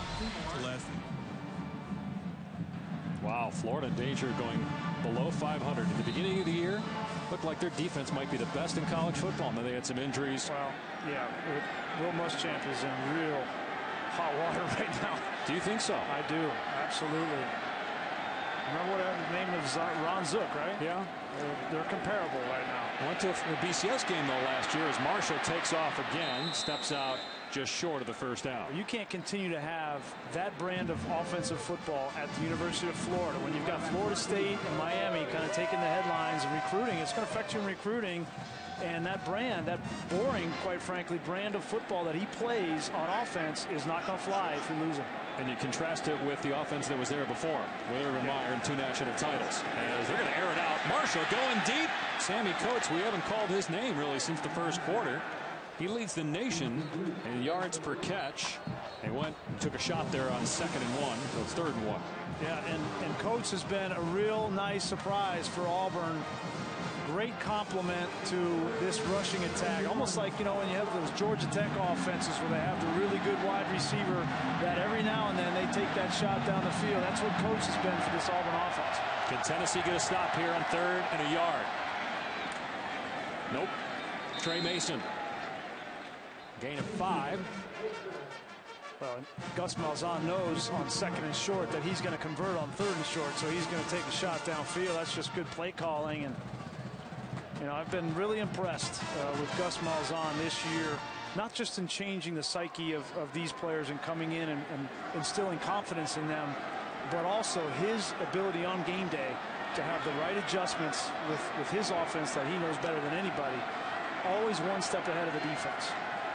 Wow, Florida in danger going below five hundred. At the beginning of the year, looked like their defense might be the best in college football. And then they had some injuries. Well, yeah, Will Muschamp is in real hot water right now. Do you think so? I do, absolutely. Remember what the name of Ron Zook, right? Yeah. They're, they're comparable right now. Went to a B C S game, though, last year as Marshall takes off again, steps out just short of the first down. You can't continue to have that brand of offensive football at the University of Florida. When you've got Florida State and Miami kind of taking the headlines and recruiting, it's going to affect you in recruiting. And that brand, that boring, quite frankly, brand of football that he plays on offense is not going to fly if you lose him. And you contrast it with the offense that was there before, with Urban Meyer and two national titles. As they're going to air it out. Marshall going deep. Sammy Coates, we haven't called his name really since the first quarter. He leads the nation in yards per catch. They went and took a shot there on second and one, so it's third and one. Yeah, and, and Coates has been a real nice surprise for Auburn. Great compliment to this rushing attack. Almost like, you know, when you have those Georgia Tech offenses where they have the really good wide receiver that every now and then they take that shot down the field. That's what Coates has been for this Auburn offense. Can Tennessee get a stop here on third and a yard? Nope. Trey Mason. Gain of five. Well, Gus Malzahn knows on second and short that he's going to convert on third and short, so he's going to take a shot downfield. That's just good play calling. And you know, I've been really impressed uh, with Gus Malzahn this year, not just in changing the psyche of, of these players and coming in and, and instilling confidence in them, but also his ability on game day to have the right adjustments with, with his offense that he knows better than anybody. Always one step ahead of the defense.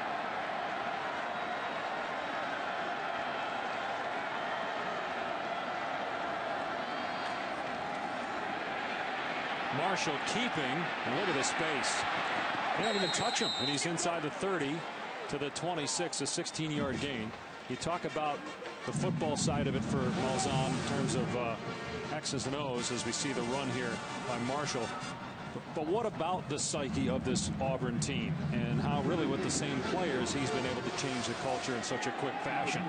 Marshall keeping, and look at the space. They don't even touch him, and he's inside the thirty to the twenty-six, a sixteen yard gain. You talk about the football side of it for Malzahn in terms of uh, X's and O's as we see the run here by Marshall. But what about the psyche of this Auburn team and how really with the same players he's been able to change the culture in such a quick fashion?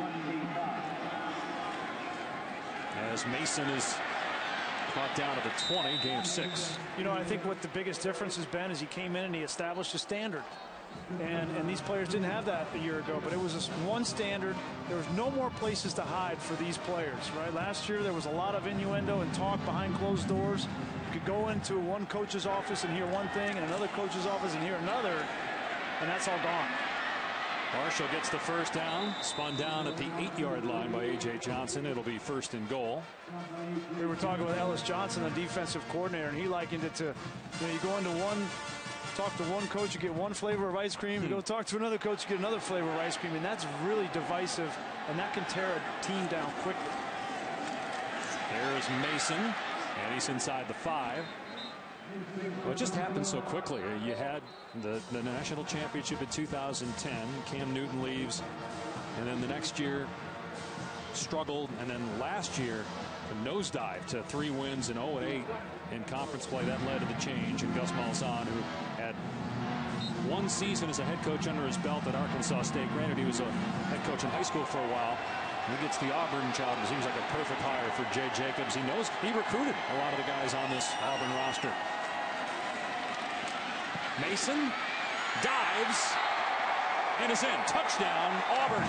As Mason is caught down at the twenty, gain of six. You know, I think what the biggest difference has been is he came in and he established a standard. And, and these players didn't have that a year ago, but it was just one standard. There was no more places to hide for these players, right? Last year there was a lot of innuendo and talk behind closed doors. You could go into one coach's office and hear one thing and another coach's office and hear another, and that's all gone. Marshall gets the first down, spun down at the eight yard line by A J Johnson. It'll be first and goal. We were talking with Ellis Johnson, the defensive coordinator, and he likened it to, you know, you go into one, talk to one coach, you get one flavor of ice cream. You go talk to another coach, you get another flavor of ice cream, and that's really divisive, and that can tear a team down quickly. There's Mason, and he's inside the five. Well, it just happened so quickly. You had the, the national championship in two thousand ten. Cam Newton leaves. And then the next year struggled. And then last year, a nosedive to three wins and oh and eight in conference play. That led to the change. And Gus Malzahn, who had one season as a head coach under his belt at Arkansas State. Granted, he was a head coach in high school for a while. He gets the Auburn job. It seems like a perfect hire for Jay Jacobs. He knows he recruited a lot of the guys on this Auburn roster. Mason dives and is in. Touchdown, Auburn.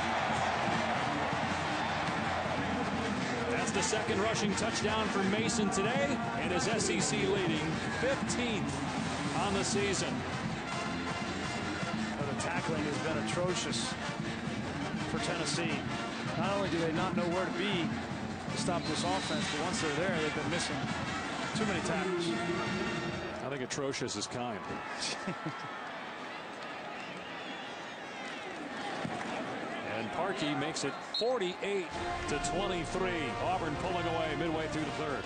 That's the second rushing touchdown for Mason today, and his S E C leading fifteenth on the season. Well, the tackling has been atrocious for Tennessee. Not only do they not know where to be to stop this offense, but once they're there, they've been missing too many tackles. I think atrocious is kind. And Parkey makes it forty-eight to twenty-three. Auburn pulling away midway through the third.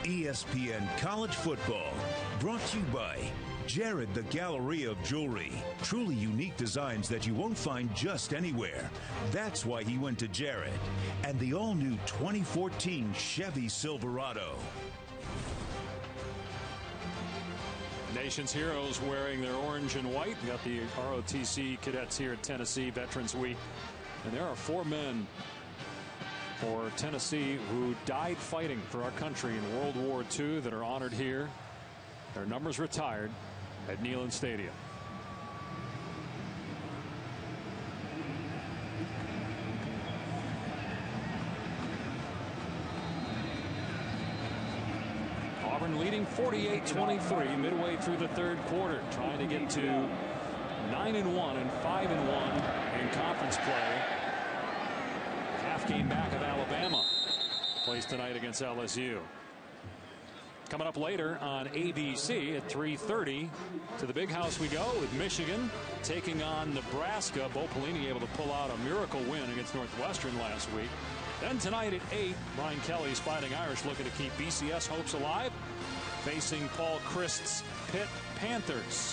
E S P N College Football, brought to you by Jared the Galleria of Jewelry. Truly unique designs that you won't find just anywhere. That's why he went to Jared. And the all-new twenty fourteen Chevy Silverado. Nation's heroes wearing their orange and white. We got the R O T C cadets here at Tennessee Veterans Week. And there are four men for Tennessee who died fighting for our country in World War Two that are honored here. Their numbers retired at Neyland Stadium. Auburn leading forty-eight twenty-three midway through the third quarter, trying to get to nine and one and five and one in conference play. Half game back of Alabama plays tonight against L S U. Coming up later on A B C at three thirty, to the big house we go with Michigan taking on Nebraska. Bo Pelini able to pull out a miracle win against Northwestern last week. Then tonight at eight, Brian Kelly's Fighting Irish looking to keep B C S hopes alive, facing Paul Christ's Pitt Panthers.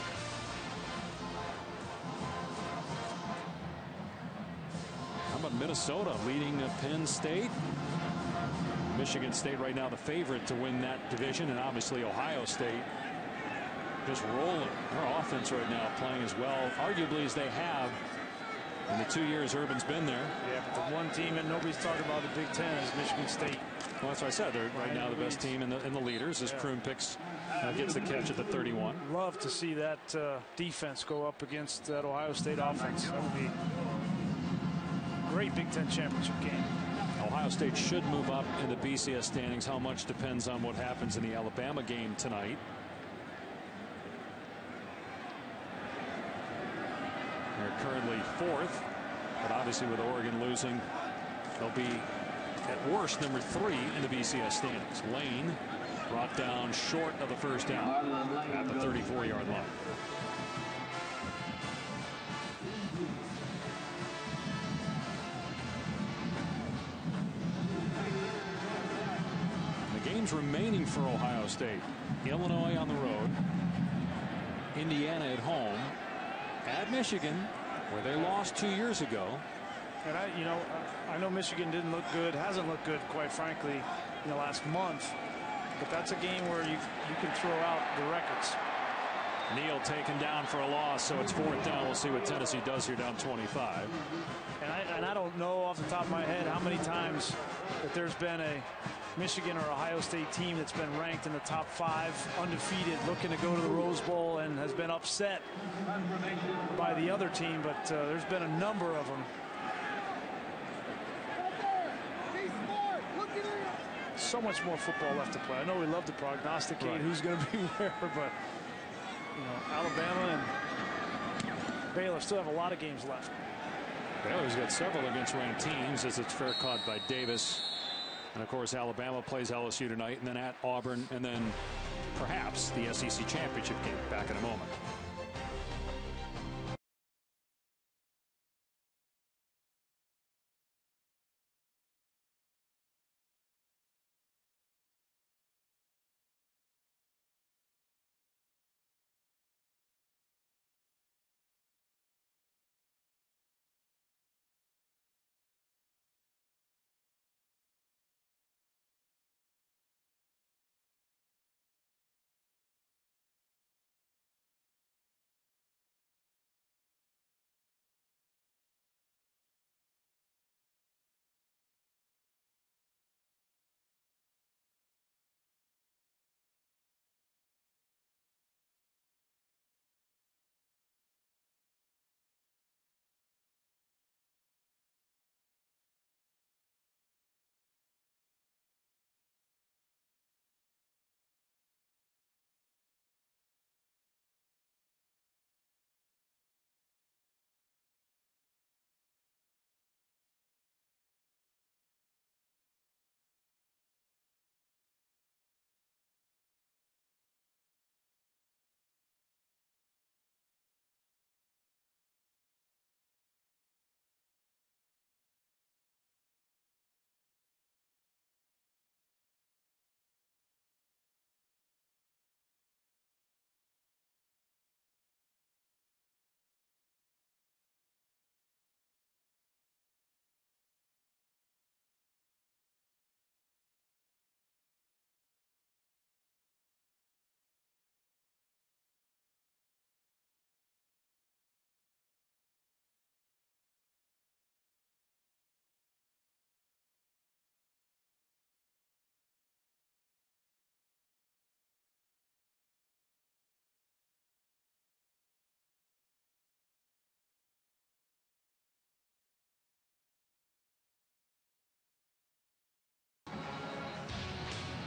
How about Minnesota leading Penn State? Michigan State right now the favorite to win that division, and obviously Ohio State just rolling. Their offense right now playing as well, arguably, as they have in the two years Urban's been there. Yeah, but the one team that nobody's talking about the Big Ten is Michigan State. Well, that's what I said. They're right now the best team in the in the leaders as yeah. Kroon picks uh, gets the catch at the thirty-one. Love to see that uh, defense go up against that Ohio State offense. That would be a great Big Ten championship game. Ohio State should move up in the B C S standings. How much depends on what happens in the Alabama game tonight. They're currently fourth, but obviously with Oregon losing, they'll be at worst number three in the B C S standings. Lane brought down short of the first down at the thirty-four yard line. The games remaining for Ohio State: Illinois on the road, Indiana at home, at Michigan, where they lost two years ago. And I, you know, I know Michigan didn't look good, hasn't looked good, quite frankly, in the last month. But that's a game where you you can throw out the records. Neal taken down for a loss, so it's fourth down. We'll see what Tennessee does here, down twenty-five. And I and I don't know off the top of my head how many times that there's been a Michigan or Ohio State team that's been ranked in the top five, undefeated, looking to go to the Rose Bowl, and has been upset by the other team. But uh, there's been a number of them. So much more football left to play. I know we love to prognosticate right. who's going to be where, but you know, Alabama and Baylor still have a lot of games left. Baylor's got several against ranked teams, as it's fair caught by Davis. And of course, Alabama plays L S U tonight, and then at Auburn, and then perhaps the S E C championship game. Back in a moment.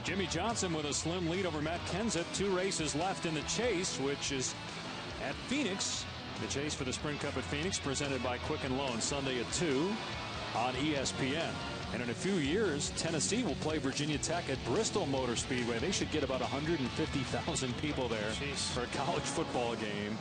Jimmy Johnson with a slim lead over Matt Kenseth. Two races left in the chase, which is at Phoenix. The chase for the Sprint Cup at Phoenix, presented by Quicken Loans, Sunday at two on E S P N. And in a few years, Tennessee will play Virginia Tech at Bristol Motor Speedway. They should get about one hundred fifty thousand people there Jeez. for a college football game.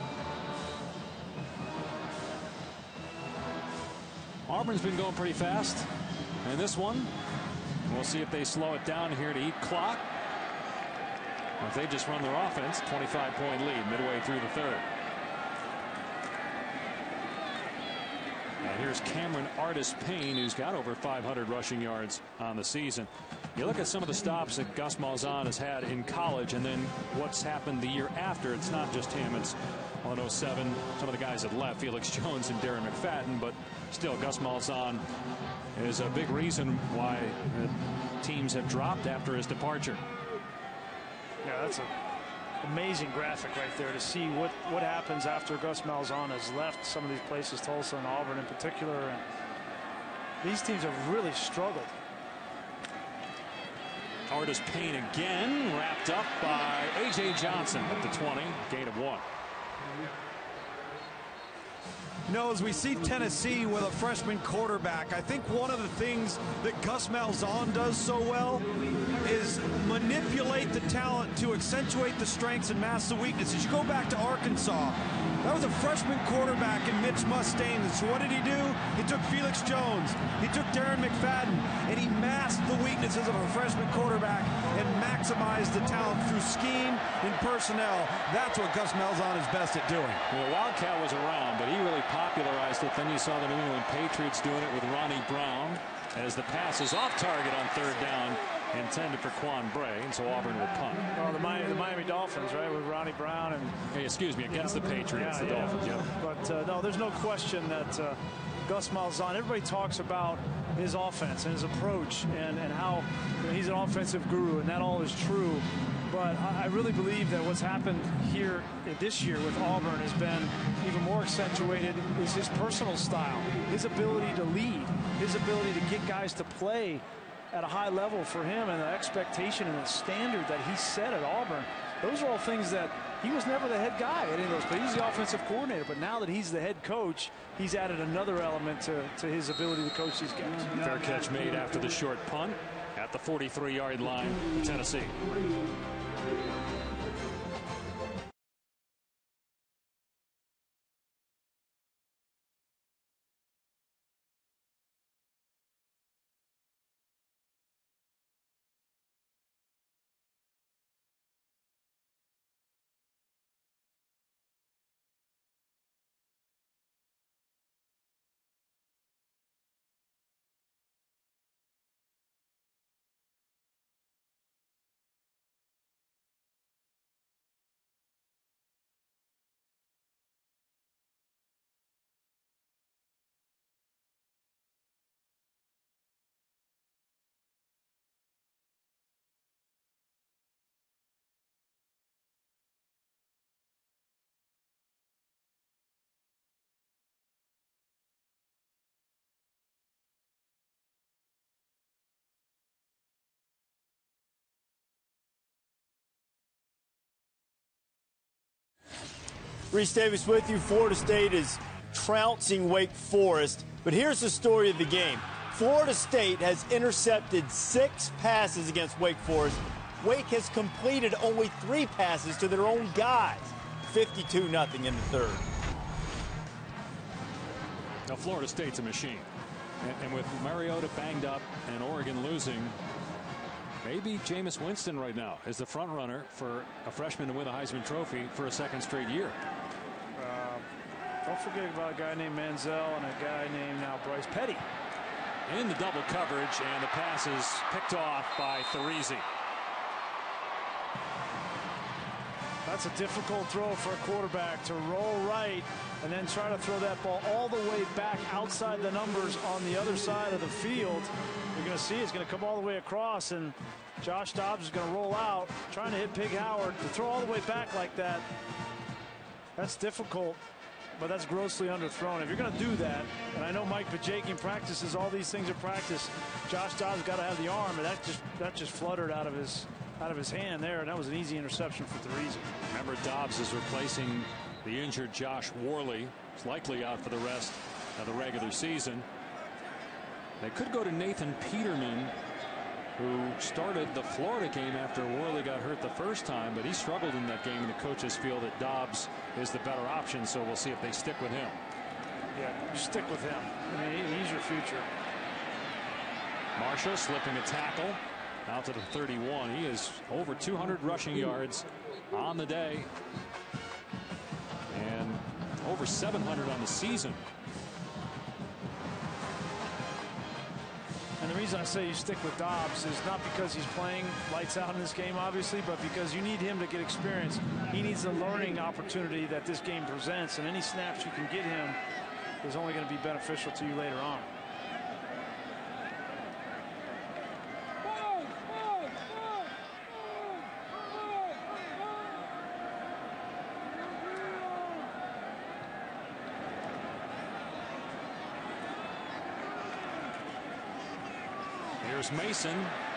Auburn's been going pretty fast. And this one, we'll see if they slow it down here to eat clock. If they just run their offense, twenty-five point lead midway through the third. And here's Cameron Artis-Payne, who's got over five hundred rushing yards on the season. You look at some of the stops that Gus Malzahn has had in college, and then what's happened the year after. It's not just him. It's well, in oh seven, some of the guys that left, Felix Jones and Darren McFadden, but still, Gus Malzahn is a big reason why teams have dropped after his departure. Yeah, that's an amazing graphic right there to see what, what happens after Gus Malzahn has left some of these places, Tulsa and Auburn in particular. And these teams have really struggled. Artis-Payne again, wrapped up by A J Johnson at the twenty, gain of one. You know, as we see Tennessee with a freshman quarterback, I think one of the things that Gus Malzahn does so well is manipulate the talent to accentuate the strengths and mask the weaknesses. You go back to Arkansas. That was a freshman quarterback in Mitch Mustaine. So what did he do? He took Felix Jones. He took Darren McFadden, and he masked the weaknesses of a freshman quarterback and maximized the talent through scheme and personnel. That's what Gus Malzahn is best at doing. Well, Wildcat was around, but he really popularized it. Then you saw the New England Patriots doing it with Ronnie Brown as the pass is off target on third down, intended for Quan Bray, and so Auburn will punt. Oh, the Miami, the Miami Dolphins, right, with Ronnie Brown and hey, excuse me, against the Patriots, yeah, the yeah. Dolphins. Yeah. But uh, no, there's no question that uh, Gus Malzahn. Everybody talks about his offense and his approach and and how you know, he's an offensive guru, and that all is true. But I, I really believe that what's happened here this year with Auburn has been even more accentuated is his personal style, his ability to lead, his ability to get guys to play at a high level for him, and the expectation and the standard that he set at Auburn. Those are all things that he was never the head guy at any of those, but he's the offensive coordinator. But now that he's the head coach, he's added another element to, to his ability to coach these guys. Fair catch made after the short punt at the forty-three yard line of Tennessee. Reese Davis with you. Florida State is trouncing Wake Forest. But here's the story of the game. Florida State has intercepted six passes against Wake Forest. Wake has completed only three passes to their own guys. fifty-two nothing in the third. Now, Florida State's a machine. And, and with Mariota banged up and Oregon losing, maybe Jameis Winston right now is the front runner for a freshman to win a Heisman Trophy for a second straight year. Uh, don't forget about a guy named Manziel and a guy named now Bryce Petty. In the double coverage, and the pass is picked off by Thurisi. That's a difficult throw for a quarterback, to roll right and then try to throw that ball all the way back outside the numbers on the other side of the field. You're going to see it's going to come all the way across, and Josh Dobbs is going to roll out, trying to hit Pig Howard. To throw all the way back like that, that's difficult. but that's grossly underthrown. If you're going to do that, and I know Mike Vajakian practices all these things at practice, Josh Dobbs got to have the arm, and that just that just fluttered out of his out of his hand there, and that was an easy interception for Therese. Remember, Dobbs is replacing the injured Josh Worley. He's likely out for the rest of the regular season. They could go to Nathan Peterman, who started the Florida game after Worley got hurt the first time, but he struggled in that game, and the coaches feel that Dobbs is the better option, so we'll see if they stick with him. Yeah, stick with him. I mean, he's your future. Marshall slipping a tackle out to the thirty-one. He is over two hundred rushing yards on the day and over seven hundred on the season. And the reason I say you stick with Dobbs is not because he's playing lights out in this game, obviously, but because you need him to get experience. He needs a learning opportunity that this game presents, and any snaps you can get him is only going to be beneficial to you later on. Here's Mason.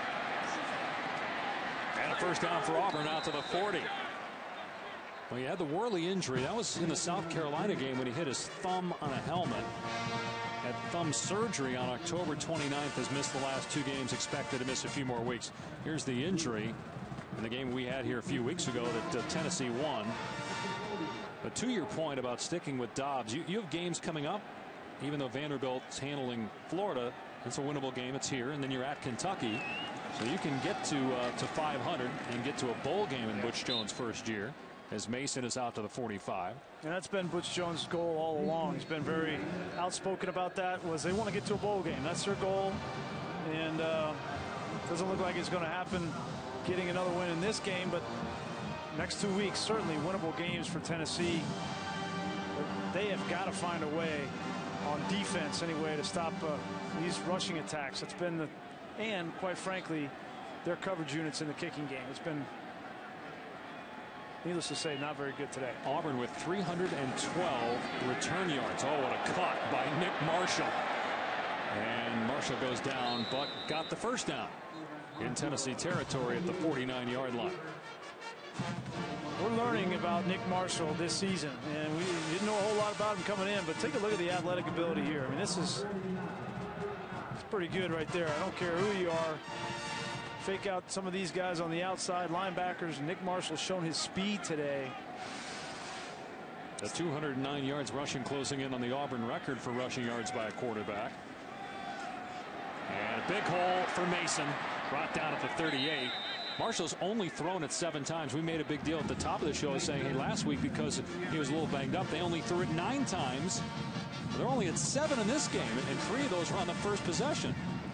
And a first down for Auburn out to the forty. Well, he had the Worley injury. That was in the South Carolina game when he hit his thumb on a helmet. Had thumb surgery on October twenty-ninth. Has missed the last two games. Expected to miss a few more weeks. Here's the injury in the game we had here a few weeks ago that uh, Tennessee won. But to your point about sticking with Dobbs, you, you have games coming up. Even though Vanderbilt's handling Florida, it's a winnable game. It's here, and then you're at Kentucky, so you can get to uh, to five hundred and get to a bowl game in Butch Jones' first year, as Mason is out to the forty-five. And that's been Butch Jones' goal all along. He's been very outspoken about that. Was they want to get to a bowl game? That's their goal, and uh, doesn't look like it's going to happen. Getting another win in this game, but next two weeks certainly winnable games for Tennessee. But they have got to find a way on defense anyway to stop uh, these rushing attacks. It's been the, and quite frankly, their coverage units in the kicking game. It's been, needless to say, not very good today. Auburn with three hundred twelve return yards. Oh, what a cut by Nick Marshall. And Marshall goes down, but got the first down in Tennessee territory at the forty-nine yard line. We're learning about Nick Marshall this season, and we didn't know a whole lot about him coming in, but take a look at the athletic ability here. I mean, this is it's pretty good right there. I don't care who you are. Fake out some of these guys on the outside, linebackers. Nick Marshall's shown his speed today. The two hundred nine yards rushing, closing in on the Auburn record for rushing yards by a quarterback. And a big hole for Mason, brought down at the thirty-eight. Marshall's only thrown it seven times. We made a big deal at the top of the show saying, hey, last week because he was a little banged up, they only threw it nine times. They're only at seven in this game, and three of those were on the first possession.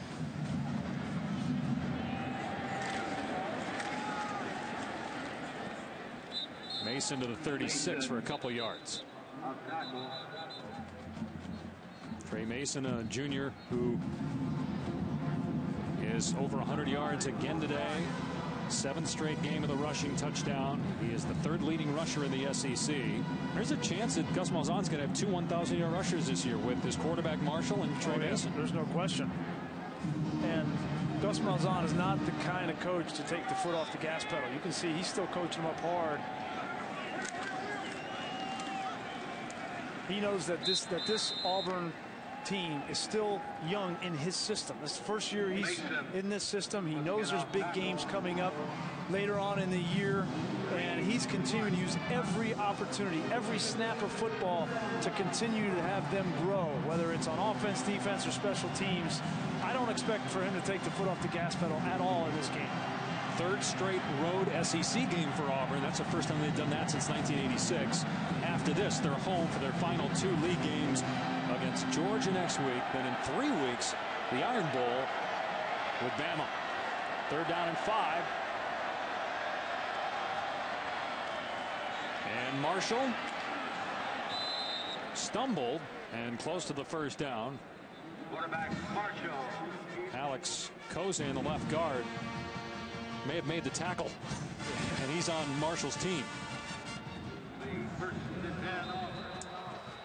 Mason to the thirty-six for a couple yards. Trey Mason, a junior who is over one hundred yards again today. Seventh straight game of the rushing touchdown. He is the third leading rusher in the S E C. There's a chance that Gus Malzahn's going to have two one thousand yard rushers this year with his quarterback Marshall and Trey oh, yeah. Mason. There's no question. And Gus Malzahn is not the kind of coach to take the foot off the gas pedal. You can see he's still coaching them up hard. He knows that this that this Auburn team is still young in his system. This is the first year he's in this system. He knows there's big games coming up later on in the year, and he's continuing to use every opportunity, every snap of football to continue to have them grow, whether it's on offense, defense, or special teams. I don't expect for him to take the foot off the gas pedal at all in this game. Third straight road S E C game for Auburn. That's the first time they've done that since nineteen eighty-six. After this, they're home for their final two league games against Georgia next week. Then in three weeks, the Iron Bowl with Bama. Third down and five. And Marshall stumbled and close to the first down. Quarterback Marshall. Alex Kozan, the left guard, may have made the tackle, and he's on Marshall's team.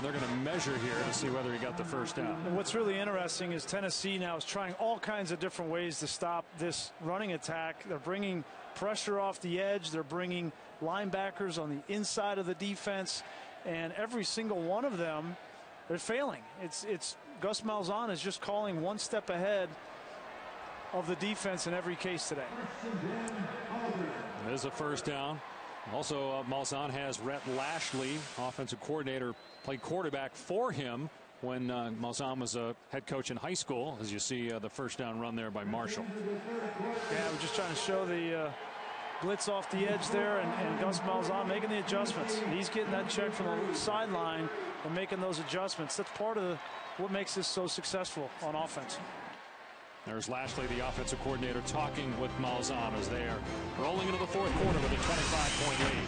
they're going to measure here to see whether he got the first down. And what's really interesting is Tennessee now is trying all kinds of different ways to stop this running attack. They're bringing pressure off the edge. They're bringing linebackers on the inside of the defense, and every single one of them, they're failing. It's it's Gus Malzahn is just calling one step ahead of the defense in every case today. There's a first down. Also, uh, Malzahn has Rhett Lashley, offensive coordinator, played quarterback for him when uh, Malzahn was a head coach in high school, as you see uh, the first down run there by Marshall. Yeah, we're just trying to show the uh, blitz off the edge there, and, and Gus Malzahn making the adjustments. He's getting that check from the sideline and making those adjustments. That's part of the, what makes this so successful on offense. There's Lashley, the offensive coordinator, talking with Malzahn as they are rolling into the fourth quarter with a twenty-five point lead.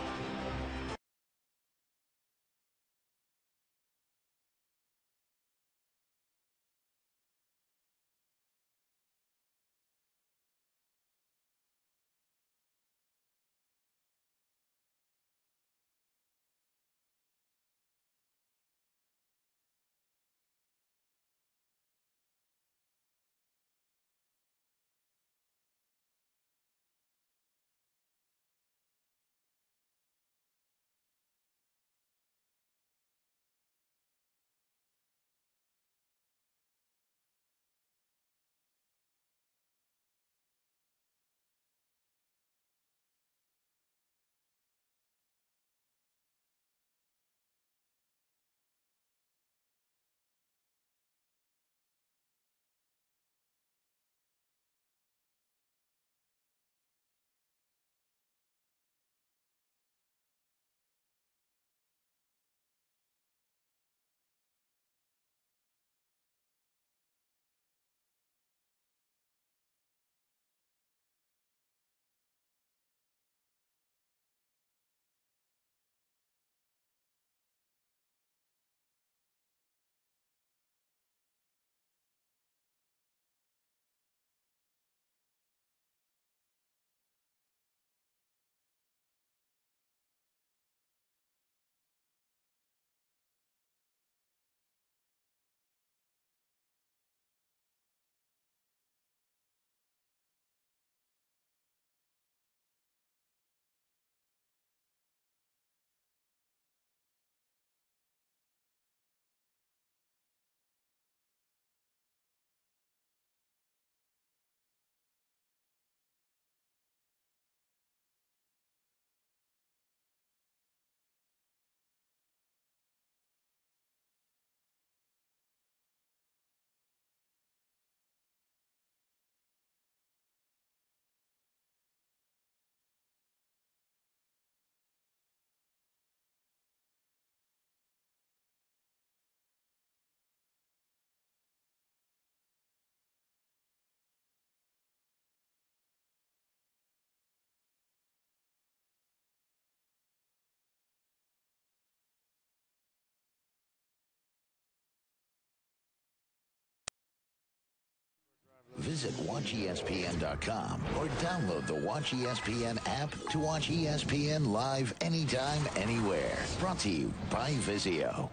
Visit watch E S P N dot com or download the Watch E S P N app to watch E S P N live anytime, anywhere. Brought to you by Vizio.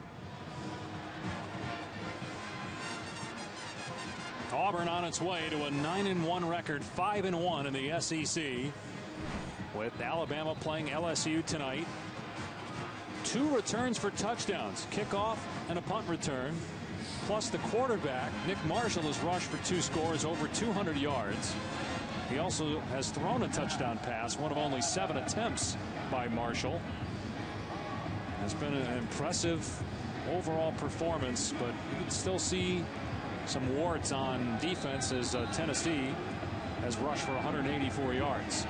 Auburn on its way to a nine and one record, five and one in the S E C, with Alabama playing L S U tonight. Two returns for touchdowns, kickoff and a punt return. Plus the quarterback, Nick Marshall, has rushed for two scores, over two hundred yards. He also has thrown a touchdown pass, one of only seven attempts by Marshall. It's been an impressive overall performance, but you can still see some warts on defense as uh, Tennessee has rushed for one hundred eighty-four yards.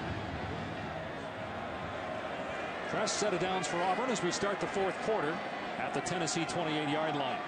Fresh set of downs for Auburn as we start the fourth quarter at the Tennessee twenty-eight yard line.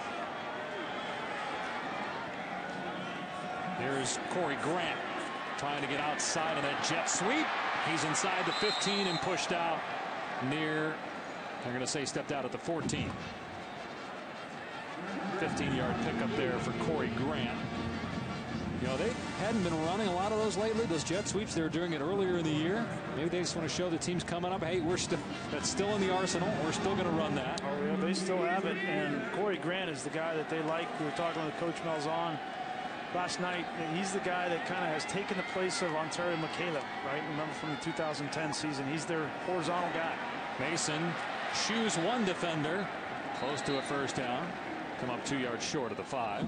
Here's Corey Grant trying to get outside of that jet sweep. He's inside the fifteen and pushed out near, they're going to say stepped out at the fourteen. fifteen yard pickup there for Corey Grant. You know, they hadn't been running a lot of those lately, those jet sweeps. They were doing it earlier in the year. Maybe they just want to show the teams coming up, hey, we're still, that's still in the arsenal. We're still going to run that. Oh, yeah, they still have it. And Corey Grant is the guy that they like. We were talking with Coach Malzahn last night. He's the guy that kind of has taken the place of Ontario McCaleb, right? Remember from the two thousand ten season. He's their horizontal guy. Mason shoes one defender. Close to a first down. Come up two yards short of the five.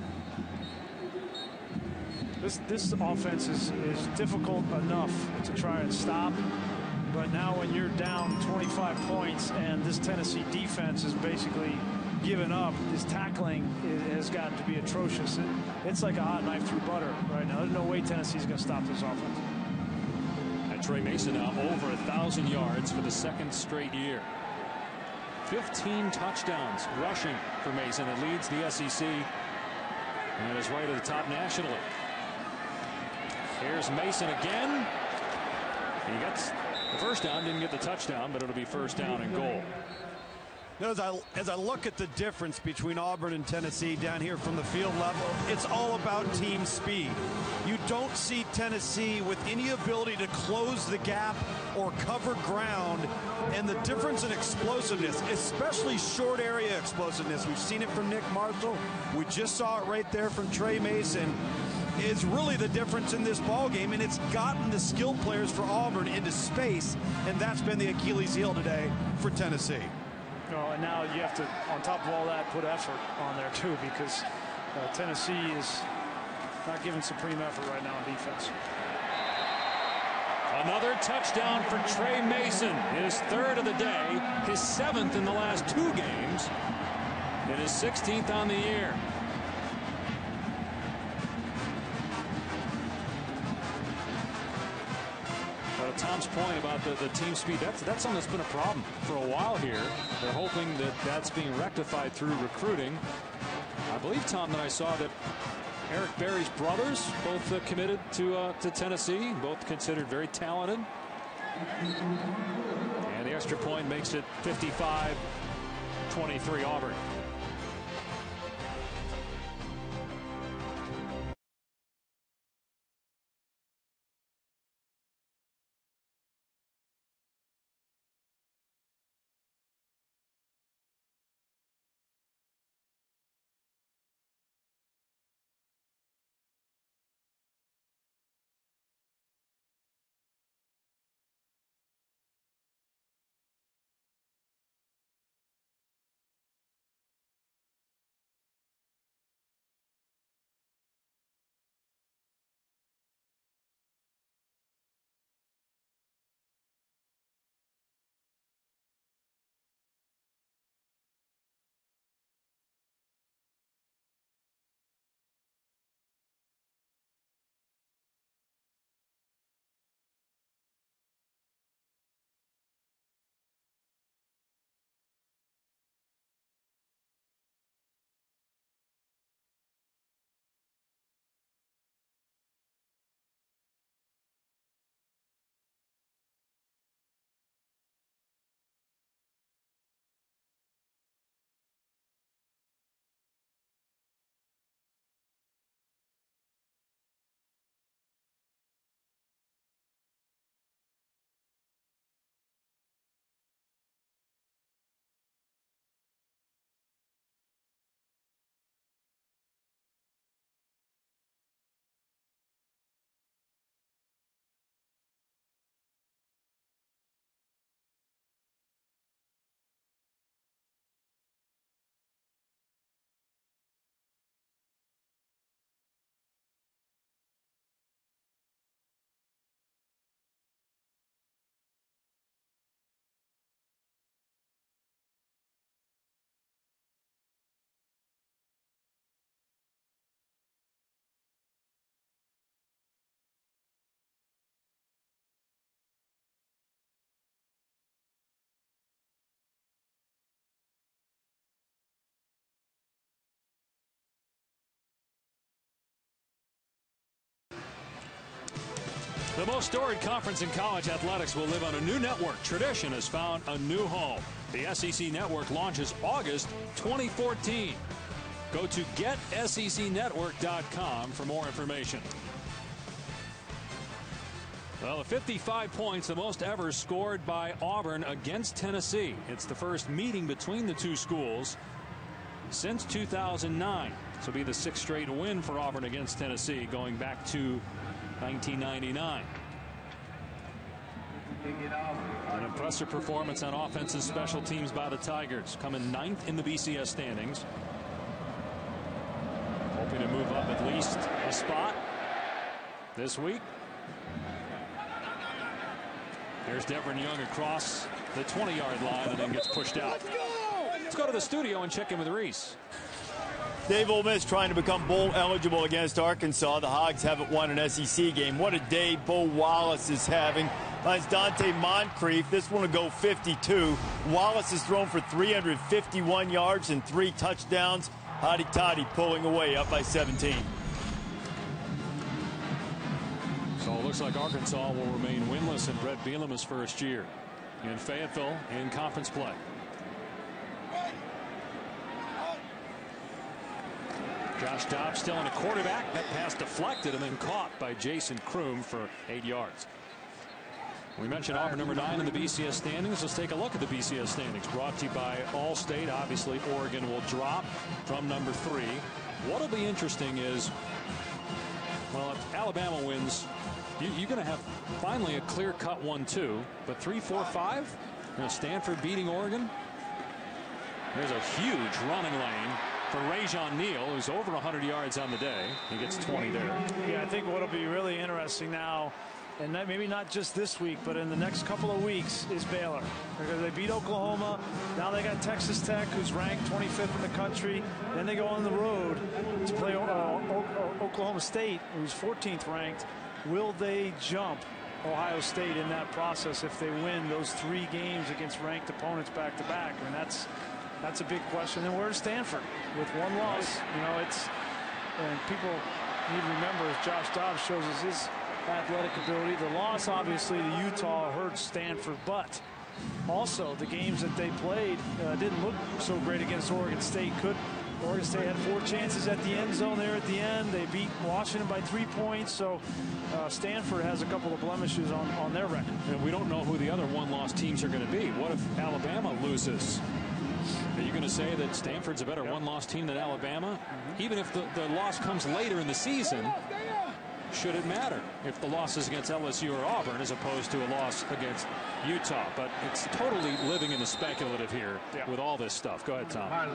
This this offense is, is difficult enough to try and stop. But now when you're down twenty-five points and this Tennessee defense is basically given up, this tackling has got to be atrocious. It, it's like a hot knife through butter right now. There's no way Tennessee's going to stop this offense. And Trey Mason now over a thousand yards for the second straight year. fifteen touchdowns rushing for Mason. It leads the S E C and is right at the top nationally. Here's Mason again. He got the first down, didn't get the touchdown, but it'll be first down and goal. You know, as I as I look at the difference between Auburn and Tennessee down here from the field level, it's all about team speed. You don't see Tennessee with any ability to close the gap or cover ground, and the difference in explosiveness, especially short area explosiveness. We've seen it from Nick Marshall. We just saw it right there from Trey Mason. Is really the difference in this ball game, and it's gotten the skilled players for Auburn into space, and that's been the Achilles heel today for Tennessee. Oh, and now you have to, on top of all that, put effort on there too, because uh, Tennessee is not giving supreme effort right now on defense. Another touchdown for Trey Mason, his third of the day, his seventh in the last two games, and his sixteenth on the year. But Tom's point about the, the team speed, that's, that's something that's been a problem for a while here. They're hoping that that's being rectified through recruiting. I believe, Tom, that I saw that Eric Berry's brothers both uh, committed to uh, to Tennessee, both considered very talented. And the extra point makes it fifty-five twenty-three Auburn. The most storied conference in college athletics will live on a new network. Tradition has found a new home. The S E C Network launches August twenty fourteen. Go to get S E C network dot com for more information. Well, fifty-five points, the most ever scored by Auburn against Tennessee. It's the first meeting between the two schools since two thousand nine. This will be the sixth straight win for Auburn against Tennessee going back to nineteen ninety-nine. An impressive performance on offense and special teams by the Tigers, coming ninth in the B C S standings. Hoping to move up at least a spot this week. There's Devin Young across the twenty yard line and then gets pushed out. Let's go to the studio and check in with Reese. Dave, Ole Miss trying to become bowl eligible against Arkansas. The Hogs haven't won an S E C game. What a day Bo Wallace is having. That's Dante Moncrief. This one will go fifty-two. Wallace has thrown for three hundred fifty-one yards and three touchdowns. Hotty Toddy pulling away up by seventeen. So it looks like Arkansas will remain winless in Brett Bielema's first year in Fayetteville in conference play. Josh Dobbs still in a quarterback. That pass deflected and then caught by Jason Kroom for eight yards. We mentioned Auburn number nine in the B C S standings. Let's take a look at the B C S standings. Brought to you by Allstate. Obviously, Oregon will drop from number three. What'll be interesting is, well, if Alabama wins, you, you're going to have finally a clear-cut one two. But three, four, five, you know, Stanford beating Oregon. There's a huge running lane for Rajon Neal, who's over one hundred yards on the day. He gets twenty there. Yeah, I think what'll be really interesting now, and maybe not just this week, but in the next couple of weeks, is Baylor. Because they beat Oklahoma. Now they got Texas Tech, who's ranked twenty-fifth in the country. Then they go on the road to play uh, Oklahoma State, who's fourteenth ranked. Will they jump Ohio State in that process if they win those three games against ranked opponents back to back? I mean, that's that's a big question. And where's Stanford with one loss? You know, it's, and people need to remember, as Josh Dobbs shows us his athletic ability, the loss obviously to Utah hurt Stanford, but also the games that they played uh, didn't look so great against Oregon State. Could Oregon State had four chances at the end zone there at the end. They beat Washington by three points. So uh, Stanford has a couple of blemishes on, on their record. And we don't know who the other one-loss teams are going to be. What if Alabama loses? Are you going to say that Stanford's a better yep. one-loss team than Alabama? Mm-hmm. Even if the, the loss comes later in the season, should it matter if the loss is against L S U or Auburn as opposed to a loss against Utah? But it's totally living in the speculative here yeah. with all this stuff. Go ahead, Tom. All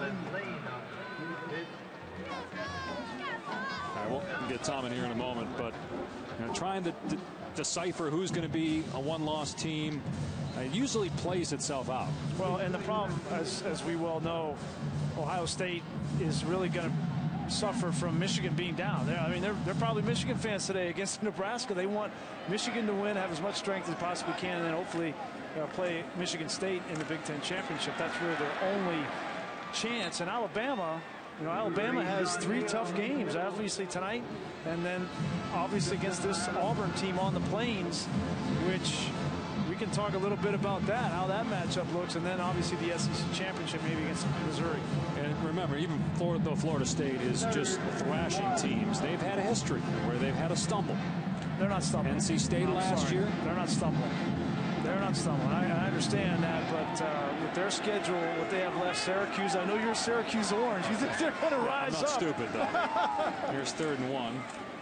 right, we'll get Tom in here in a moment, but you know, trying to d decipher who's going to be a one-loss team, it usually plays itself out. Well, and the problem, as, as we well know, Ohio State is really going to suffer from Michigan being down. They're, I mean, they're, they're probably Michigan fans today against Nebraska. They want Michigan to win, have as much strength as they possibly can, and then hopefully uh, play Michigan State in the Big Ten Championship. That's really their only chance. And Alabama, you know, Alabama has three tough games, obviously tonight, and then obviously against this Auburn team on the Plains, which we can talk a little bit about that, how that matchup looks, and then obviously the S E C Championship maybe against Missouri. And remember, even Florida, though Florida State is just thrashing teams, they've had a history where they've had a stumble. They're not stumbling. N C State no, last sorry. year? They're not stumbling. They're not stumbling. I, I understand that, but uh, with their schedule, what they have left, Syracuse, I know you're Syracuse Orange. You think they're going to rise up? I'm not up. stupid, though. Here's third and one.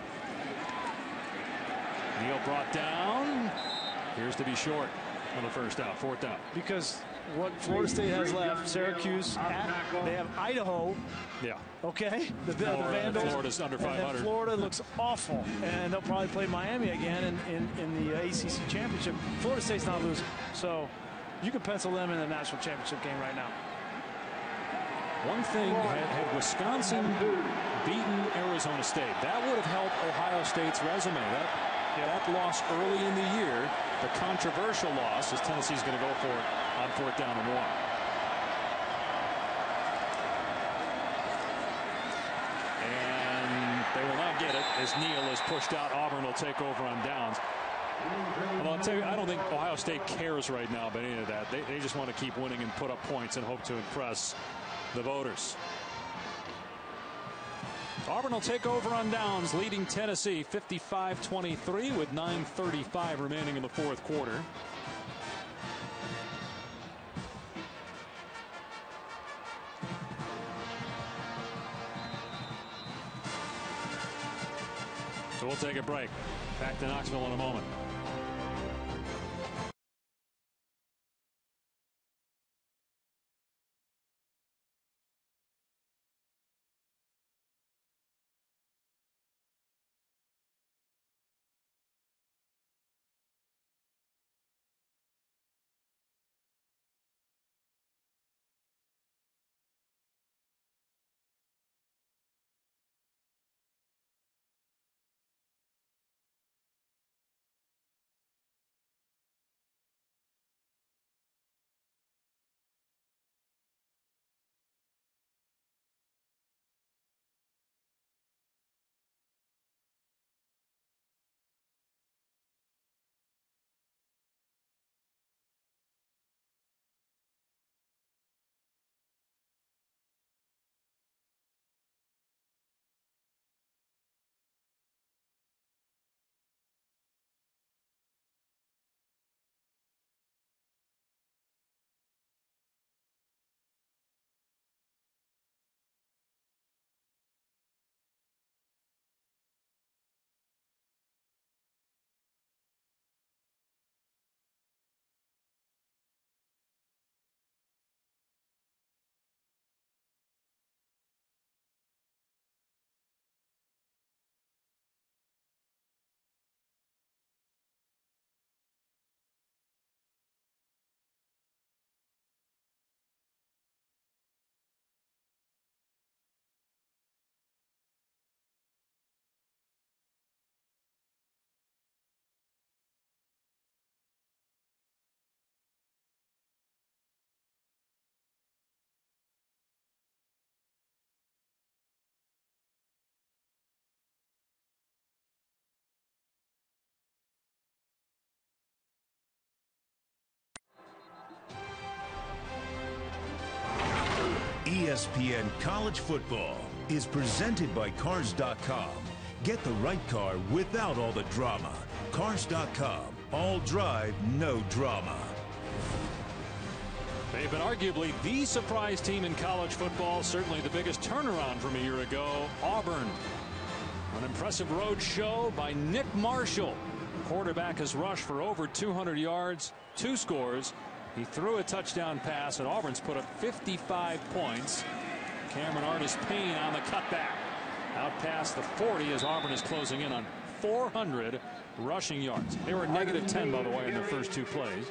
Neal brought down. Here's to be short on the first out, fourth out. Because what Florida State has left, Syracuse, at, they have Idaho. Yeah. Okay. The, the, Florida, the Vandals. Florida's under five hundred. And Florida looks awful, and they'll probably play Miami again in, in, in the A C C Championship. Florida State's not losing, so you can pencil them in the national championship game right now. One thing, had, had Wisconsin beaten Arizona State, that would have helped Ohio State's resume. That, that loss early in the year, the controversial loss, as Tennessee's going to go for it on fourth down and one. And they will not get it as Neal is pushed out. Auburn will take over on downs. Well, I'll tell you, I don't think Ohio State cares right now about any of that. They, they just want to keep winning and put up points and hope to impress the voters. Auburn will take over on downs, leading Tennessee fifty-five twenty-three with nine thirty-five remaining in the fourth quarter. So we'll take a break. Back to Knoxville in a moment. E S P N College Football is presented by Cars dot com. Get the right car without all the drama. Cars dot com. All drive, no drama. They've been arguably the surprise team in college football, certainly the biggest turnaround from a year ago. Auburn. An impressive road show by Nick Marshall. Quarterback has rushed for over two hundred yards, two scores. He threw a touchdown pass, and Auburn's put up fifty-five points. Cameron Artis-Payne on the cutback. Out past the forty as Auburn is closing in on four hundred rushing yards. They were negative ten, by the way, in their first two plays.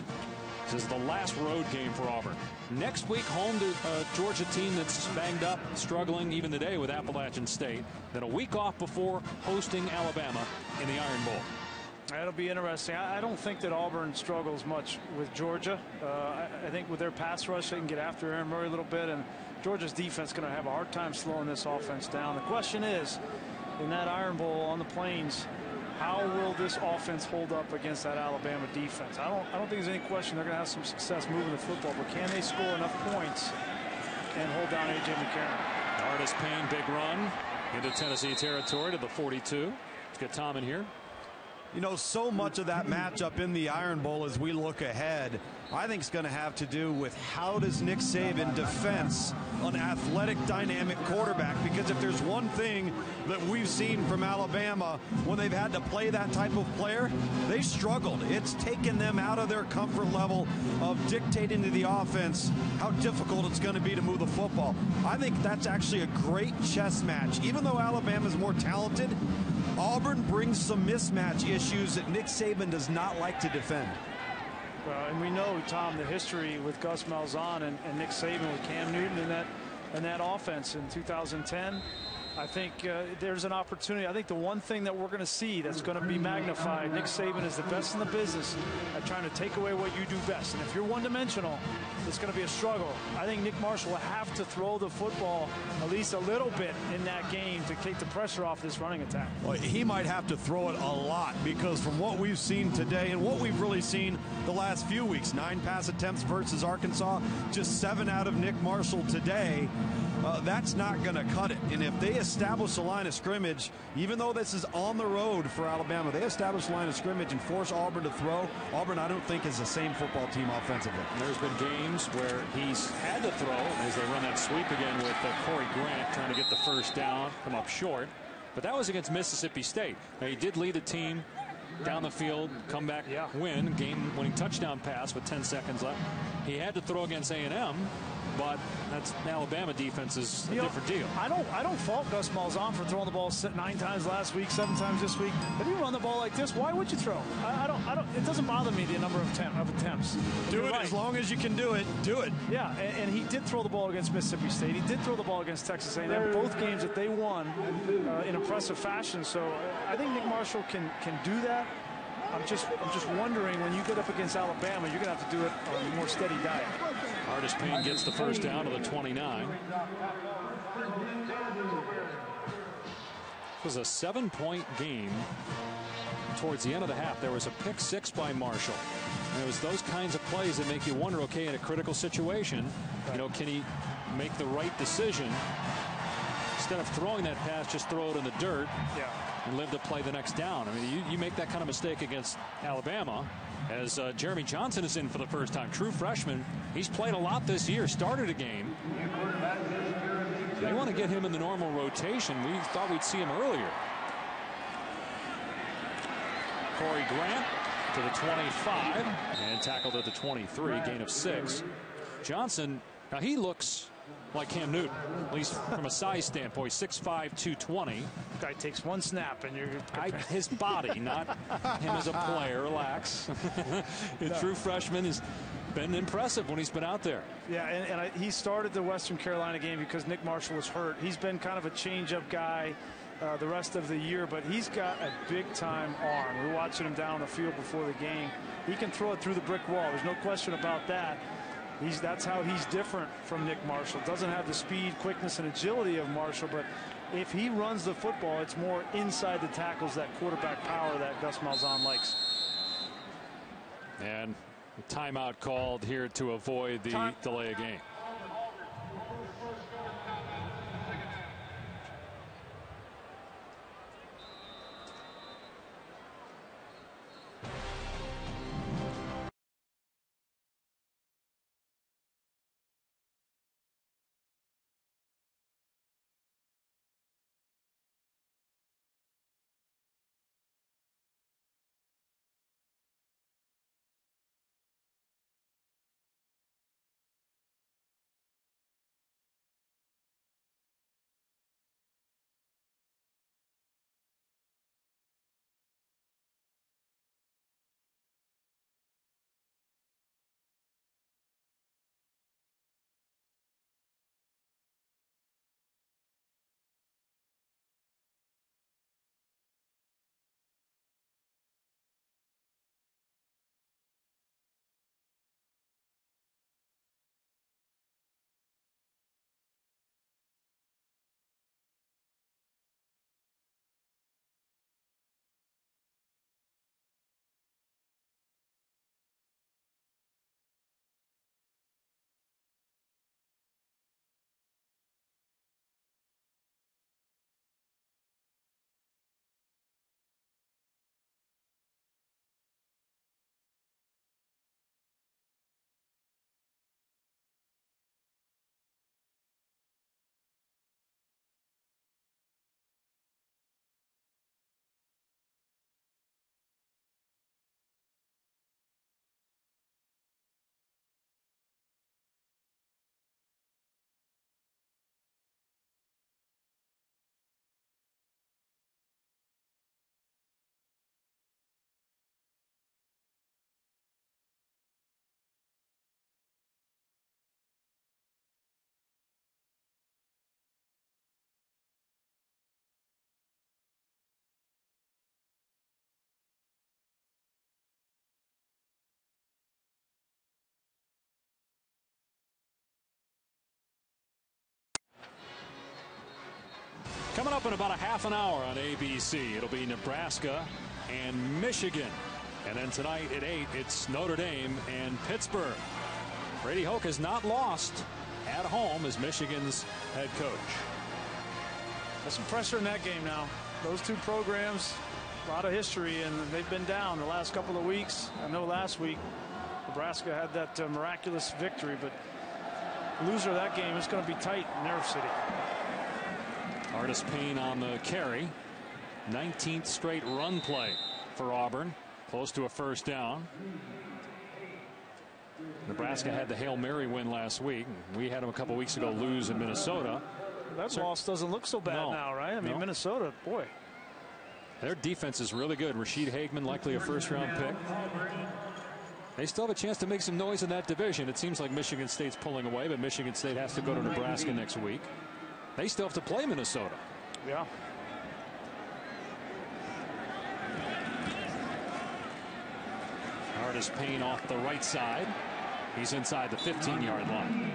This is the last road game for Auburn. Next week, home to a Georgia team that's banged up, struggling even today with Appalachian State. Then a week off before hosting Alabama in the Iron Bowl. That'll be interesting. I don't think that Auburn struggles much with Georgia. Uh, I, I think with their pass rush, they can get after Aaron Murray a little bit, and Georgia's defense is going to have a hard time slowing this offense down. The question is, in that Iron Bowl on the Plains, how will this offense hold up against that Alabama defense? I don't, I don't think there's any question they're going to have some success moving the football, but can they score enough points and hold down A J McCarron? Artis-Payne, big run into Tennessee territory to the forty-two. Let's get Tom in here. You know, so much of that matchup in the Iron Bowl as we look ahead, I think it's going to have to do with how does Nick Saban defense an athletic, dynamic quarterback? Because if there's one thing that we've seen from Alabama when they've had to play that type of player, they struggled. It's taken them out of their comfort level of dictating to the offense how difficult it's going to be to move the football. I think that's actually a great chess match. Even though Alabama's more talented, Auburn brings some mismatch issues that Nick Saban does not like to defend. Well, and we know, Tom, the history with Gus Malzahn and, and Nick Saban with Cam Newton in that and that offense in two thousand ten. I think uh, there's an opportunity. I think the one thing that we're going to see that's going to be magnified, Nick Saban is the best in the business at trying to take away what you do best. And if you're one-dimensional, it's going to be a struggle. I think Nick Marshall will have to throw the football at least a little bit in that game to take the pressure off this running attack. Well, he might have to throw it a lot, because from what we've seen today and what we've really seen the last few weeks, nine pass attempts versus Arkansas, just seven out of Nick Marshall today, uh, that's not going to cut it. And if they establish the line of scrimmage, even though this is on the road for Alabama. They establish the line of scrimmage and force Auburn to throw. Auburn, I don't think, is the same football team offensively. There's been games where he's had to throw as they run that sweep again with uh, Corey Grant trying to get the first down, come up short. But that was against Mississippi State. Now, he did lead the team down the field, come back, yeah. win, game-winning touchdown pass with ten seconds left. He had to throw against A and M. But that's Alabama defense is a you different know, deal. I don't I don't fault Gus Malzahn for throwing the ball nine times last week, seven times this week. If you run the ball like this, why would you throw? I, I don't I don't. It doesn't bother me the number of, temp, of attempts. Do it right. As long as you can do it. Do it. Yeah, and, and he did throw the ball against Mississippi State. He did throw the ball against Texas A and M. Both games that they won uh, in impressive fashion. So uh, I think Nick Marshall can can do that. I'm just I'm just wondering, when you get up against Alabama, you're going to have to do it on a more steady diet. Artis Payne gets the first down to the twenty-nine. It was a seven-point game towards the end of the half. There was a pick six by Marshall. And it was those kinds of plays that make you wonder, okay, in a critical situation, you know, can he make the right decision? Instead of throwing that pass, just throw it in the dirt. Yeah. And live to play the next down. I mean, you, you make that kind of mistake against Alabama, as uh, Jeremy Johnson is in for the first time. True freshman. He's played a lot this year, started a game. They want to get him in the normal rotation. We thought we'd see him earlier. Corey Grant to the twenty-five and tackled at the twenty-three, gain of six. Johnson, now he looks like Cam Newton, at least from a size standpoint, six five, two twenty. Guy takes one snap and you're I, his body, not him as a player. Relax. The No. true freshman has been impressive when he's been out there. Yeah, and, and I, he started the Western Carolina game because Nick Marshall was hurt. He's been kind of a change-up guy uh, the rest of the year, but he's got a big-time arm. We were watching him down on the field before the game. He can throw it through the brick wall. There's no question about that. He's, that's how he's different from Nick Marshall. Doesn't have the speed, quickness, and agility of Marshall, but if he runs the football, it's more inside the tackles, that quarterback power that Gus Malzahn likes. And timeout called here to avoid the Time. delay of game. Coming up in about a half an hour on A B C, it'll be Nebraska and Michigan. And then tonight at eight, it's Notre Dame and Pittsburgh. Brady Hoke has not lost at home as Michigan's head coach. There's some pressure in that game now. Those two programs, a lot of history, and they've been down the last couple of weeks. I know last week Nebraska had that uh, miraculous victory, but loser of that game is going to be tight in Nerve City. Artis Payne on the carry. nineteenth straight run play for Auburn. Close to a first down. Nebraska had the Hail Mary win last week. We had them a couple weeks ago lose in Minnesota. That Sir, loss doesn't look so bad no, now, right? I mean, no. Minnesota, boy. Their defense is really good. Rashid Hageman, likely a first-round pick. They still have a chance to make some noise in that division. It seems like Michigan State's pulling away, but Michigan State has to go to Nebraska next week. They still have to play Minnesota. Yeah. Artis Payne off the right side. He's inside the fifteen-yard line.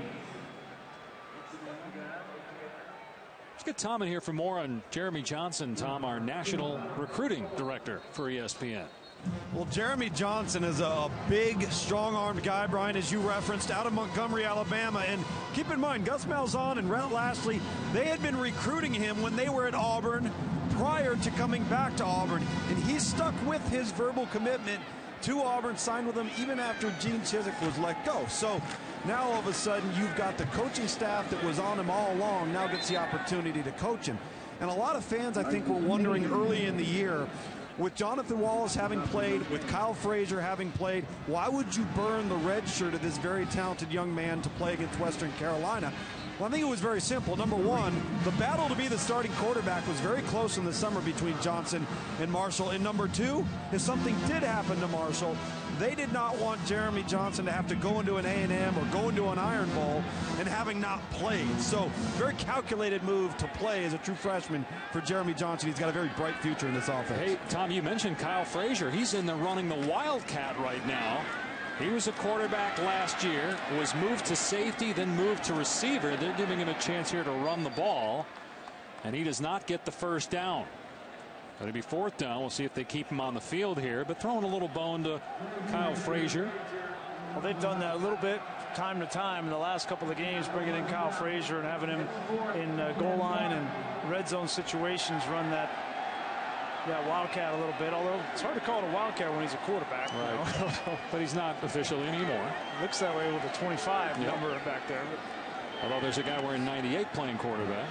Let's get Tom in here for more on Jeremy Johnson. Tom, our national recruiting director for E S P N. Well, Jeremy Johnson is a big, strong-armed guy, Brian, as you referenced, out of Montgomery, Alabama. And keep in mind, Gus Malzahn and Rhett Lashlee, they had been recruiting him when they were at Auburn prior to coming back to Auburn. And he stuck with his verbal commitment to Auburn, signed with them even after Gene Chizik was let go. So now all of a sudden you've got the coaching staff that was on him all along now gets the opportunity to coach him. And a lot of fans, I think, were wondering early in the year, with Jonathan Wallace having played, with Kyle Frazier having played, why would you burn the red shirt of this very talented young man to play against Western Carolina? Well, I think it was very simple. Number one, the battle to be the starting quarterback was very close in the summer between Johnson and Marshall. And number two, if something did happen to Marshall, they did not want Jeremy Johnson to have to go into an A and M or go into an Iron Bowl and having not played. So very calculated move to play as a true freshman for Jeremy Johnson. He's got a very bright future in this offense. Hey, Tom, you mentioned Kyle Frazier. He's in the running the Wildcat right now. He was a quarterback last year, was moved to safety, then moved to receiver. They're giving him a chance here to run the ball, and he does not get the first down. It'll be fourth down. We'll see if they keep him on the field here, but throwing a little bone to Kyle Frazier. Well, they've done that a little bit time to time in the last couple of games, bringing in Kyle Frazier and having him in uh, goal line and red zone situations run that Yeah, Wildcat a little bit, although it's hard to call it a Wildcat when he's a quarterback. Right. You know? But he's not officially anymore. Looks that way with the twenty-five yep. number back there. But. Although there's a guy wearing ninety-eight playing quarterback.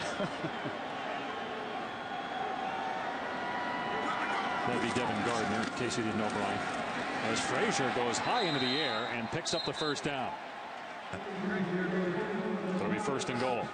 That'd be Devin Gardner, in case you didn't know, Brian. As Frazier goes high into the air and picks up the first down. It'll be first and goal.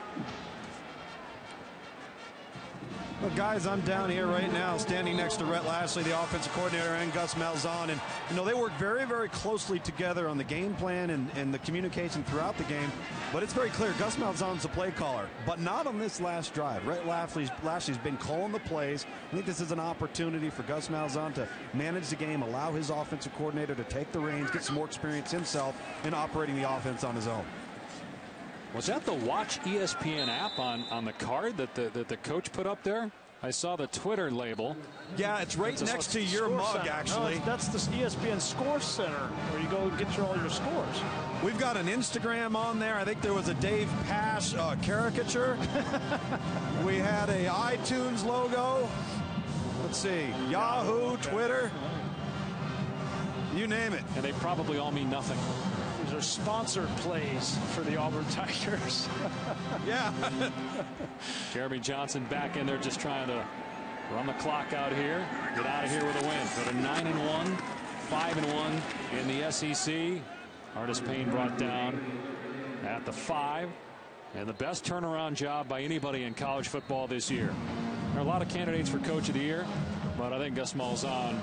Well, guys, I'm down here right now standing next to Rhett Lashlee, the offensive coordinator, and Gus Malzahn. And, you know, they work very, very closely together on the game plan and, and the communication throughout the game. But it's very clear Gus Malzahn's the play caller, but not on this last drive. Rhett Lashlee's, Lashlee's been calling the plays. I think this is an opportunity for Gus Malzahn to manage the game, allow his offensive coordinator to take the reins, get some more experience himself in operating the offense on his own. Was that the Watch E S P N app on, on the card that the, that the coach put up there? I saw the Twitter label. Yeah, it's right it's next to your mug, center. actually. No, that's the E S P N Score Center where you go and get your, all your scores. We've got an Instagram on there. I think there was a Dave Pasch uh, caricature. We had a iTunes logo. Let's see, Yahoo, Twitter. You name it. And they probably all mean nothing. These are sponsored plays for the Auburn Tigers. Yeah. Jeremy Johnson back in there just trying to run the clock out here. Get out of here with a win. Go to nine and one, five and one in the S E C. Artis Payne brought down at the five. And the best turnaround job by anybody in college football this year. There are a lot of candidates for Coach of the Year, but I think Gus Malzahn,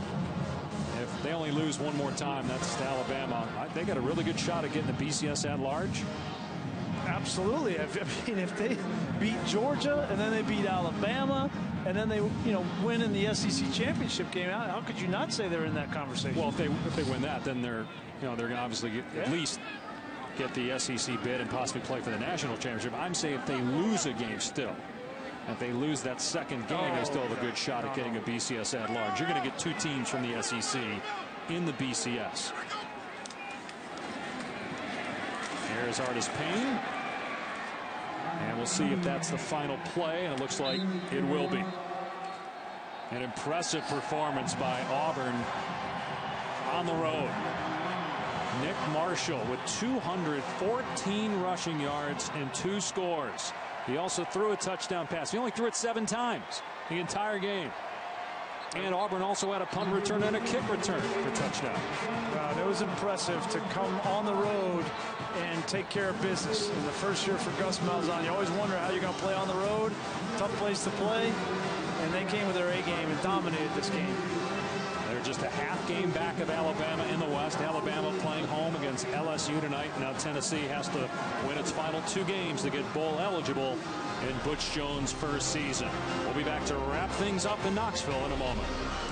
if they only lose one more time, that's to Alabama. They got a really good shot at getting the B C S at large. Absolutely. I mean, if they beat Georgia and then they beat Alabama and then they, you know, win in the S E C championship game, how could you not say they're in that conversation? Well, if they if they win that, then they're, you know, they're going to obviously get, yeah. at least get the S E C bid and possibly play for the national championship. I'm saying if they lose a game still. If they lose that second game, they still have a good shot at getting a B C S at large. You're going to get two teams from the S E C in the B C S. Here's Artis Payne. And we'll see if that's the final play, and it looks like it will be. An impressive performance by Auburn on the road. Nick Marshall with two hundred fourteen rushing yards and two scores. He also threw a touchdown pass. He only threw it seven times the entire game. And Auburn also had a punt return and a kick return for touchdown. Uh, it was impressive to come on the road and take care of business. In the first year for Gus Malzahn, you always wonder how you're going to play on the road. Tough place to play. And they came with their A game and dominated this game. They're just a half game back of Alabama in the West. Alabama playing home against L S U tonight. Now Tennessee has to win its final two games to get bowl eligible in Butch Jones' first season. We'll be back to wrap things up in Knoxville in a moment.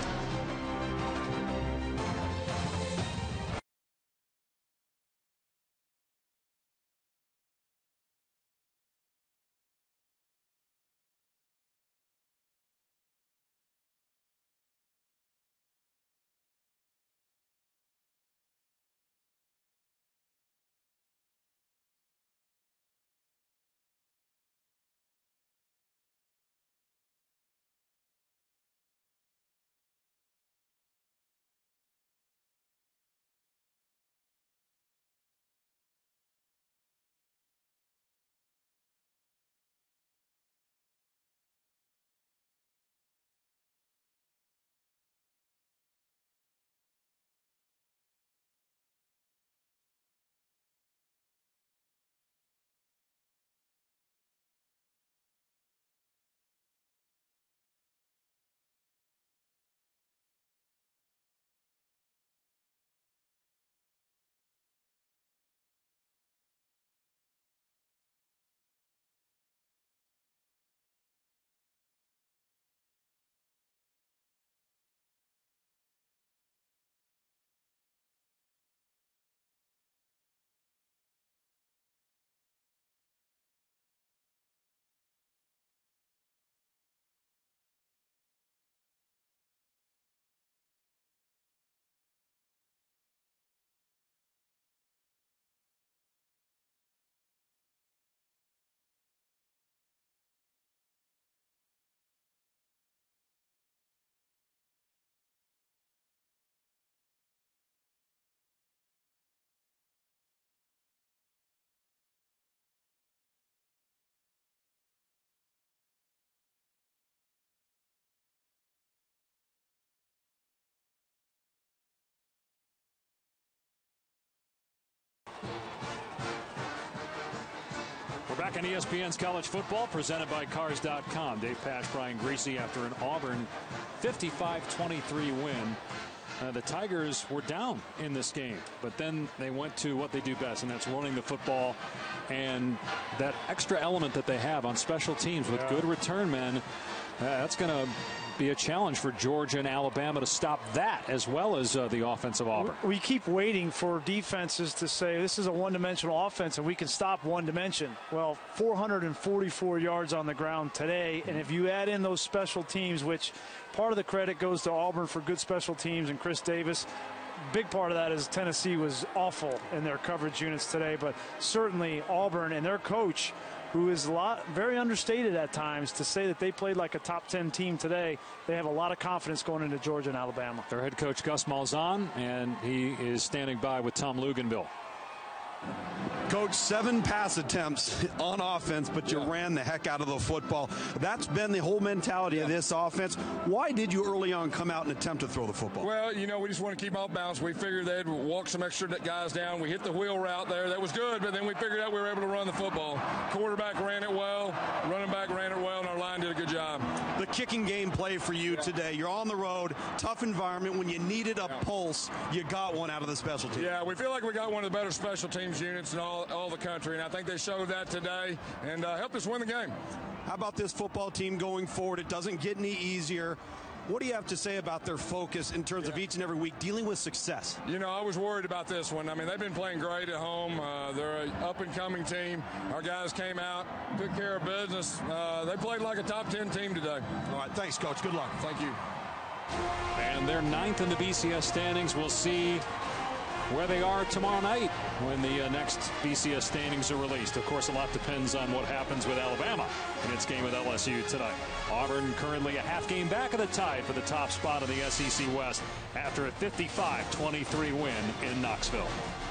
Back on E S P N's College Football, presented by Cars dot com. Dave Pasch, Brian Griese, after an Auburn fifty-five twenty-three win. Uh, the Tigers were down in this game, but then they went to what they do best, and that's running the football. And that extra element that they have on special teams with yeah. good return men, uh, that's going to be a challenge for Georgia and Alabama to stop that, as well as uh, the offensive Auburn. We keep waiting for defenses to say this is a one-dimensional offense and we can stop one dimension. Well, four hundred forty-four yards on the ground today, and if you add in those special teams, which part of the credit goes to Auburn for good special teams and Chris Davis, big part of that is Tennessee was awful in their coverage units today, but certainly Auburn and their coach, who is a lot very understated at times, to say that they played like a top ten team today. They have a lot of confidence going into Georgia and Alabama. Their head coach Gus Malzahn, and he is standing by with Tom Luganville. Coach, seven pass attempts on offense, but you yeah. ran the heck out of the football. That's been the whole mentality yeah. of this offense. Why did you early on come out and attempt to throw the football? Well, you know, we just want to keep off balance. We figured they'd walk some extra guys down. We hit the wheel route there. That was good, but then we figured out we were able to run the football. Quarterback ran it well. Running back ran it well, and our line did a good job. The kicking game play for you yeah. today. You're on the road, tough environment. When you needed a yeah. pulse, you got one out of the special teams. Yeah, we feel like we got one of the better special teams units in all, all the country, and I think they showed that today and uh, helped us win the game. How about this football team going forward? It doesn't get any easier. What do you have to say about their focus in terms yeah. of each and every week dealing with success? You know, I was worried about this one. I mean, they've been playing great at home. Uh, they're an up-and-coming team. Our guys came out, took care of business. Uh, they played like a top ten team today. All right, thanks, Coach. Good luck. Thank you. And they're ninth in the B C S standings. We'll see where they are tomorrow night when the uh, next B C S standings are released. Of course, a lot depends on what happens with Alabama in its game with L S U tonight. Auburn currently a half game back of the Tide for the top spot in the S E C West after a fifty-five twenty-three win in Knoxville.